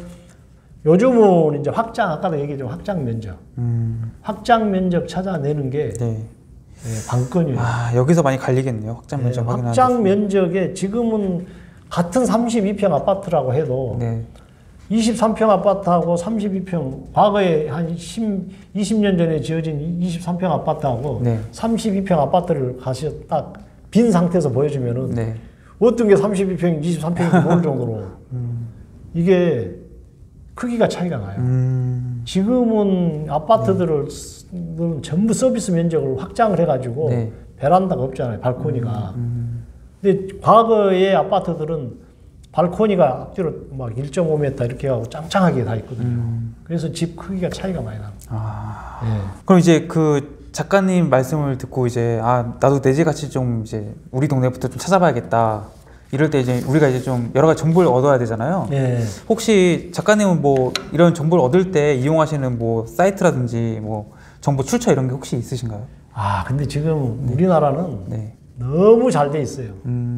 요즘은 이제 아까도 얘기했죠. 확장 면적. 확장 면적 찾아내는 게 네. 관건이에요. 여기서 많이 갈리겠네요. 확장 면적 확인하는. 확장 면적에 지금은 같은 32평 아파트라고 해도 23평 아파트하고 32평 과거에 한 20년 전에 지어진 23평 아파트하고 32평 아파트를 가서 딱 빈 상태에서 보여주면은 어떤 게 32평, 23평인지 모를 정도로 이게 크기가 차이가 나요. 지금은 아파트들을 전부 서비스 면적을 확장을 해가지고 네. 베란다가 없잖아요, 발코니가. 근데 과거의 아파트들은 발코니가 앞뒤로 막 1.5m 이렇게 하고 짱짱하게 다 있거든요. 그래서 집 크기가 차이가 많이 납니다. 아. 예. 그럼 이제 그 작가님 말씀을 듣고 이제 나도 내 집 같이 좀 이제 우리 동네부터 좀 찾아봐야겠다. 이럴 때 이제 우리가 이제 좀 여러 가지 정보를 얻어야 되잖아요. 예. 혹시 작가님은 뭐 이런 정보를 얻을 때 이용하시는 뭐 사이트라든지 뭐 정보 출처 이런 게 혹시 있으신가요? 근데 지금 우리나라는 네. 너무 잘 돼 있어요.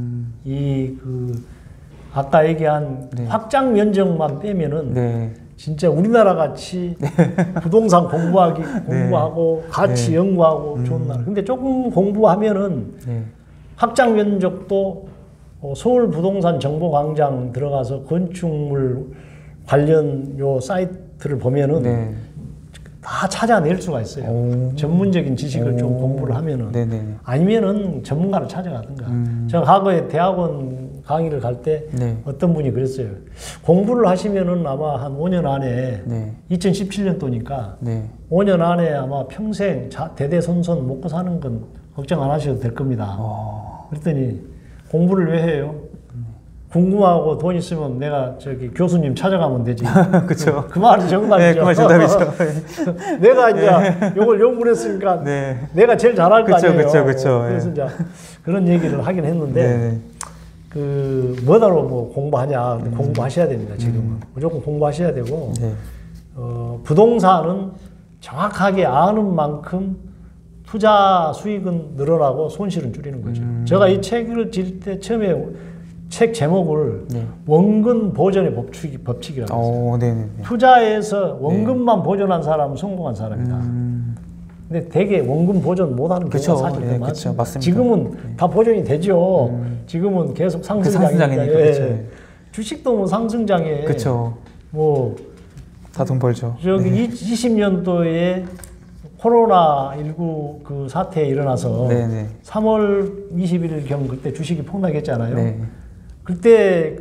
아까 얘기한 네. 확장 면적만 빼면은 네. 진짜 우리나라 같이 부동산 공부하고 같이 네. 연구하고 좋은 나라. 근데 조금 공부하면은 네. 확장 면적도 서울 부동산 정보광장 들어가서 건축물 관련 요 사이트를 보면은 네. 다 찾아낼 수가 있어요. 전문적인 지식을 좀 공부를 하면은. 네네. 아니면은 전문가를 찾아가든가. 제가 과거에 대학원 강의를 갈 때 네. 어떤 분이 그랬어요. 공부를 하시면은 아마 한 5년 안에 네. 2017년도니까 네. 5년 안에 아마 평생 대대손손 먹고 사는 건 걱정 안 하셔도 될 겁니다. 그랬더니 공부를 왜 해요? 궁금하고 돈 있으면 내가 저기 교수님 찾아가면 되지. 그쵸. 그 말이 정답이죠. 네, 그 말이 정답이죠. 내가 이제 이걸 연구를 했으니까 네. 내가 제일 잘할 거 아니에요. 그쵸. 그래서 이제 그런 얘기를 하긴 했는데 네. 뭐다로 뭐 공부하냐. 공부하셔야 됩니다. 지금은. 무조건 공부하셔야 되고 네. 부동산은 정확하게 아는 만큼 투자 수익은 늘어나고 손실은 줄이는 거죠. 제가 이 책을 질 때 처음에 책 제목을 네. 원금 보존의 법칙이라고 했어요. 네네. 투자에서 원금만 보존한 사람은 성공한 사람이다. 근데 되게 원금 보존 못하는 경우가 사실 더 많습니다. 맞습니다. 지금은 다 보존이 되죠. 지금은 계속 상승장이니까. 그쵸. 주식도 뭐 상승장에 그쵸. 뭐 다 돈 벌죠. 저기 20년도에 코로나19 그 사태에 일어나서 네네. 3월 20일경 그때 주식이 폭락했잖아요. 네. 그때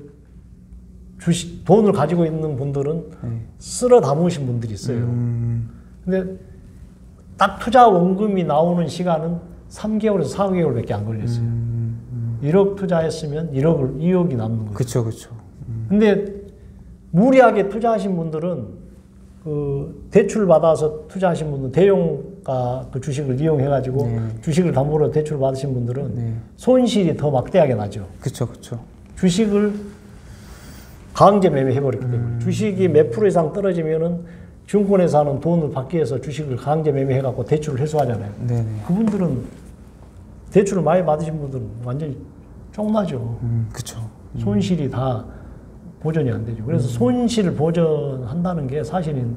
주식 돈을 가지고 있는 분들은 쓸어 담으신 분들이 있어요. 근데 딱 투자 원금이 나오는 시간은 3개월에서 4개월밖에 안 걸렸어요. 1억 투자했으면 2억이 남는 거죠. 그쵸. 근데 무리하게 투자하신 분들은 대출 받아서 투자하신 분들, 대용가 그 주식을 이용해가지고 주식을 담보로 대출 받으신 분들은 손실이 더 막대하게 나죠. 그쵸. 주식을 강제 매매해버렸기 때문에 주식이 몇 프로 이상 떨어지면은 증권회사는 돈을 받기 위해서 주식을 강제 매매해갖고 대출을 해소하잖아요. 네네. 그분들은 대출을 많이 받으신 분들은 완전히 쪽나죠. 그쵸. 손실이 다 보전이 안 되죠. 그래서 손실을 보전한다는 게 사실은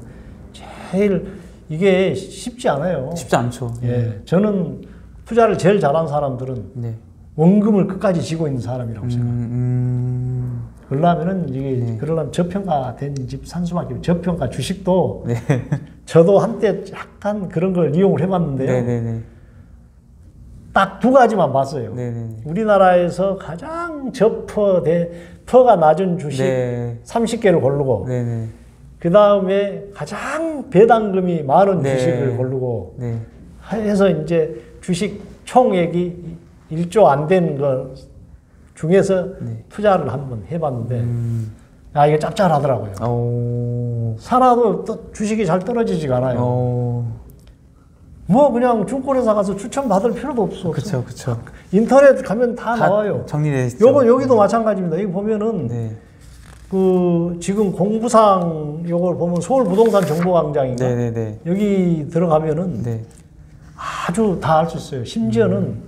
이게 쉽지 않아요. 쉽지 않죠. 예, 저는 투자를 제일 잘하는 사람들은 네. 원금을 끝까지 쥐고 있는 사람이라고 생각합니다. 그러려면은 그러려면 저평가된 집 산 수밖에 없어요. 저평가 주식도 저도 한때 약간 그런 걸 이용을 해봤는데요. 딱 두 가지만 봤어요. 우리나라에서 가장 퍼가 낮은 주식 30개를 고르고 그 다음에 가장 배당금이 많은 주식을 고르고 해서 이제 주식 총액이 1조 안 되는 것 중에서 투자를 한번 해봤는데 이게 짭짤하더라고요. 살아도 주식이 잘 떨어지지가 않아요. 뭐 그냥 증권회사 가서 추천 받을 필요도 없어. 그쵸. 인터넷 가면 다 나와요. 정리돼 있죠. 여기도 마찬가지입니다. 여기 보면은 지금 공부상 요걸 보면 서울 부동산 정보광장인가 여기 들어가면은 아주 다 알 수 있어요. 심지어는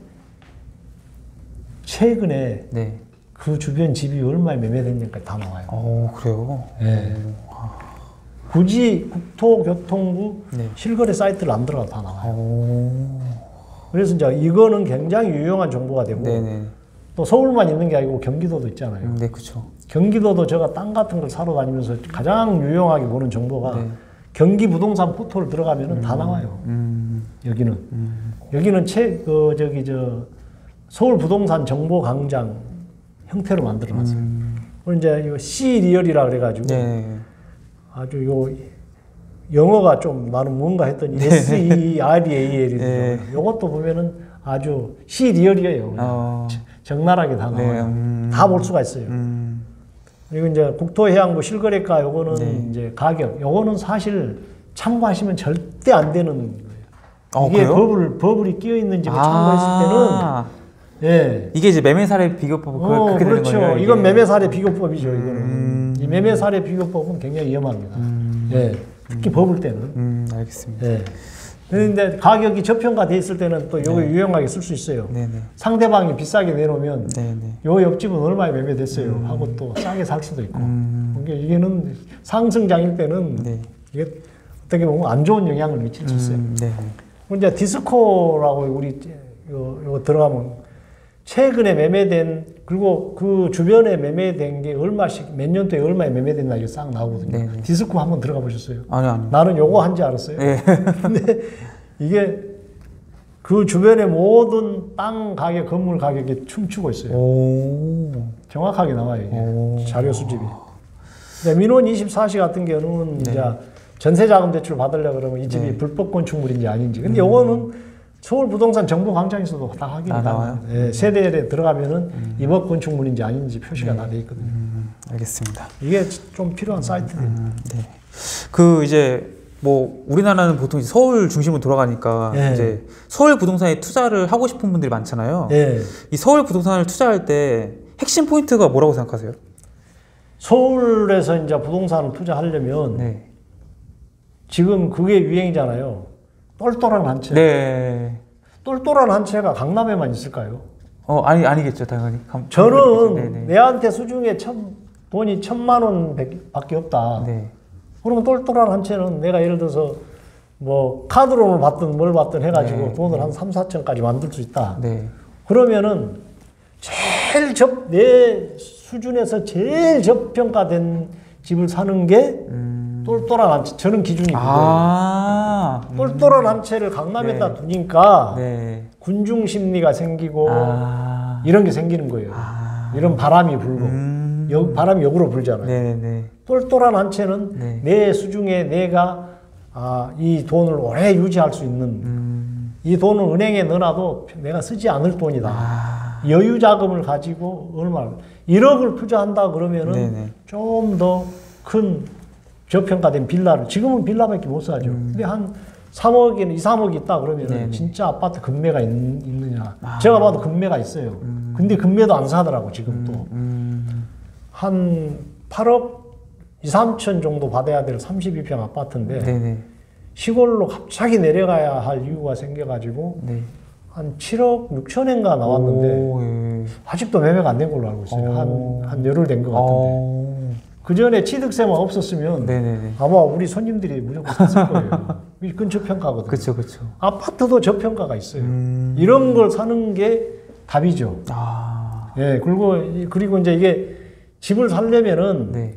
최근에 그 주변 집이 얼마에 매매됐는지까지 다 나와요. 그래요? 네. 굳이 국토교통부 실거래 사이트를 안 들어가도 다 나와요. 그래서 이제 이거는 굉장히 유용한 정보가 되고 또 서울만 있는 게 아니고 경기도도 있잖아요. 그렇죠. 경기도도 제가 땅 같은 걸 사러 다니면서 가장 유용하게 보는 정보가 경기 부동산 포털 들어가면은 다 나와요. 여기는 서울 부동산 정보 광장 형태로 만들어놨어요. 그리고 이제 이거 C 리얼이라 그래가지고 아주 영어가 좀 나는 뭔가 했더니 SEREAL이 네. 이것도 보면은 아주 시리얼이에요. 적나라하게 다 나와요. 다 볼 수가 있어요. 그리고 이제 국토해양부 실거래가 요거는 네. 이제 가격 요거는 사실 참고하시면 절대 안 되는 거예요. 이게 그래요? 버블이 끼어 있는 집을 참고했을 때는 예. 이게 이제 매매사례 비교법 그렇게 그렇죠. 되는 거예요. 이건 매매사례 비교법이죠. 이거는 이 매매사례 비교법은 굉장히 위험합니다. 예. 특히 버블 때는. 알겠습니다. 예. 그런데 가격이 저평가돼 있을 때는 또 요거 유용하게 쓸 수 있어요. 네네. 상대방이 비싸게 내놓으면 네네. 요 옆집은 얼마에 매매됐어요 하고 또 싸게 살 수도 있고. 그러니까 이게는 상승장일 때는 네. 이게 어떻게 보면 안 좋은 영향을 미칠 수 있어요. 네. 이제 디스코라고 우리 요 들어가면 최근에 매매된 그리고 그 주변에 매매된 게 얼마씩 몇 년도에 얼마에 매매됐나 이게 싹 나오거든요. 네네. 디스코 한번 들어가 보셨어요? 아니요. 나는 요거 한지 알았어요. 네. 근데 이게 그 주변의 모든 땅 가격, 건물 가격이 춤추고 있어요. 정확하게 나와요. 이게. 자료 수집이. 민원 24시 같은 경우는 네. 이제 전세자금 대출 받으려고 그러면 이 집이 불법 건축물인지 아닌지. 근데 요거는 서울 부동산 정보 광장에서도 다 확인이 가능해요. 예, 세대에 들어가면은 입업 건축물인지 아닌지 표시가 다 돼 있거든요. 알겠습니다. 이게 좀 필요한 사이트예요. 네. 그 이제 뭐 우리나라는 보통 이제 서울 중심으로 돌아가니까 예. 이제 서울 부동산에 투자를 하고 싶은 분들이 많잖아요. 예. 이 서울 부동산을 투자할 때 핵심 포인트가 뭐라고 생각하세요? 서울에서 이제 부동산을 투자하려면 네. 지금 그게 유행이잖아요. 똘똘한 한 채. 네. 똘똘한 한 채가 강남에만 있을까요? 아니겠죠, 당연히. 저는 네네. 내한테 수중에 돈이 1,000만 원 밖에 없다. 네. 그러면 똘똘한 한 채는 내가 예를 들어서 뭐 카드론을 받든 뭘 받든 해가지고 네. 돈을 한 3, 4천까지 만들 수 있다. 네. 그러면은 내 수준에서 제일 저평가된 집을 사는 게 똘똘한 한 채. 저는 기준이 그거예요. 똘똘한 한 채를 강남에다 네. 두니까 네. 군중 심리가 생기고 이런 게 생기는 거예요. 이런 바람이 불고 바람이 역으로 불잖아요. 네네. 똘똘한 한 채는 네. 내 수중에 내가 이 돈을 오래 유지할 수 있는 이 돈을 은행에 넣어놔도 내가 쓰지 않을 돈이다. 여유 자금을 가지고 얼마 1억을 투자한다 그러면은 좀 더 큰 저평가된 빌라를 지금은 빌라밖에 못 사죠. 근데 한 3억이나 2, 3억이 있다 그러면은 진짜 아파트 금매가 있느냐? 제가 봐도 금매가 있어요. 근데 금매도 안 사더라고 지금 또. 한 8억 2, 3천 정도 받아야 될 32평 아파트인데 네네. 시골로 갑자기 내려가야 할 이유가 생겨가지고 네. 한 7억 6천엔가 나왔는데 아직도 매매가 안 된 걸로 알고 있어요. 한 열흘 된 것 같은데. 그 전에 취득세만 없었으면 네네네. 아마 우리 손님들이 무조건 샀을 거예요. 이 근저평가거든요. 그렇죠, 그렇죠. 아파트도 저평가가 있어요. 이런 걸 사는 게 답이죠. 예, 그리고 이제 이게 집을 살려면은 네.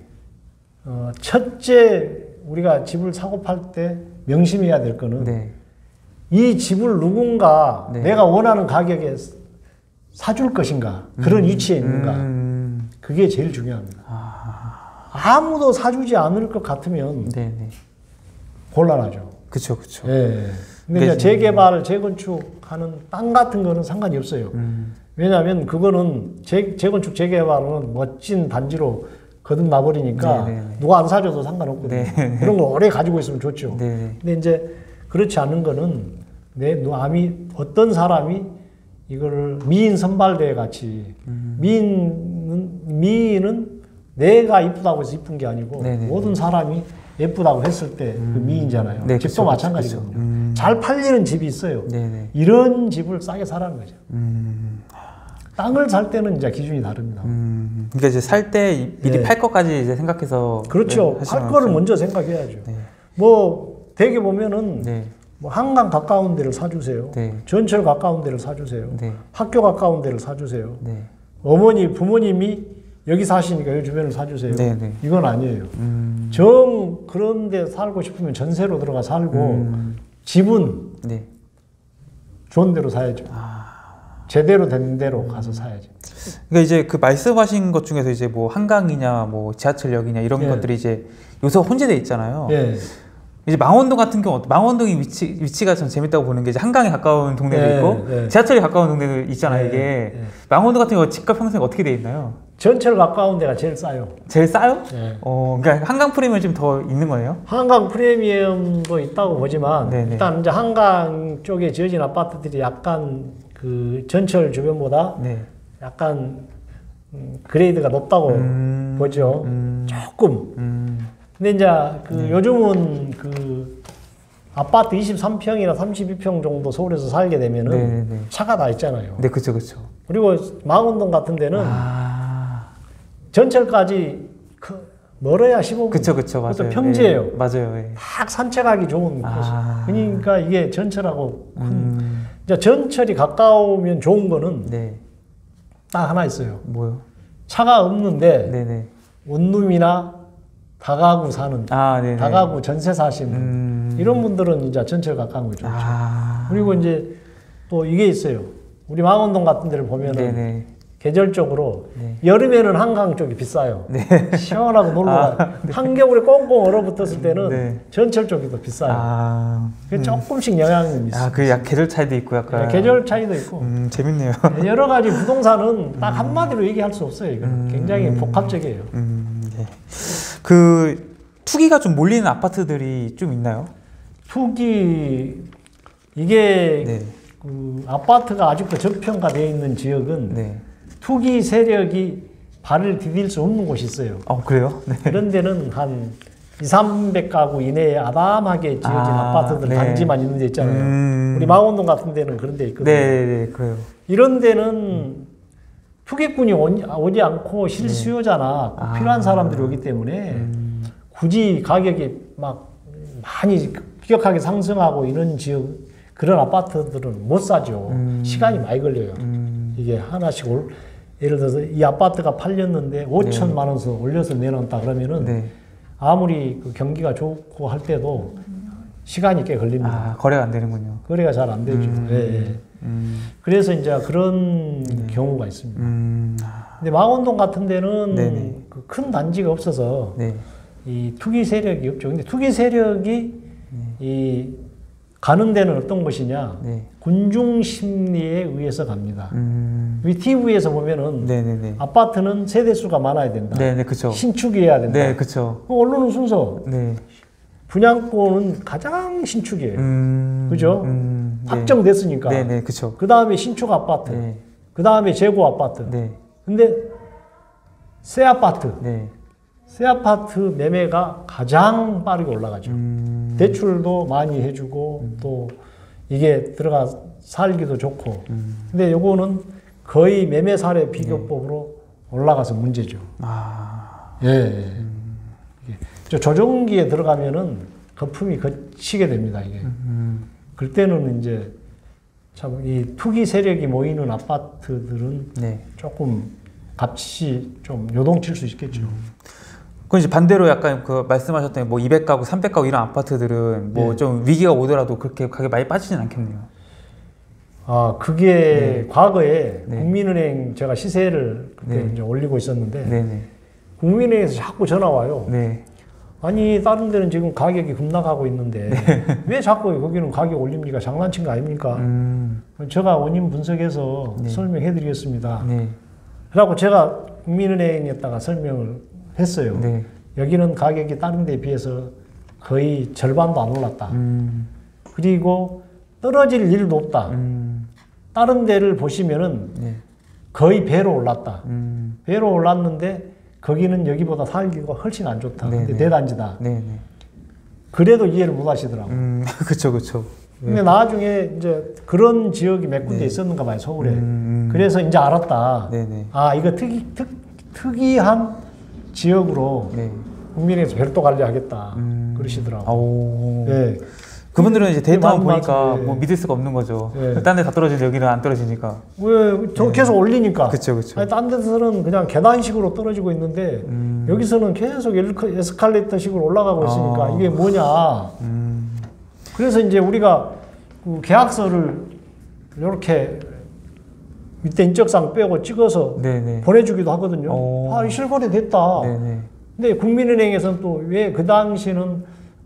첫째 우리가 집을 사고 팔 때 명심해야 될 거는 네. 이 집을 누군가 네. 내가 원하는 가격에 사줄 것인가 그런 위치에 있는가 그게 제일 중요합니다. 아무도 사주지 않을 것 같으면 네네. 곤란하죠. 그렇죠, 그렇죠. 예. 근데 이제 재개발, 재건축하는 땅 같은 거는 상관이 없어요. 왜냐하면 그거는 재건축, 재개발은 멋진 단지로 거듭나 버리니까 누가 안 사줘도 상관없거든요. 그런 걸 오래 가지고 있으면 좋죠. 근데 이제 그렇지 않은 거는 어떤 사람이 이거를 미인 선발대회 같이 미인은 내가 이쁘다고 해서 이쁜 게 아니고 모든 사람이 예쁘다고 했을 때 그 미인이잖아요. 네, 집도 그쵸, 마찬가지거든요. 그쵸. 잘 팔리는 집이 있어요. 이런 집을 싸게 사라는 거죠. 땅을 살 때는 이제 기준이 다릅니다. 그러니까 이제 살 때 미리 팔 것까지 이제 생각해서 그렇죠. 팔 거를 먼저 생각해야죠. 뭐 대개 보면은 뭐 한강 가까운 데를 사주세요. 전철 가까운 데를 사주세요. 학교 가까운 데를 사주세요. 부모님이 여기 사시니까 여기 주변을 사주세요. 이건 아니에요. 그런 데 살고 싶으면 전세로 들어가 살고 집은 좋은 데로 사야죠. 제대로 된 데로 가서 사야죠. 그러니까 이제 그 말씀하신 것 중에서 이제 뭐 한강이냐 뭐 지하철역이냐 이런 것들이 이제 요새 혼재돼 있잖아요. 이제 망원동 같은 경우, 망원동이 위치가 전 재밌다고 보는 게 이제 한강에 가까운 동네도 네, 있고 네. 지하철에 가까운 동네도 있잖아요. 네, 이게 네. 망원동 같은 경우 집값 형성이 어떻게 돼 있나요? 전철 가까운 데가 제일 싸요. 제일 싸요? 네. 그러니까 한강 프리미엄이 좀 더 있는 거예요? 한강 프리미엄도 있다고 보지만 네네. 일단 이제 한강 쪽에 지어진 아파트들이 약간 그 전철 주변보다 네. 약간 그레이드가 높다고 보죠. 조금. 근데 이제 그 요즘은 그 아파트 23평이나 32평 정도 서울에서 살게 되면은 네네. 차가 다 있잖아요. 네, 그쵸, 그쵸. 그리고 망원동 같은 데는 전철까지 멀어야 15분. 그쵸, 맞아요. 그것도 평지예요. 네, 맞아요. 예. 딱 산책하기 좋은 곳. 그러니까 이게 전철하고 이제 전철이 가까우면 좋은 거는 네. 딱 하나 있어요. 뭐요? 차가 없는데 네네. 원룸이나 다가구 사는, 네네. 다가구 전세 사시는 이런 분들은 이제 전철 가까운 거 좋죠. 그리고 이제 또 이게 있어요. 우리 망원동 같은 데를 보면은 네네. 계절적으로 네. 여름에는 한강 쪽이 비싸요. 네. 시원하고 놀러 가요. 한겨울에 꽁꽁 얼어붙었을 때는 네. 전철 쪽이 더 비싸요. 그게 조금씩 영향이 있어요. 그 계절 차이도 있고 약간. 네, 계절 차이도 있고. 재밌네요. 여러 가지 부동산은 딱 한마디로 얘기할 수 없어요. 이거는. 굉장히 복합적이에요. 네. 그 투기가 좀 몰리는 아파트들이 좀 있나요? 투기 이게 네. 그 아파트가 아직도 저평가되어 있는 지역은 네. 투기 세력이 발을 디딜 수 없는 곳이 있어요. 그래요? 네. 그런 데는 한 200~300가구 이내에 아담하게 지어진 아파트들 네. 단지만 있는 데 있잖아요. 우리 망원동 같은 데는 그런 데 있거든요. 네, 그래요. 이런 데는 투기꾼이 오지 않고 실수요자나 꼭 필요한 사람들이 오기 때문에 굳이 가격이 막 많이 급격하게 상승하고 이런 지역 그런 아파트들은 못 사죠. 시간이 많이 걸려요. 이게 하나씩 예를 들어서 이 아파트가 팔렸는데 5천만 원서 올려서 내놓았다 그러면은 네. 아무리 그 경기가 좋고 할 때도 시간이 꽤 걸립니다. 거래가 안 되는군요. 거래가 잘 안 되죠. 예. 그래서 이제 그런 경우가 있습니다. 근데 망원동 같은 데는 그 큰 단지가 없어서 네. 이 투기 세력이 없죠. 근데 투기 세력이 이 가는 데는 어떤 곳이냐? 네. 군중 심리에 의해서 갑니다. 우리 TV에서 보면은 네네네. 아파트는 세대수가 많아야 된다. 네네, 그쵸. 신축이어야 된다. 네, 그쵸. 언론은 순서. 네. 분양권은 가장 신축이에요. 그죠? 네. 확정됐으니까. 네네, 그쵸. 그 다음에 신축 아파트. 네. 그 다음에 재고 아파트. 네. 근데 새 아파트. 네. 새 아파트 매매가 가장 빠르게 올라가죠. 대출도 많이 해주고 또 이게 들어가 살기도 좋고. 근데 요거는 거의 매매 사례 비교법으로 올라가서 문제죠. 예. 이게 조정기에 들어가면은 거품이 거치게 됩니다. 이게. 그때는 이제 참 이 투기 세력이 모이는 아파트들은 네. 조금 값이 좀 요동칠 수 있겠죠. 그럼 이제 반대로 약간 그 말씀하셨던 뭐 200가구, 300가구 이런 아파트들은 뭐 좀 위기가 오더라도 그렇게 가격이 많이 빠지진 않겠네요. 그게 과거에 국민은행 제가 시세를 그때 이제 올리고 있었는데 네네. 국민은행에서 자꾸 전화 와요. 네. 아니 다른 데는 지금 가격이 급락하고 있는데 왜 자꾸 거기는 가격 올립니까? 장난친 거 아닙니까? 제가 원인 분석해서 설명해 드리겠습니다. 네. 그래갖고 제가 국민은행에다가 설명을 했어요. 네. 여기는 가격이 다른 데에 비해서 거의 절반도 안 올랐다. 그리고 떨어질 일도 없다. 다른 데를 보시면은 거의 배로 올랐다. 배로 올랐는데 거기는 여기보다 살기가 훨씬 안 좋다. 근데 대단지다. 그래도 이해를 못 하시더라고요. 그쵸, 그쵸. 근데 나중에 이제 그런 지역이 몇 군데 있었는가 봐요, 서울에. 그래서 이제 알았다. 이거 특이한 지역으로 국민에서 별도 관리하겠다. 그러시더라고요. 네. 그분들은 이제 데이터만 보니까 뭐 믿을 수가 없는 거죠. 딴 데 다 떨어지는데 여기는 안 떨어지니까. 왜? 저 계속 올리니까. 그쵸, 그쵸. 아니, 딴 데서는 그냥 계단식으로 떨어지고 있는데 여기서는 계속 에스컬레이터식으로 올라가고 있으니까 이게 뭐냐. 그래서 이제 우리가 그 계약서를 이렇게 밑에 인적사항 빼고 찍어서 보내주기도 하거든요. 실거래 됐다. 근데 국민은행에서는 또 왜 그 당시는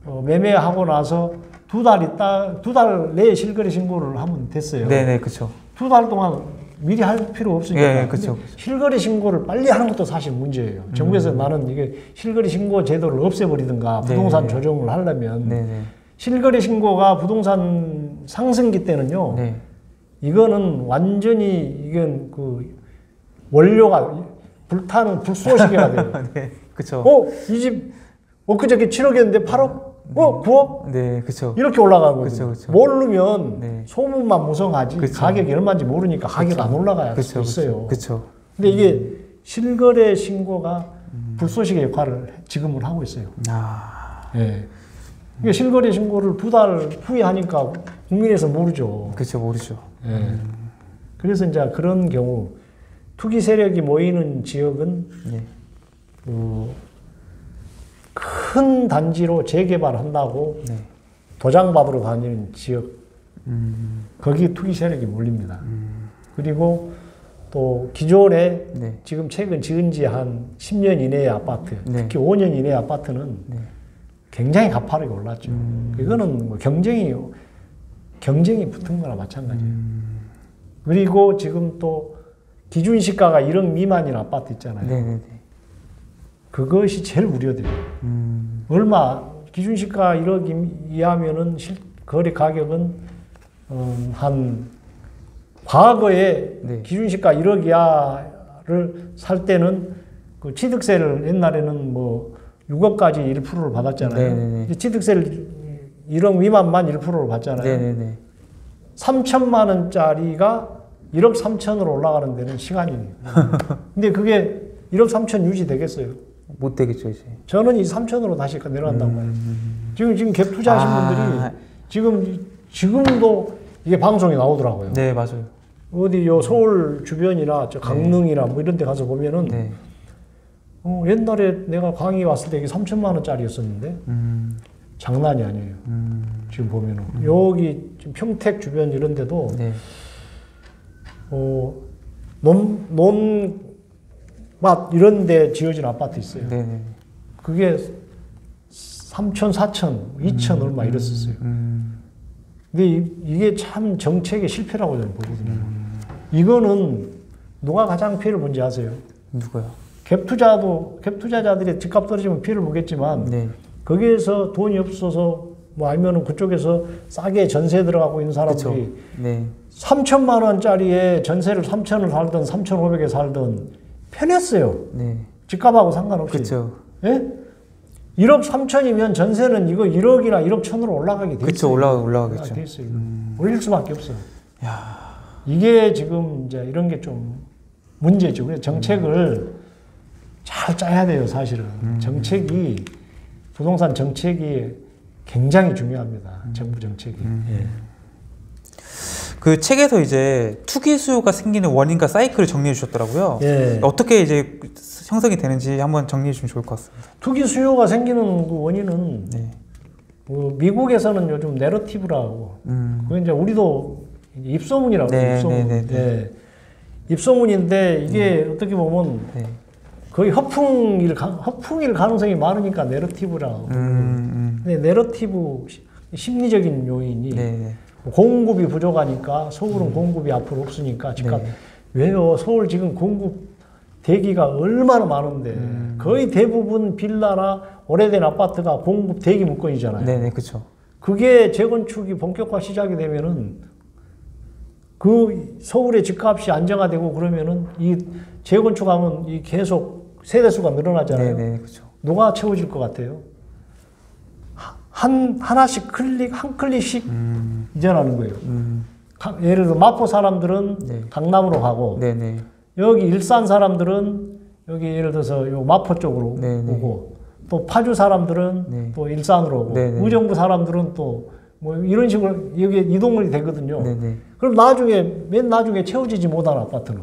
매매하고 나서 두 달 내에 실거래 신고를 하면 됐어요. 네네, 그렇죠. 2달 동안 미리 할 필요 없으니까. 예, 그렇죠. 실거래 신고를 빨리 하는 것도 사실 문제예요. 정부에서 나는 이게 실거래 신고 제도를 없애버리든가 부동산 조정을 하려면 네네. 실거래 실거래 신고가 부동산 상승기 때는요. 네. 이거는 완전히 이건 그 원료가 불타는 불쏘시개가 돼요. 네, 그렇죠. 이 집 엊그저께 7억이었는데 8억? 9억? 네, 그렇죠. 이렇게 올라가는 거죠. 그쵸. 모르면 네. 소문만 무성하지 그쵸. 가격이 얼마인지 모르니까 가격이 안 올라갈 수 있어요. 그렇죠. 근데 이게 실거래 신고가 불쏘시개 역할을 지금은 하고 있어요. 예. 이게 실거래 신고를 2달 후에 하니까 국민에서 모르죠. 그렇죠, 모르죠. 예. 그래서 이제 그런 경우 투기 세력이 모이는 지역은 네. 큰 단지로 재개발한다고 네. 도장 받으러 다니는 지역, 거기 투기 세력이 몰립니다. 그리고 또 기존에 네. 지금 최근 지은 지 한 10년 이내의 아파트, 네. 특히 5년 이내의 아파트는 네. 굉장히 가파르게 올랐죠. 이거는 뭐 경쟁이 붙은 거나 마찬가지예요. 그리고 지금 또 기준 시가가 1억 미만인 아파트 있잖아요. 네네네. 그것이 제일 우려돼요. 기준 시가 1억 이하면은 거래 가격은 한 과거에 네. 기준 시가 1억 이하를 살 때는 그 취득세를 옛날에는 뭐 6억까지 1%를 받았잖아요. 네네네. 취득세를 1억 미만만 1%를 받잖아요. 네네네. 3천만 원짜리가 1억 3천으로 올라가는 데는 시간이. 근데 그게 1억 3천 유지되겠어요? 못 되겠죠, 이제. 저는 이 3천으로 다시 내려간다고 봐요. 지금 갭 투자하신 분들이 지금도 이게 방송에 나오더라고요. 네, 맞아요. 어디 서울 주변이나 저 강릉이나 뭐 이런 데 가서 보면은 네. 옛날에 내가 강의 왔을 때 이게 3천만 원짜리였었는데 장난이 아니에요. 지금 보면은 여기 지금 평택 주변 이런 데도 네. 논밭 이런 데 지어진 아파트 있어요. 네네. 그게 3천, 4천, 2천 얼마 이랬었어요. 근데 이게 참 정책의 실패라고 저는 보거든요. 이거는 누가 가장 피해를 본지 아세요? 누구요? 갭 투자자들이 집값 떨어지면 피해를 보겠지만 네. 거기에서 돈이 없어서 뭐 아니면은 그쪽에서 싸게 전세 들어가고 있는 사람들이 그쵸. 네. 3천만 원짜리에 전세를 3천을 살든 3,500에 살든 편했어요. 네. 집값하고 상관없이. 그렇죠. 예? 1억 3천이면 전세는 이거 1억이나 1억 1천으로 올라가게 돼 있어요. 그렇죠. 올라가겠죠. 돼 있어요. 올릴 수밖에 없어요. 이게 지금 이제 이런 게 좀 문제죠. 그래서 정책을 잘 짜야 돼요, 사실은. 정책이 부동산 정책이 굉장히 중요합니다. 정부 정책이. 예. 그 책에서 이제 투기 수요가 생기는 원인과 사이클을 정리해 주셨더라고요. 예. 어떻게 이제 형성이 되는지 한번 정리해 주시면 좋을 것 같습니다. 투기 수요가 생기는 그 원인은 네. 미국에서는 요즘 내러티브라고 그건 이제 우리도 입소문이라고 네, 입소문. 네, 네, 네. 네. 입소문인데 이게 어떻게 보면 네. 거의 허풍일 가능성이 많으니까 내러티브라고. 근데 내러티브 심리적인 요인이 네. 공급이 부족하니까 서울은 공급이 앞으로 없으니까 집값 네. 왜요? 서울 지금 공급 대기가 얼마나 많은데 거의 대부분 빌라나 오래된 아파트가 공급 대기 물건이잖아요. 네네 그렇죠. 그게 재건축이 본격화 시작이 되면은 그 서울의 집값이 안정화되고 그러면은 이 재건축하면 이 계속 세대수가 늘어나잖아요. 네네 그렇죠. 누가 채워질 것 같아요? 하나씩 한 클릭씩 이전하는 거예요. 예를 들어 마포 사람들은 네. 강남으로 가고 네네. 여기 일산 사람들은 여기 예를 들어서 요 마포 쪽으로 네네. 오고 또 파주 사람들은 네. 또 일산으로 오고 네네. 의정부 사람들은 또 뭐 이런 식으로 여기 이동이 되거든요. 네네. 그럼 맨 나중에 채워지지 못한 아파트는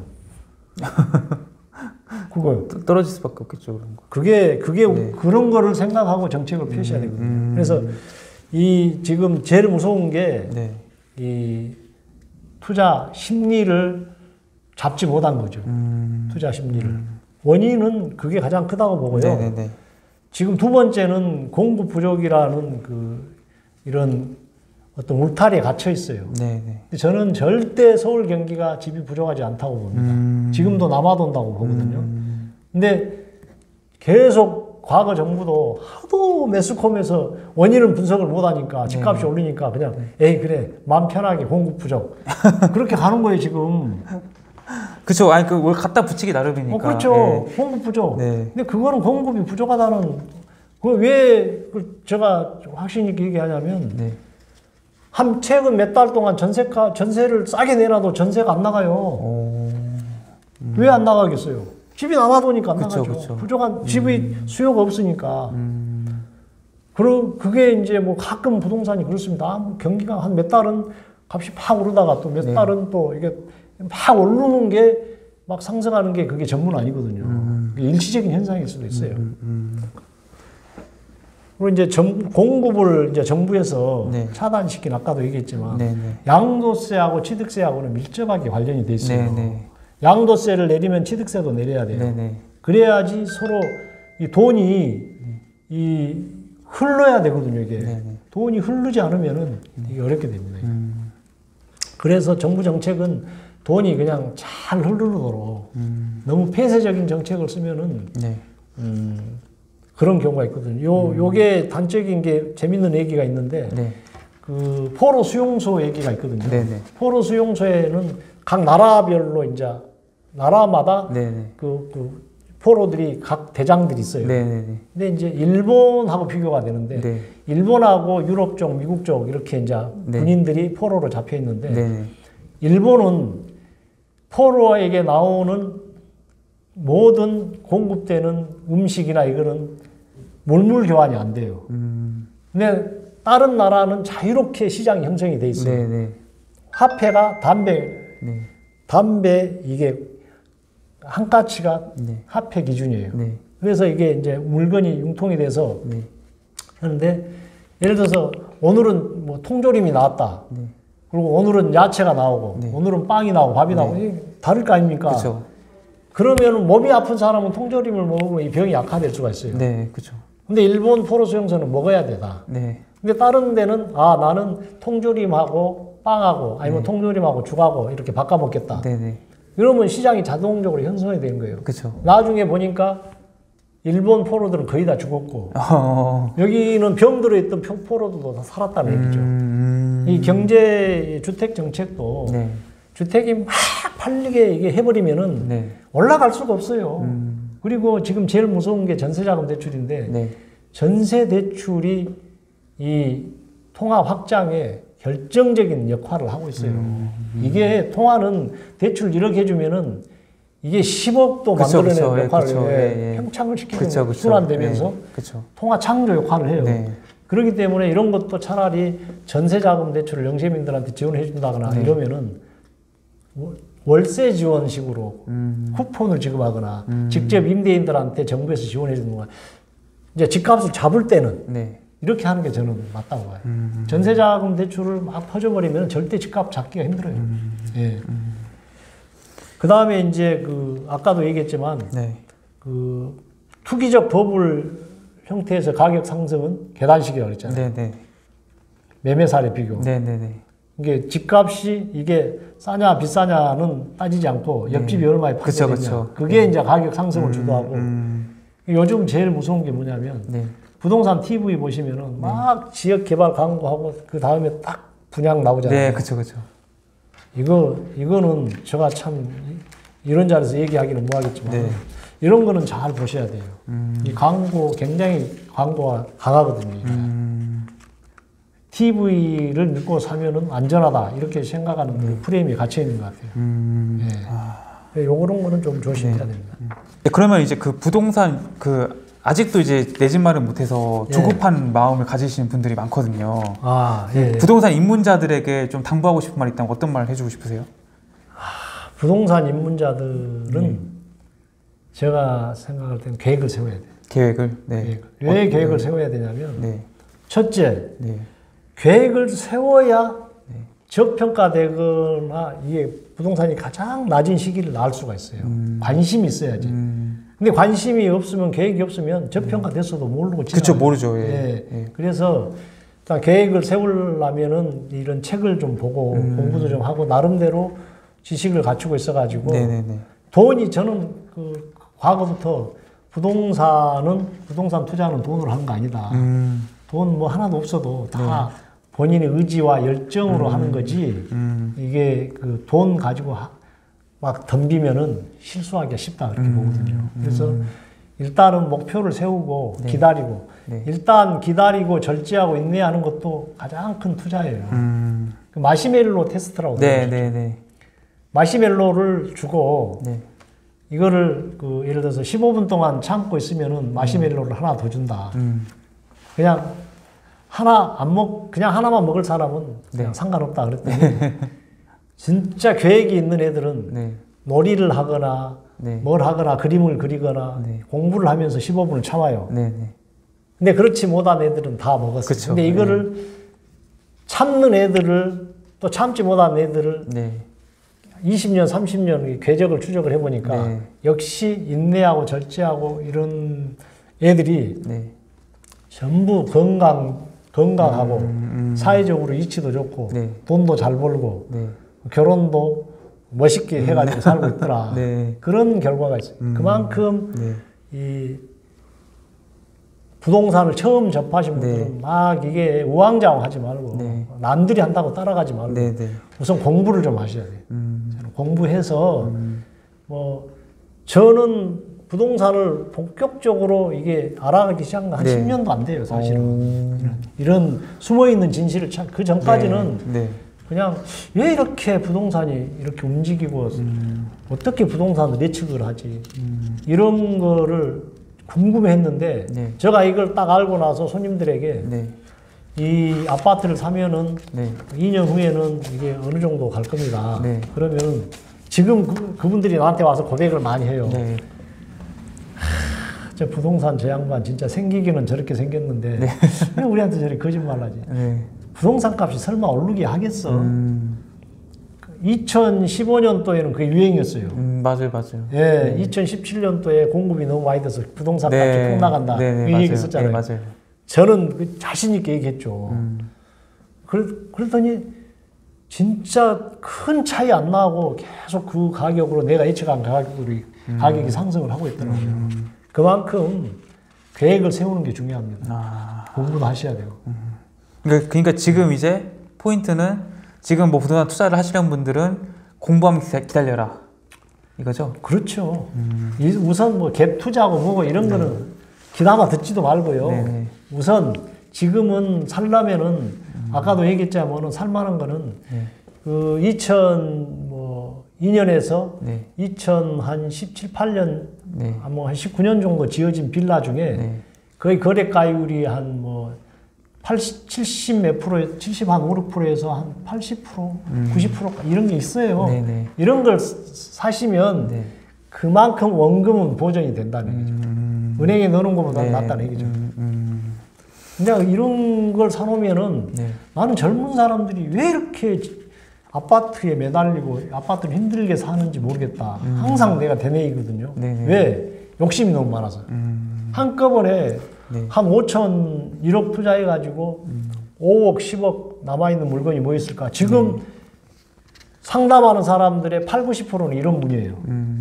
그거요. 떨어질 수밖에 없겠죠 그런 거. 그게 네. 그런 거를 생각하고 정책을 펼쳐야 되거든요. 그래서 이 지금 제일 무서운 게 이 투자 심리를 잡지 못한 거죠. 투자 심리를. 원인은 그게 가장 크다고 보고요. 네네네. 지금 두 번째는 공급 부족이라는 이런 어떤 울타리에 갇혀 있어요. 네. 저는 절대 서울 경기가 집이 부족하지 않다고 봅니다. 지금도 남아돈다고 보거든요. 근데 계속 과거 정부도 하도 매스컴에서 원인을 분석을 못하니까 집값이 올리니까 그냥 에이 그래 마음 편하게 공급 부족 그렇게 가는 거예요 지금. 그렇죠. 아니 그걸 갖다 붙이기 나름이니까. 그렇죠. 공급 부족. 근데 그거는 공급이 부족하다는 왜 제가 확신 있게 얘기하냐면 최근 몇 달 동안 전세를 싸게 내놔도 전세가 안 나가요. 왜 안 나가겠어요? 집이 남아도니까 안 나가죠. 그쵸. 부족한 집이 수요가 없으니까. 그게 이제 뭐 가끔 부동산이 그렇습니다. 경기가 한 몇 달은 값이 팍 오르다가 또 몇 달은 또 이게 막 오르는 게 막 상승하는 게 그게 전문 아니거든요. 일시적인 현상일 수도 있어요. 그리고 이제 공급을 이제 정부에서 차단시킨 아까도 얘기했지만 양도세하고 취득세하고는 밀접하게 관련이 돼 있어요. 양도세를 내리면 취득세도 내려야 돼요. 그래야지 서로 이 돈이 흘러야 되거든요. 이게 돈이 흐르지 않으면은 이게 어렵게 됩니다. 그래서 정부 정책은 돈이 그냥 잘 흐르도록 너무 폐쇄적인 정책을 쓰면은 그런 경우가 있거든요. 요게 단적인 게 재밌는 얘기가 있는데 그 포로 수용소 얘기가 있거든요. 포로 수용소에는 각 나라별로 이제 나라마다 그 포로들이 각 대장들이 있어요. 근데 이제 일본하고 비교가 되는데 일본하고 유럽 쪽, 미국 쪽 이렇게 이제 군인들이 포로로 잡혀 있는데 일본은 포로에게 나오는 모든 공급되는 음식이나 이거는 물물 교환이 안 돼요. 근데 다른 나라는 자유롭게 시장이 형성이 돼 있어요. 화폐가 담배 이게 한 가치가 화폐 기준이에요. 그래서 이게 이제 물건이 융통이 돼서 하는데 예를 들어서 오늘은 뭐 통조림이 나왔다. 그리고 오늘은 야채가 나오고 오늘은 빵이 나오고 밥이 나오고 이게 다를 거 아닙니까? 그쵸. 그러면 몸이 아픈 사람은 통조림을 먹으면 이 병이 약화될 수가 있어요. 근데 일본 포로 수용소는 먹어야 되다. 근데 다른 데는 나는 통조림하고 빵하고 아니면 통조림하고 죽하고 이렇게 바꿔 먹겠다. 그러면 시장이 자동적으로 형성이 되는 거예요. 나중에 보니까 일본 포로들은 거의 다 죽었고 여기는 병들어 있던 포로들도 다 살았다는 얘기죠. 이 경제 주택 정책도 주택이 막 팔리게 이게 해버리면은 올라갈 수가 없어요. 그리고 지금 제일 무서운 게 전세자금 대출인데 전세 대출이 이 통화 확장에 결정적인 역할을 하고 있어요. 이게 통화는 대출 1억 해주면은 이게 10억도 만들어내는 역할을 평창을 시키는 순환되면서 통화 창조 역할을 해요. 그렇기 때문에 이런 것도 차라리 전세자금 대출을 영세민들한테 지원해 준다거나 이러면은 월세 지원식으로 쿠폰을 지급하거나 직접 임대인들한테 정부에서 지원해 주는 거야. 이제 집값을 잡을 때는 이렇게 하는 게 저는 맞다고 봐요. 전세자금 대출을 막 퍼져버리면 절대 집값 잡기가 힘들어요. 그 다음에 이제 아까도 얘기했지만 그 투기적 버블 형태에서 가격 상승은 계단식이라고 그랬잖아요. 매매사례 비교. 이게 집값이 이게 싸냐 비싸냐는 따지지 않고 옆집이 얼마에 팔리냐. 그게 이제 가격 상승을 주도하고 요즘 제일 무서운 게 뭐냐면 부동산 TV 보시면은 막 지역 개발 광고하고 그 다음에 딱 분양 나오잖아요. 이거는 제가 참 이런 자리에서 얘기하기는 뭐하겠지만 이런 거는 잘 보셔야 돼요. 이 광고 굉장히 광고가 강하거든요. TV를 믿고 사면은 안전하다 이렇게 생각하는 그 프레임이 갇혀 있는 것 같아요. 요런 거는 좀 조심해야 됩니다. 그러면 이제 그 부동산 아직도 이제 내 집 마련 못해서 조급한 마음을 가지시는 분들이 많거든요. 부동산 입문자들에게 좀 당부하고 싶은 말 있다면 어떤 말 해주고 싶으세요? 부동산 입문자들은 제가 생각할 때는 계획을 세워야 돼요. 계획을? 왜 계획을 세워야 되냐면 첫째, 계획을 세워야 저평가되거나 이게 부동산이 가장 낮은 시기를 나을 수가 있어요. 관심이 있어야지. 근데 관심이 없으면 계획이 없으면 저평가 됐어도 모르고 지나가요. 그렇죠, 모르죠. 예. 예. 예. 그래서 일단 계획을 세우려면은 이런 책을 좀 보고 공부도 좀 하고 나름대로 지식을 갖추고 있어가지고 네네네. 돈이 저는 그 과거부터 부동산 투자는 돈으로 하는 거 아니다. 돈 뭐 하나도 없어도 다 본인의 의지와 열정으로 하는 거지. 이게 그 돈 가지고 막 덤비면은 실수하기가 쉽다 그렇게 보거든요. 그래서 일단은 목표를 세우고 네. 기다리고 네. 일단 기다리고 절제하고 인내하는 것도 가장 큰 투자예요. 그 마시멜로 테스트라고 네, 네, 네. 마시멜로를 주고 네. 이거를 그 예를 들어서 15분 동안 참고 있으면은 마시멜로를 하나 더 준다. 그냥 그냥 하나만 먹을 사람은 그냥 상관없다 그랬더니 진짜 계획이 있는 애들은 놀이를 하거나 뭘 하거나 그림을 그리거나 공부를 하면서 15분을 참아요. 근데 그렇지 못한 애들은 다 먹었어요. 그쵸. 근데 이거를 참는 애들을 또 참지 못한 애들을 20년, 30년 궤적을 추적을 해보니까 역시 인내하고 절제하고 이런 애들이 전부 건강하고 사회적으로 이치도 좋고 돈도 잘 벌고 결혼도 멋있게 해가지고 살고 있더라. 그런 결과가 있어요. 그만큼 이 부동산을 처음 접하신 분들은 막 이게 우왕좌왕하지 말고 남들이 한다고 따라가지 말고 우선 공부를 좀 하셔야 돼요. 공부해서 뭐 저는 부동산을 본격적으로 이게 알아가기 시작한 건 한 10년도 안 돼요, 사실은. 이런 숨어있는 진실을 그 전까지는 그냥 왜 이렇게 부동산이 이렇게 움직이고 어떻게 부동산을 예측을 하지 이런 거를 궁금해했는데 제가 이걸 딱 알고 나서 손님들에게 이 아파트를 사면은 2년 후에는 이게 어느 정도 갈 겁니다. 그러면 지금 그분들이 나한테 와서 고백을 많이 해요. 저 부동산 저 양반 진짜 생기기는 저렇게 생겼는데 왜 우리한테 저렇게 거짓말하지? 부동산 값이 설마 오르게 하겠어? 2015년도에는 그게 유행이었어요. 맞아요. 예, 2017년도에 공급이 너무 많이 돼서 부동산 값이 폭 나간다. 이 얘기 있었잖아요. 맞아요. 저는 자신 있게 얘기했죠. 그랬더니 진짜 큰 차이 안 나고 계속 그 가격으로 내가 예측한 가격이 상승을 하고 있더라고요. 그만큼 계획을 세우는 게 중요합니다. 공부도 하셔야 돼요. 그러니까 지금 이제 포인트는 지금 뭐 부동산 투자를 하시려는 분들은 공부하면 기다려라 이거죠? 그렇죠. 우선 뭐 갭 투자하고 뭐고 이런 거는 귀담아 듣지도 말고요. 우선 지금은 살려면은 아까도 얘기했지만은 살만한 거는 그 2002년에서 2017, 18년 뭐 한 19년 정도 지어진 빌라 중에 거의 거래가율이 한 뭐 70 몇 프로, 70 한 5, 6%에서 한 80%, 90% 이런 게 있어요. 이런 걸 사시면 그만큼 원금은 보전이 된다는 얘기죠. 은행에 넣는 것보다 낫다는 얘기죠. 근데 이런 걸 사놓으면은 나는 젊은 사람들이 왜 이렇게 아파트에 매달리고 아파트를 힘들게 사는지 모르겠다. 항상 내가 되뇌이거든요. 왜? 욕심이 너무 많아서. 한꺼번에 한 5천, 1억 투자해가지고 5억, 10억 남아있는 물건이 뭐 있을까? 지금 상담하는 사람들의 8, 90%는 이런 분이에요.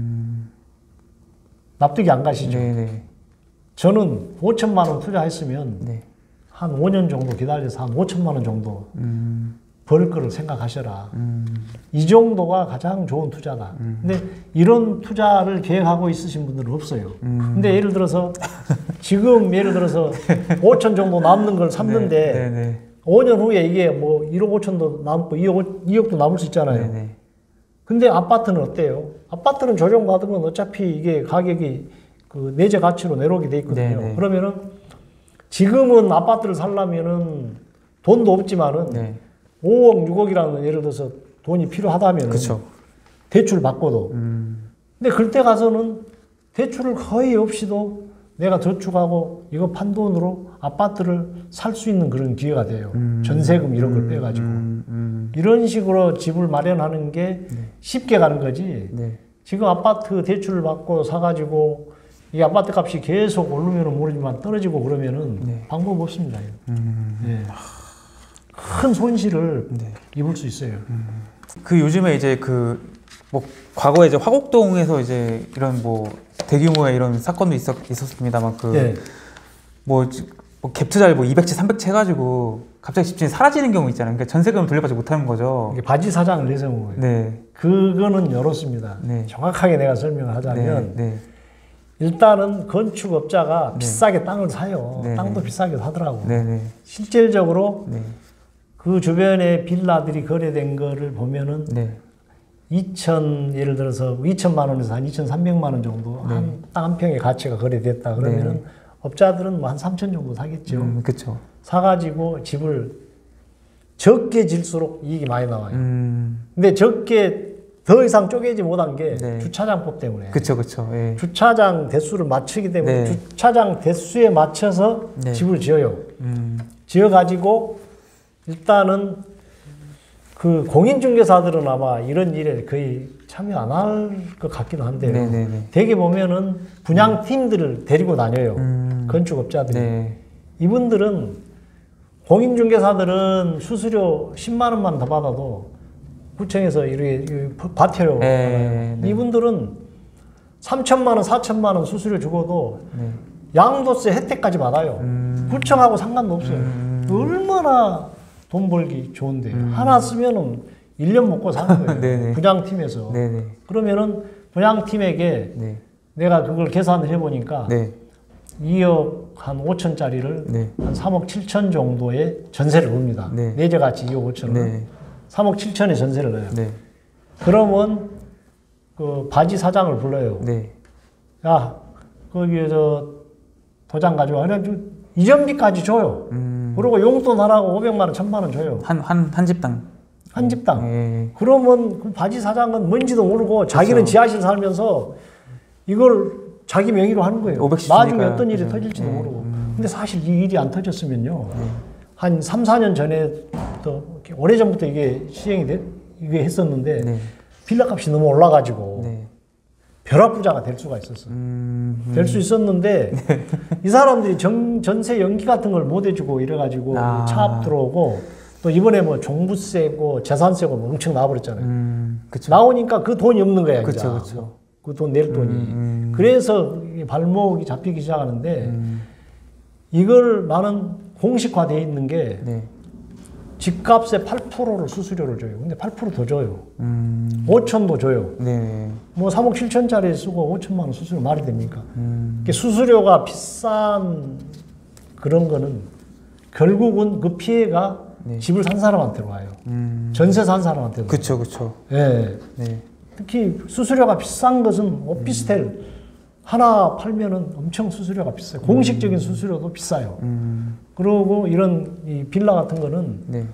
납득이 안 가시죠? 저는 5천만 원 투자했으면 한 5년 정도 기다려서 한 5천만 원 정도 벌 거를 생각하셔라. 이 정도가 가장 좋은 투자다. 근데 이런 투자를 계획하고 있으신 분들은 없어요. 근데 예를 들어서 지금 예를 들어서 5천 정도 남는 걸 샀는데 5년 후에 이게 뭐 1억 5천도 남고 2억도 남을 수 있잖아요. 근데 아파트는 어때요? 아파트는 조정받으면 어차피 이게 가격이 그 내재 가치로 내려오게 돼 있거든요. 그러면은 지금은 아파트를 살려면은 돈도 없지만은 5억, 6억이라는 예를 들어서 돈이 필요하다면 대출 받고도 근데 그때 가서는 대출을 거의 없이도 내가 저축하고 이거 판 돈으로 아파트를 살 수 있는 그런 기회가 돼요. 전세금 이런 걸 빼가지고 이런 식으로 집을 마련하는 게 쉽게 가는 거지 지금 아파트 대출을 받고 사가지고 이 아파트 값이 계속 오르면 모르지만 떨어지고 그러면은 네. 방법 없습니다. 네. 큰 손실을 입을 수 있어요. 그 요즘에 이제 뭐 과거에 이제 화곡동에서 이제 이런 뭐 대규모의 이런 사건도 있었습니다만 뭐 갭 투자를 뭐 200채, 300채 해가지고 갑자기 집주인이 사라지는 경우 있잖아요. 그러니까 전세금을 돌려받지 못하는 거죠. 이게 바지 사장을 내세운 거예요. 네. 그거는 이렇습니다. 네. 정확하게 내가 설명을 하자면 네. 일단은 건축업자가 네. 비싸게 땅을 사요. 네. 땅도 비싸게 사더라고. 네. 실질적으로 네. 그 주변에 빌라들이 거래된 거를 보면은 네. 예를 들어서 2천만 원에서 한 2,300만 원 정도 땅 한 평의 가치가 거래됐다 그러면은 업자들은 뭐 한 3천 정도 사겠죠. 그렇죠. 사가지고 집을 적게 질수록 이익이 많이 나와요. 근데 적게 더 이상 쪼개지 못한 게 주차장법 때문에. 그렇죠. 예. 주차장 대수를 맞추기 때문에 주차장 대수에 맞춰서 집을 지어요. 지어가지고 일단은 그 공인중개사들은 아마 이런 일에 거의 참여 안 할 것 같기도 한데요. 대개 보면은 분양팀들을 데리고 다녀요. 건축업자들이. 이분들은 공인중개사들은 수수료 10만 원만 더 받아도 구청에서 이렇게 받혀요. 이분들은 3천만 원, 4천만 원 수수료 주고도 양도세 혜택까지 받아요. 구청하고 상관도 없어요. 얼마나 돈 벌기 좋은데 하나 쓰면은 1년 먹고 사는 거예요. 분양팀에서. 그러면은 분양팀에게 내가 그걸 계산을 해보니까 2억 한 5천짜리를 한 3억 7천 정도의 전세를 옵니다. 내재가치 2억 5천은 3억 7천의 전세를 넣어요. 그러면 그 바지 사장을 불러요. 야, 거기 도장 가져와. 그래가지고 이전비까지 줘요. 그리고 용돈 하라고 500만 원, 1000만 원 줘요. 한 집당. 한 집당. 그러면 그 바지 사장은 뭔지도 모르고 자기는 지하실 살면서 이걸 자기 명의로 하는 거예요. 나중에 어떤 일이 터질지도 모르고. 근데 사실 이 일이 안 터졌으면요. 한 3, 4년 전에부터, 오래전부터 이게 이게 했었는데, 빌라 값이 너무 올라가지고, 벼락부자가 될 수가 있었어요. 될 수 있었는데, 이 사람들이 전세 연기 같은 걸 못 해주고 이래가지고 차압 들어오고, 또 이번에 뭐 종부세고 재산세고 뭐 엄청 나와버렸잖아요. 나오니까 그 돈이 없는 거야. 그렇죠. 그 돈 낼 돈이. 그래서 발목이 잡히기 시작하는데 이걸 나는 공식화되어 있는 게 집값의 8%를 수수료를 줘요. 근데 8% 더 줘요. 5천도 줘요. 뭐 3억 7천짜리 쓰고 5천만 원 수수료 말이 됩니까? 수수료가 비싼 그런 거는 결국은 그 피해가 집을 산 사람한테로 와요. 전세 산 사람한테로. 그렇죠. 특히 수수료가 비싼 것은 오피스텔 하나 팔면은 엄청 수수료가 비싸요. 공식적인 수수료도 비싸요. 그리고 이런 이 빌라 같은 거는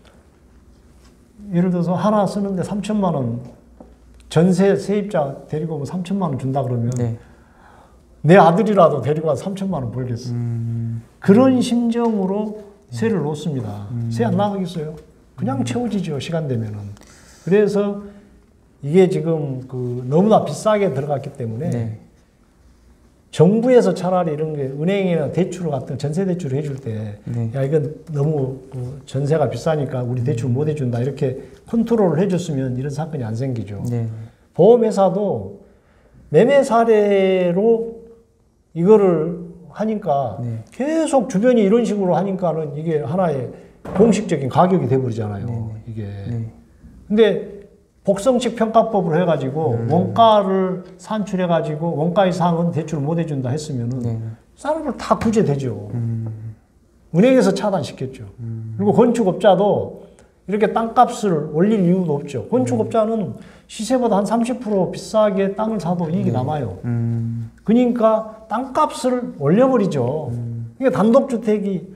예를 들어서 하나 쓰는데 3천만 원 전세 세입자 데리고 오면 3천만 원 준다 그러면 내 아들이라도 데리고 와서 3천만 원 벌겠어. 그런 심정으로 세를 놓습니다. 세 안 나가겠어요? 그냥 채워지죠. 시간 되면은. 그래서 이게 지금 너무나 비싸게 들어갔기 때문에 정부에서 차라리 이런 게 은행이나 대출 같은 전세 대출을 해줄 때 야 이건 너무 전세가 비싸니까 우리 대출 못 해준다 이렇게 컨트롤을 해줬으면 이런 사건이 안 생기죠. 보험회사도 매매 사례로 이거를 하니까 계속 주변이 이런 식으로 하니까는 이게 하나의 공식적인 가격이 돼버리잖아요. 이게. 근데 복성식 평가법으로 해가지고 원가를 산출해가지고 원가 이상은 대출을 못 해준다 했으면은 사람들 다 구제되죠. 은행에서 차단시켰죠. 그리고 건축업자도 이렇게 땅값을 올릴 이유도 없죠. 건축업자는 시세보다 한 30% 비싸게 땅을 사도 이익이 남아요. 그러니까 땅값을 올려버리죠. 이게 단독주택이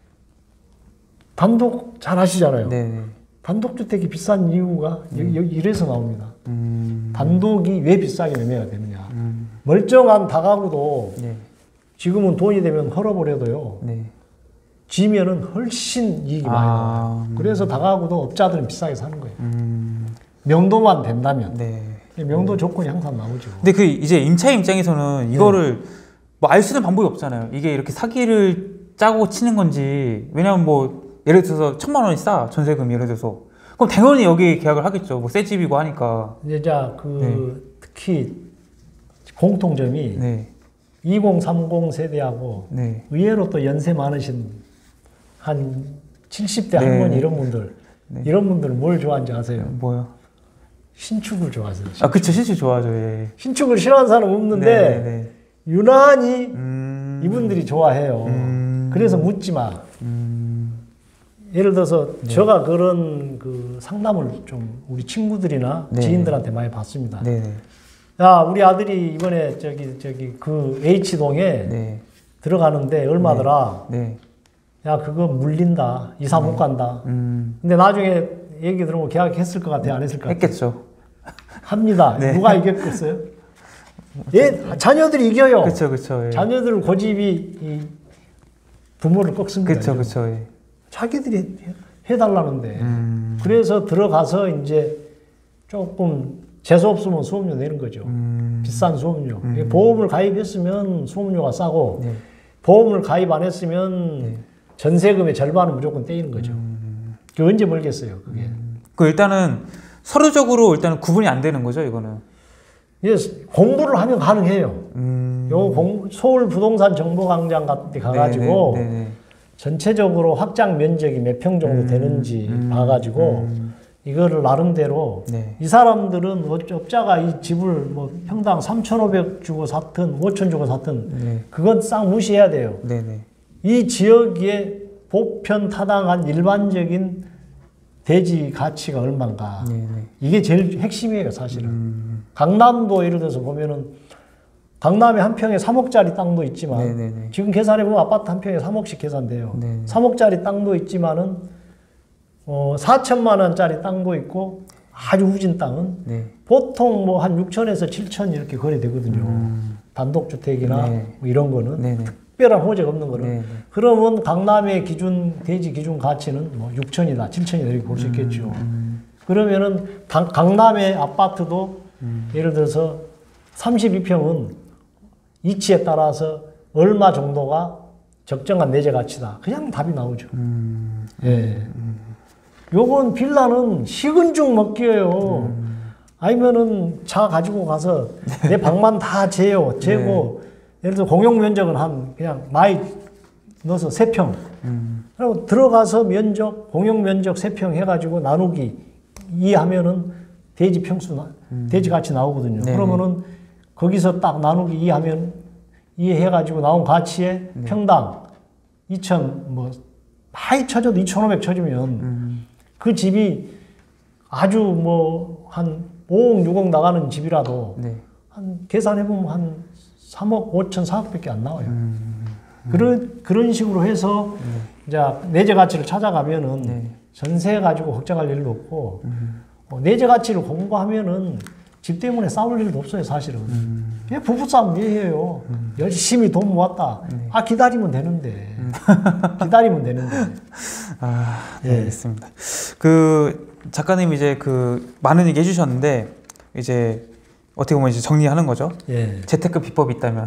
단독 잘 아시잖아요. 단독주택이 비싼 이유가 이래서 나옵니다. 단독이 왜 비싸게 매매가 되느냐. 멀쩡한 다가구도 지금은 돈이 되면 헐어버려도요. 지면은 훨씬 이익이 많이 나와요. 그래서 다가구도 업자들은 비싸게 사는 거예요. 명도만 된다면. 명도 조건이 항상 나오죠. 근데 그 이제 임차인 입장에서는 이거를 뭐 알 수 있는 방법이 없잖아요. 이게 이렇게 사기를 짜고 치는 건지. 왜냐면 뭐 예를 들어서 1,000만 원이 싸, 전세금 예를 들어서. 그럼 당연히 여기 계약을 하겠죠. 뭐 새 집이고 하니까. 이제 특히 공통점이 2030 세대하고 의외로 또 연세 많으신 한 70대 할머니 이런 분들 뭘 좋아하는지 아세요? 뭐요? 신축을 좋아하세요. 신축. 아, 그쵸. 신축 좋아하죠. 예. 신축을 싫어하는 사람 없는데 유난히 이분들이 좋아해요. 그래서 묻지 마. 예를 들어서 제가 그런 그 상담을 좀 우리 친구들이나 지인들한테 많이 받습니다. 야, 우리 아들이 이번에 그 H동에 들어가는데 얼마더라? 야, 그거 물린다. 이사 못 간다. 근데 나중에 얘기 들으면 계약했을 것 같아요? 안 했을 것 같아요? 했겠죠. 합니다. 누가 이겼겠어요? 자녀들이 이겨요. 그쵸. 예. 자녀들 고집이 부모를 꺾습니다. 그쵸. 예. 자기들이 해달라는데. 그래서 들어가서 이제 조금 재수 없으면 수업료 내는 거죠. 비싼 수업료. 보험을 가입했으면 수업료가 싸고, 보험을 가입 안 했으면 전세금의 절반은 무조건 떼이는 거죠. 그게 언제 벌겠어요, 그게. 그 일단은 서류적으로 일단은 구분이 안 되는 거죠, 이거는. 예, 공부를 하면 가능해요. 서울 부동산 정보광장 같은 데 가가지고 전체적으로 확장 면적이 몇 평 정도 되는지 봐가지고 이거를 나름대로 이 사람들은 업자가 이 집을 뭐 평당 3,500 주고 샀든 5,000 주고 샀든 그건 싹 무시해야 돼요. 이 지역에 보편 타당한 일반적인 대지 가치가 얼마인가. 이게 제일 핵심이에요, 사실은. 강남도 예를 들어서 보면은 강남에 한 평에 3억짜리 땅도 있지만 지금 계산해보면 아파트 한 평에 3억씩 계산돼요. 3억짜리 땅도 있지만은 4천만 원짜리 땅도 있고 아주 후진 땅은 보통 뭐 한 6천에서 7천 이렇게 거래되거든요. 단독주택이나 뭐 이런 거는 특별한 호재가 없는 거는 그러면 강남의 대지 기준 가치는 뭐 6천이다, 7천이다 이렇게 볼 수 있겠죠. 그러면은 강남의 아파트도 예를 들어서 32평은 이치에 따라서 얼마 정도가 적정한 내재 가치다. 그냥 답이 나오죠. 요건 빌라는 식은 죽 먹기예요. 아니면은 차 가지고 가서 내 방만 다 재고 예를 들어 공용 면적은 그냥 많이 넣어서 3평. 그리고 들어가서 공용 면적 3평 해가지고 나누기 2 하면은 대지 평수, 대지 가치 나오거든요. 그러면은 거기서 딱 나누기 2 하면 해가지고 나온 가치에 평당 2천, 많이 쳐줘도 2,500 쳐주면 그 집이 아주 한 5억, 6억 나가는 집이라도 계산해보면 한 3억 5천, 4억밖에 안 나와요. 그런 식으로 해서 이제 내재 가치를 찾아가면은 전세 가지고 걱정할 일도 없고 내재 가치를 공부하면은 집 때문에 싸울 일도 없어요, 사실은. 부부싸움 왜 해요? 열심히 돈 모았다. 기다리면 되는데. 기다리면 되는데. 알겠습니다. 그 작가님 이제 많은 얘기 해주셨는데 이제 어떻게 보면 이제 정리하는 거죠. 재테크 비법이 있다면.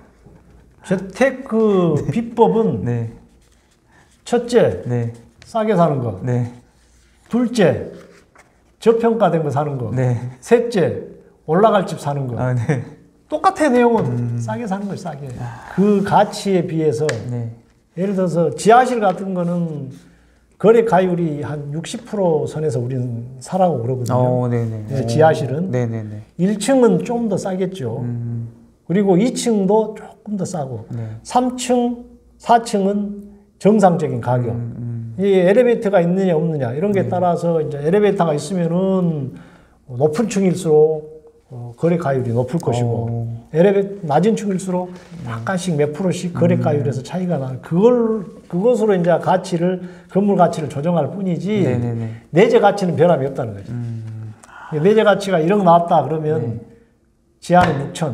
재테크 비법은 첫째, 싸게 사는 거. 둘째, 저평가된 거 사는 거. 셋째, 올라갈 집 사는 거. 똑같아, 내용은. 싸게 사는 거예요, 싸게. 그 가치에 비해서 예를 들어서 지하실 같은 거는 거래 가율이 한 60% 선에서 우리는 사라고 그러거든요. 지하실은. 1층은 좀 더 싸겠죠. 그리고 2층도 조금 더 싸고. 3층, 4층은 정상적인 가격. 이 엘리베이터가 있느냐 없느냐 이런 게 따라서 이제 엘리베이터가 있으면은 높은 층일수록 거래 가율이 높을 것이고 낮은 층일수록 약간씩 몇 프로씩 거래 가율에서 차이가 나. 그것으로 이제 건물 가치를 조정할 뿐이지 내재 가치는 변함이 없다는 거죠. 내재 가치가 1억 나왔다 그러면 지하는 6천.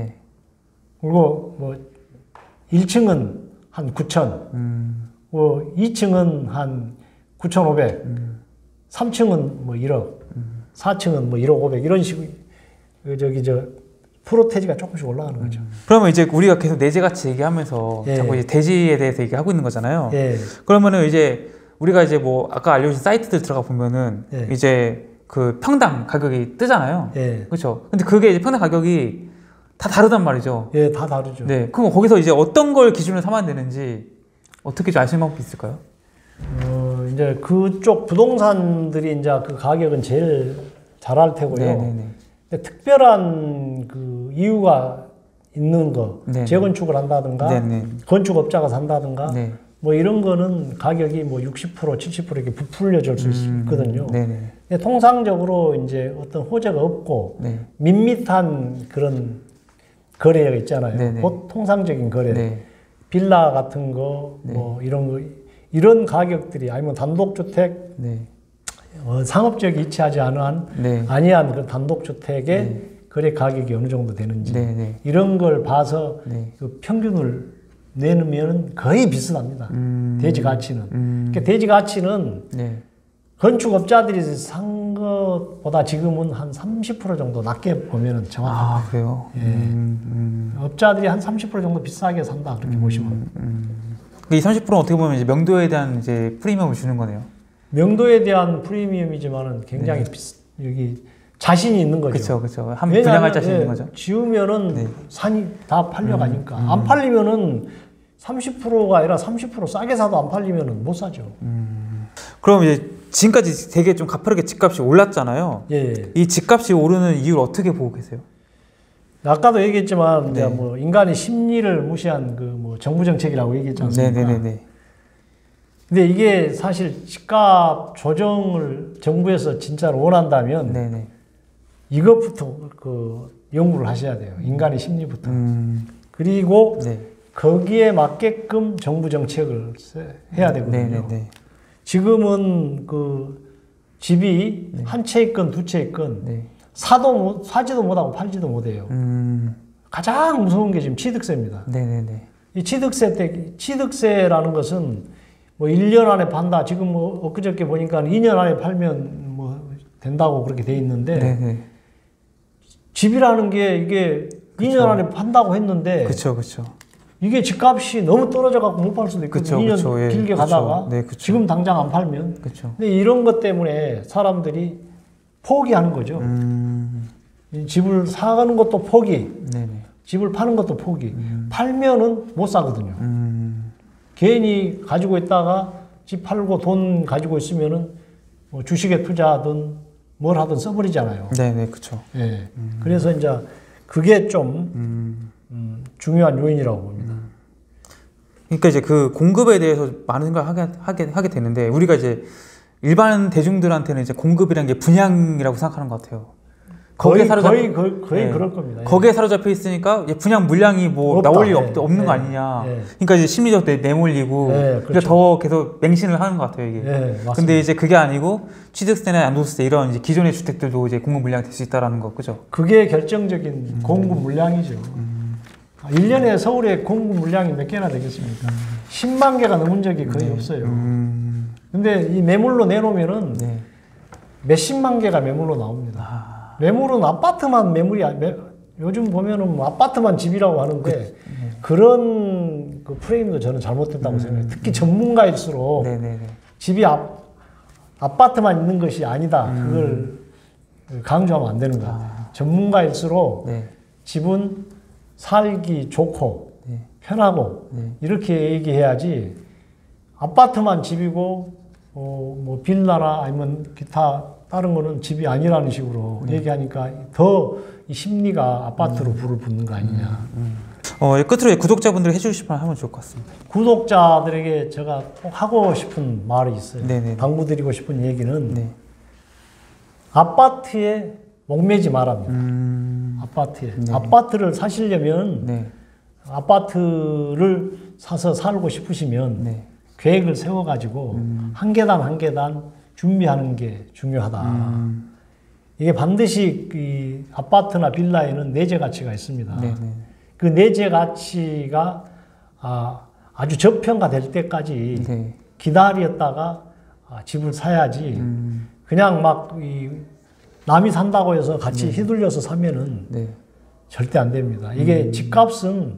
그리고 1층은 한 9천. 2층은 한 9,500, 3층은 1억, 4층은 1억 500 이런 식으로 프로테지가 조금씩 올라가는 거죠. 그러면 이제 우리가 계속 내재 가치 얘기하면서 자꾸 이제 대지에 대해서 얘기하고 있는 거잖아요. 그러면은 이제 우리가 이제 뭐 아까 알려주신 사이트들 들어가 보면은 이제 그 평당 가격이 뜨잖아요. 그렇죠. 근데 그게 이제 평당 가격이 다 다르단 말이죠. 다 다르죠. 네. 그럼 거기서 이제 어떤 걸 기준으로 삼아야 되는지 어떻게 좀 아시는 방법이 있을까요? 이제 그쪽 부동산들이 이제 그 가격은 제일 잘할 테고요. 근데 특별한 그 이유가 있는 거, 재건축을 한다든가, 건축업자가 산다든가, 뭐 이런 거는 가격이 뭐 60%, 70% 이렇게 부풀려질 수 있거든요. 근데 통상적으로 이제 어떤 호재가 없고 밋밋한 그런 거래가 있잖아요. 통상적인 거래, 빌라 같은 거, 뭐 이런 가격들이 아니면 단독주택, 상업지역에 위치하지 아니한 그 단독주택의 거래 가격이 어느 정도 되는지 이런 걸 봐서 그 평균을 내놓으면 거의 비슷합니다. 대지 가치는. 그러니까 대지 가치는 건축업자들이 산 것보다 지금은 한 30% 정도 낮게 보면 정확합니다. 아, 그래요? 업자들이 한 30% 정도 비싸게 산다 그렇게 보시면. 이 30%는 어떻게 보면 이제 명도에 대한 이제 프리미엄을 주는 거네요. 명도에 대한 프리미엄이지만은 굉장히 여기 자신이 있는 거죠. 그렇죠. 한 분양할 자신 있는 거죠. 지으면은 산이 다 팔려가니까 안 팔리면은 30%가 아니라 30% 싸게 사도 안 팔리면은 못 사죠. 그럼 이제 지금까지 되게 좀 가파르게 집값이 올랐잖아요. 이 집값이 오르는 이유를 어떻게 보고 계세요? 아까도 얘기했지만 이제 뭐 인간의 심리를 무시한 그 뭐 정부 정책이라고 얘기했지 않습니까? 근데 이게 사실 집값 조정을 정부에서 진짜로 원한다면 이것부터 그 연구를 하셔야 돼요. 인간의 심리부터. 그리고 거기에 맞게끔 정부 정책을 해야 되거든요. 지금은 그 집이 한 채 있건 두 채 있건 사지도 못하고 팔지도 못해요. 가장 무서운 게 지금 취득세입니다. 이 취득세라는 것은 뭐 1년 안에 판다. 지금 뭐 엊그저께 보니까 2년 안에 팔면 뭐 된다고 그렇게 돼 있는데 집이라는 게 이게 2년 안에 판다고 했는데 이게 집값이 너무 떨어져 갖고 못 팔 수도 있거든요. 2년 길게 가다가 지금 당장 안 팔면. 근데 이런 것 때문에 사람들이 포기하는 거죠. 집을 사가는 것도 포기, 집을 파는 것도 포기. 팔면은 못 사거든요. 괜히 가지고 있다가 집 팔고 돈 가지고 있으면은 뭐 주식에 투자하든 뭘 하든 써버리잖아요. 그렇죠. 그래서 이제 그게 좀 중요한 요인이라고 봅니다. 그러니까 이제 그 공급에 대해서 많은 생각을 하게 되는데 우리가 이제 일반 대중들한테는 이제 공급이라는 게 분양이라고 생각하는 것 같아요. 거기에 그럴 겁니다. 거기에 사로잡혀 있으니까 분양 물량이 뭐 나올 리 없는 거 아니냐. 그러니까 이제 심리적으로 내몰리고 그러니까 더 계속 맹신을 하는 것 같아요 이게. 근데 이제 그게 아니고 취득세나 양도세 이런 이제 기존의 주택들도 이제 공급 물량이 될 수 있다라는 거, 그죠? 그게 결정적인 공급 물량이죠. 1년에 서울에 공급 물량이 몇 개나 되겠습니까? 10만 개가 넘은 적이 거의 없어요. 근데 이 매물로 내놓으면은 몇십만 개가 매물로 나옵니다. 매물은 아파트만 매물이 요즘 보면은 뭐 아파트만 집이라고 하는데 그런 그 프레임도 저는 잘못됐다고 생각해요. 특히 전문가일수록 집이 아파트만 있는 것이 아니다. 그걸 강조하면 안 되는 것 같아요. 전문가일수록 집은 살기 좋고 편하고 이렇게 얘기해야지 아파트만 집이고 뭐 빌라나 아니면 기타 다른 거는 집이 아니라는 식으로 얘기하니까 더 이 심리가 아파트로 불을 붙는 거 아니냐. 끝으로 구독자분들 해주고 싶은 말 하면 좋을 것 같습니다. 구독자들에게 제가 꼭 하고 싶은 말이 있어요. 당부드리고 싶은 얘기는 아파트에 목매지 말랍니다. 아파트를 사시려면 아파트를 사서 살고 싶으시면 계획을 세워가지고 한 계단 한 계단 준비하는 게 중요하다. 이게 반드시 이 아파트나 빌라에는 내재 가치가 있습니다. 그 내재 가치가 아주 저평가될 때까지 기다렸다가 집을 사야지 그냥 막 남이 산다고 해서 같이 휘둘려서 사면은 절대 안 됩니다. 이게 집값은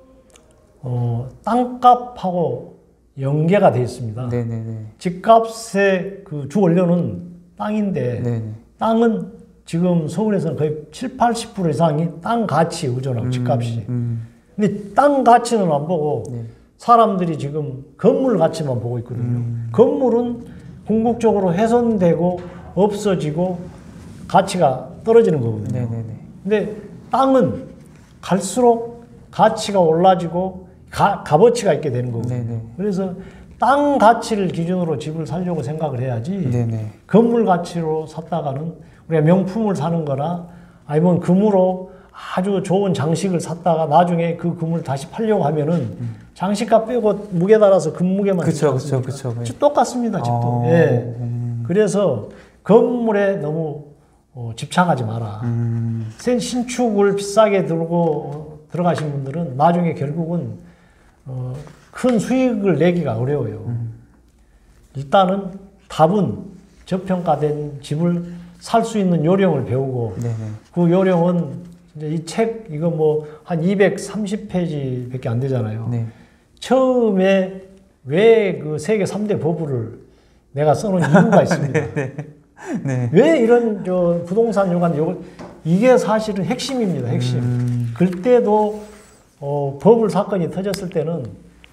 땅값하고 연계가 되어 있습니다. 집값의 그 주 원료는 땅인데 땅은 지금 서울에서는 거의 70~80% 이상이 땅 가치에 의존하고 집값이. 근데 땅 가치는 안 보고 사람들이 지금 건물 가치만 보고 있거든요. 건물은 궁극적으로 훼손되고 없어지고 가치가 떨어지는 거거든요. 근데 땅은 갈수록 가치가 올라지고 값어치가 있게 되는 거거든요. 그래서 땅 가치를 기준으로 집을 사려고 생각을 해야지 건물 가치로 샀다가는 우리가 명품을 사는 거나 아니면 금으로 아주 좋은 장식을 샀다가 나중에 그 금을 다시 팔려고 하면은 장식값 빼고 무게 달아서 금무게만 그쵸. 똑같습니다. 집도. 예. 그래서 건물에 너무 집착하지 마라. 신축을 비싸게 들고 들어가신 분들은 나중에 결국은 큰 수익을 내기가 어려워요. 일단은 답은 저평가된 집을 살 수 있는 요령을 배우고 그 요령은 이제 이 책 이거 뭐 한 230페이지밖에 안 되잖아요. 처음에 왜 그 세계 3대 버블을 내가 써놓은 이유가 있습니다. 왜 이런 부동산 요관 이게 사실은 핵심입니다. 핵심. 그때도 버블 사건이 터졌을 때는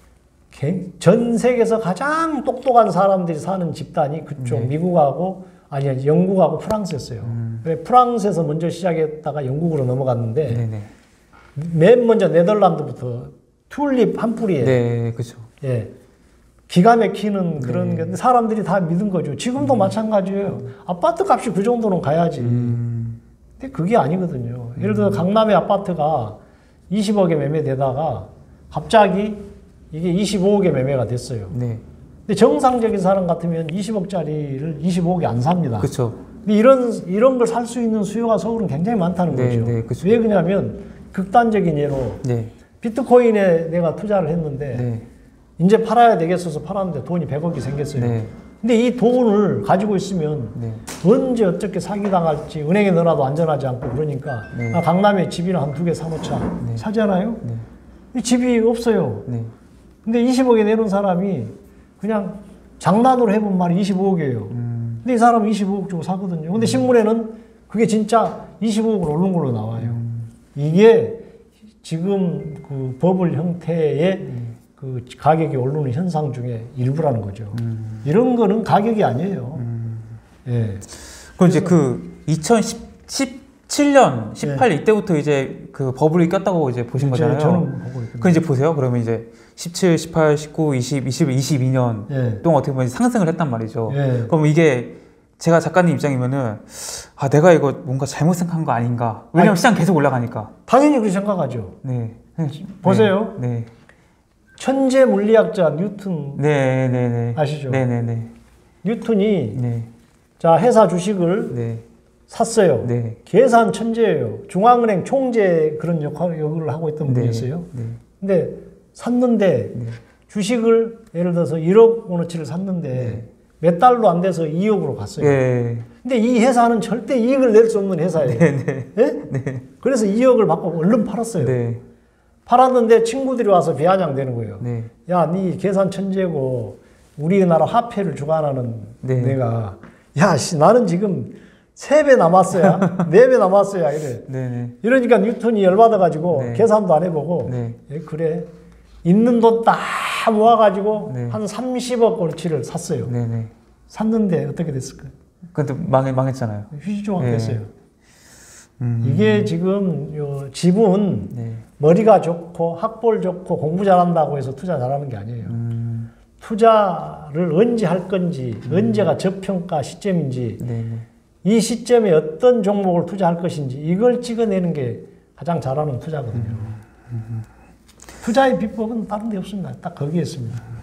전 세계에서 가장 똑똑한 사람들이 사는 집단이 그쪽 미국하고 아니 영국하고 프랑스였어요. 프랑스에서 먼저 시작했다가 영국으로 넘어갔는데 맨 먼저 네덜란드부터 튤립 한 뿌리에 예, 기가 막히는 그런 게 사람들이 다 믿은 거죠. 지금도 마찬가지예요. 아파트 값이 그 정도는 가야지. 근데 그게 아니거든요. 예를 들어 강남의 아파트가 20억에 매매되다가 갑자기 이게 25억에 매매가 됐어요. 근데 정상적인 사람 같으면 20억짜리를 25억에 안 삽니다. 근데 이런 걸 살 수 있는 수요가 서울은 굉장히 많다는 거죠. 왜 그러냐면 극단적인 예로 비트코인에 내가 투자를 했는데 이제 팔아야 되겠어서 팔았는데 돈이 100억이 생겼어요. 근데 이 돈을 가지고 있으면 언제 어떻게 사기당할지 은행에 넣어놔도 안전하지 않고 그러니까 강남에 집이나 한 2개 사놓자 사잖아요. 집이 없어요. 근데 20억에 내놓은 사람이 그냥 장난으로 해본 말이 25억이에요. 근데 이 사람은 25억 주고 사거든요. 근데 신문에는 그게 진짜 25억으로 오른 걸로 나와요. 이게 지금 그 버블 형태의 그 가격이 오르는 현상 중에 일부라는 거죠. 이런 거는 가격이 아니에요. 예. 그럼 이제 그 2017년, 18 이때부터 이제 그 버블이 꼈다고 이제 보신 거잖아요. 저는 보고 있거든요. 그 이제 보세요. 그러면 이제 17, 18, 19, 20, 21, 22년 동안 어떻게 보면 상승을 했단 말이죠. 그럼 이게 제가 작가님 입장이면은 내가 이거 뭔가 잘못 생각한 거 아닌가? 왜냐면 시장 계속 올라가니까. 당연히 그렇게 생각하죠. 보세요. 천재 물리학자 뉴턴 아시죠? 뉴턴이 자 회사 주식을 샀어요. 계산 천재예요. 중앙은행 총재 그런 역할을 하고 있던 분이었어요. 근데 샀는데 주식을 예를 들어서 1억 원어치를 샀는데 몇 달도 안 돼서 2억으로 갔어요. 근데 이 회사는 절대 이익을 낼 수 없는 회사예요. 그래서 2억을 받고 얼른 팔았어요. 팔았는데 친구들이 와서 비아냥대는 거예요. 야, 니 계산 천재고 우리나라 화폐를 주관하는 내가 야, 나는 지금 3배 남았어야 4배 남았어야 이래. 이러니까 뉴턴이 열받아가지고 계산도 안 해보고 그래 있는 돈 다 모아가지고 한 30억 원치를 샀어요. 샀는데 어떻게 됐을까요? 근데 망했잖아요. 휴지조각 됐어요. 이게 지금 집은 머리가 좋고 학벌 좋고 공부 잘한다고 해서 투자 잘하는 게 아니에요. 투자를 언제 할 건지 언제가 저평가 시점인지 이 시점에 어떤 종목을 투자할 것인지 이걸 찍어내는 게 가장 잘하는 투자거든요. 투자의 비법은 다른 데 없습니다. 딱 거기에 있습니다.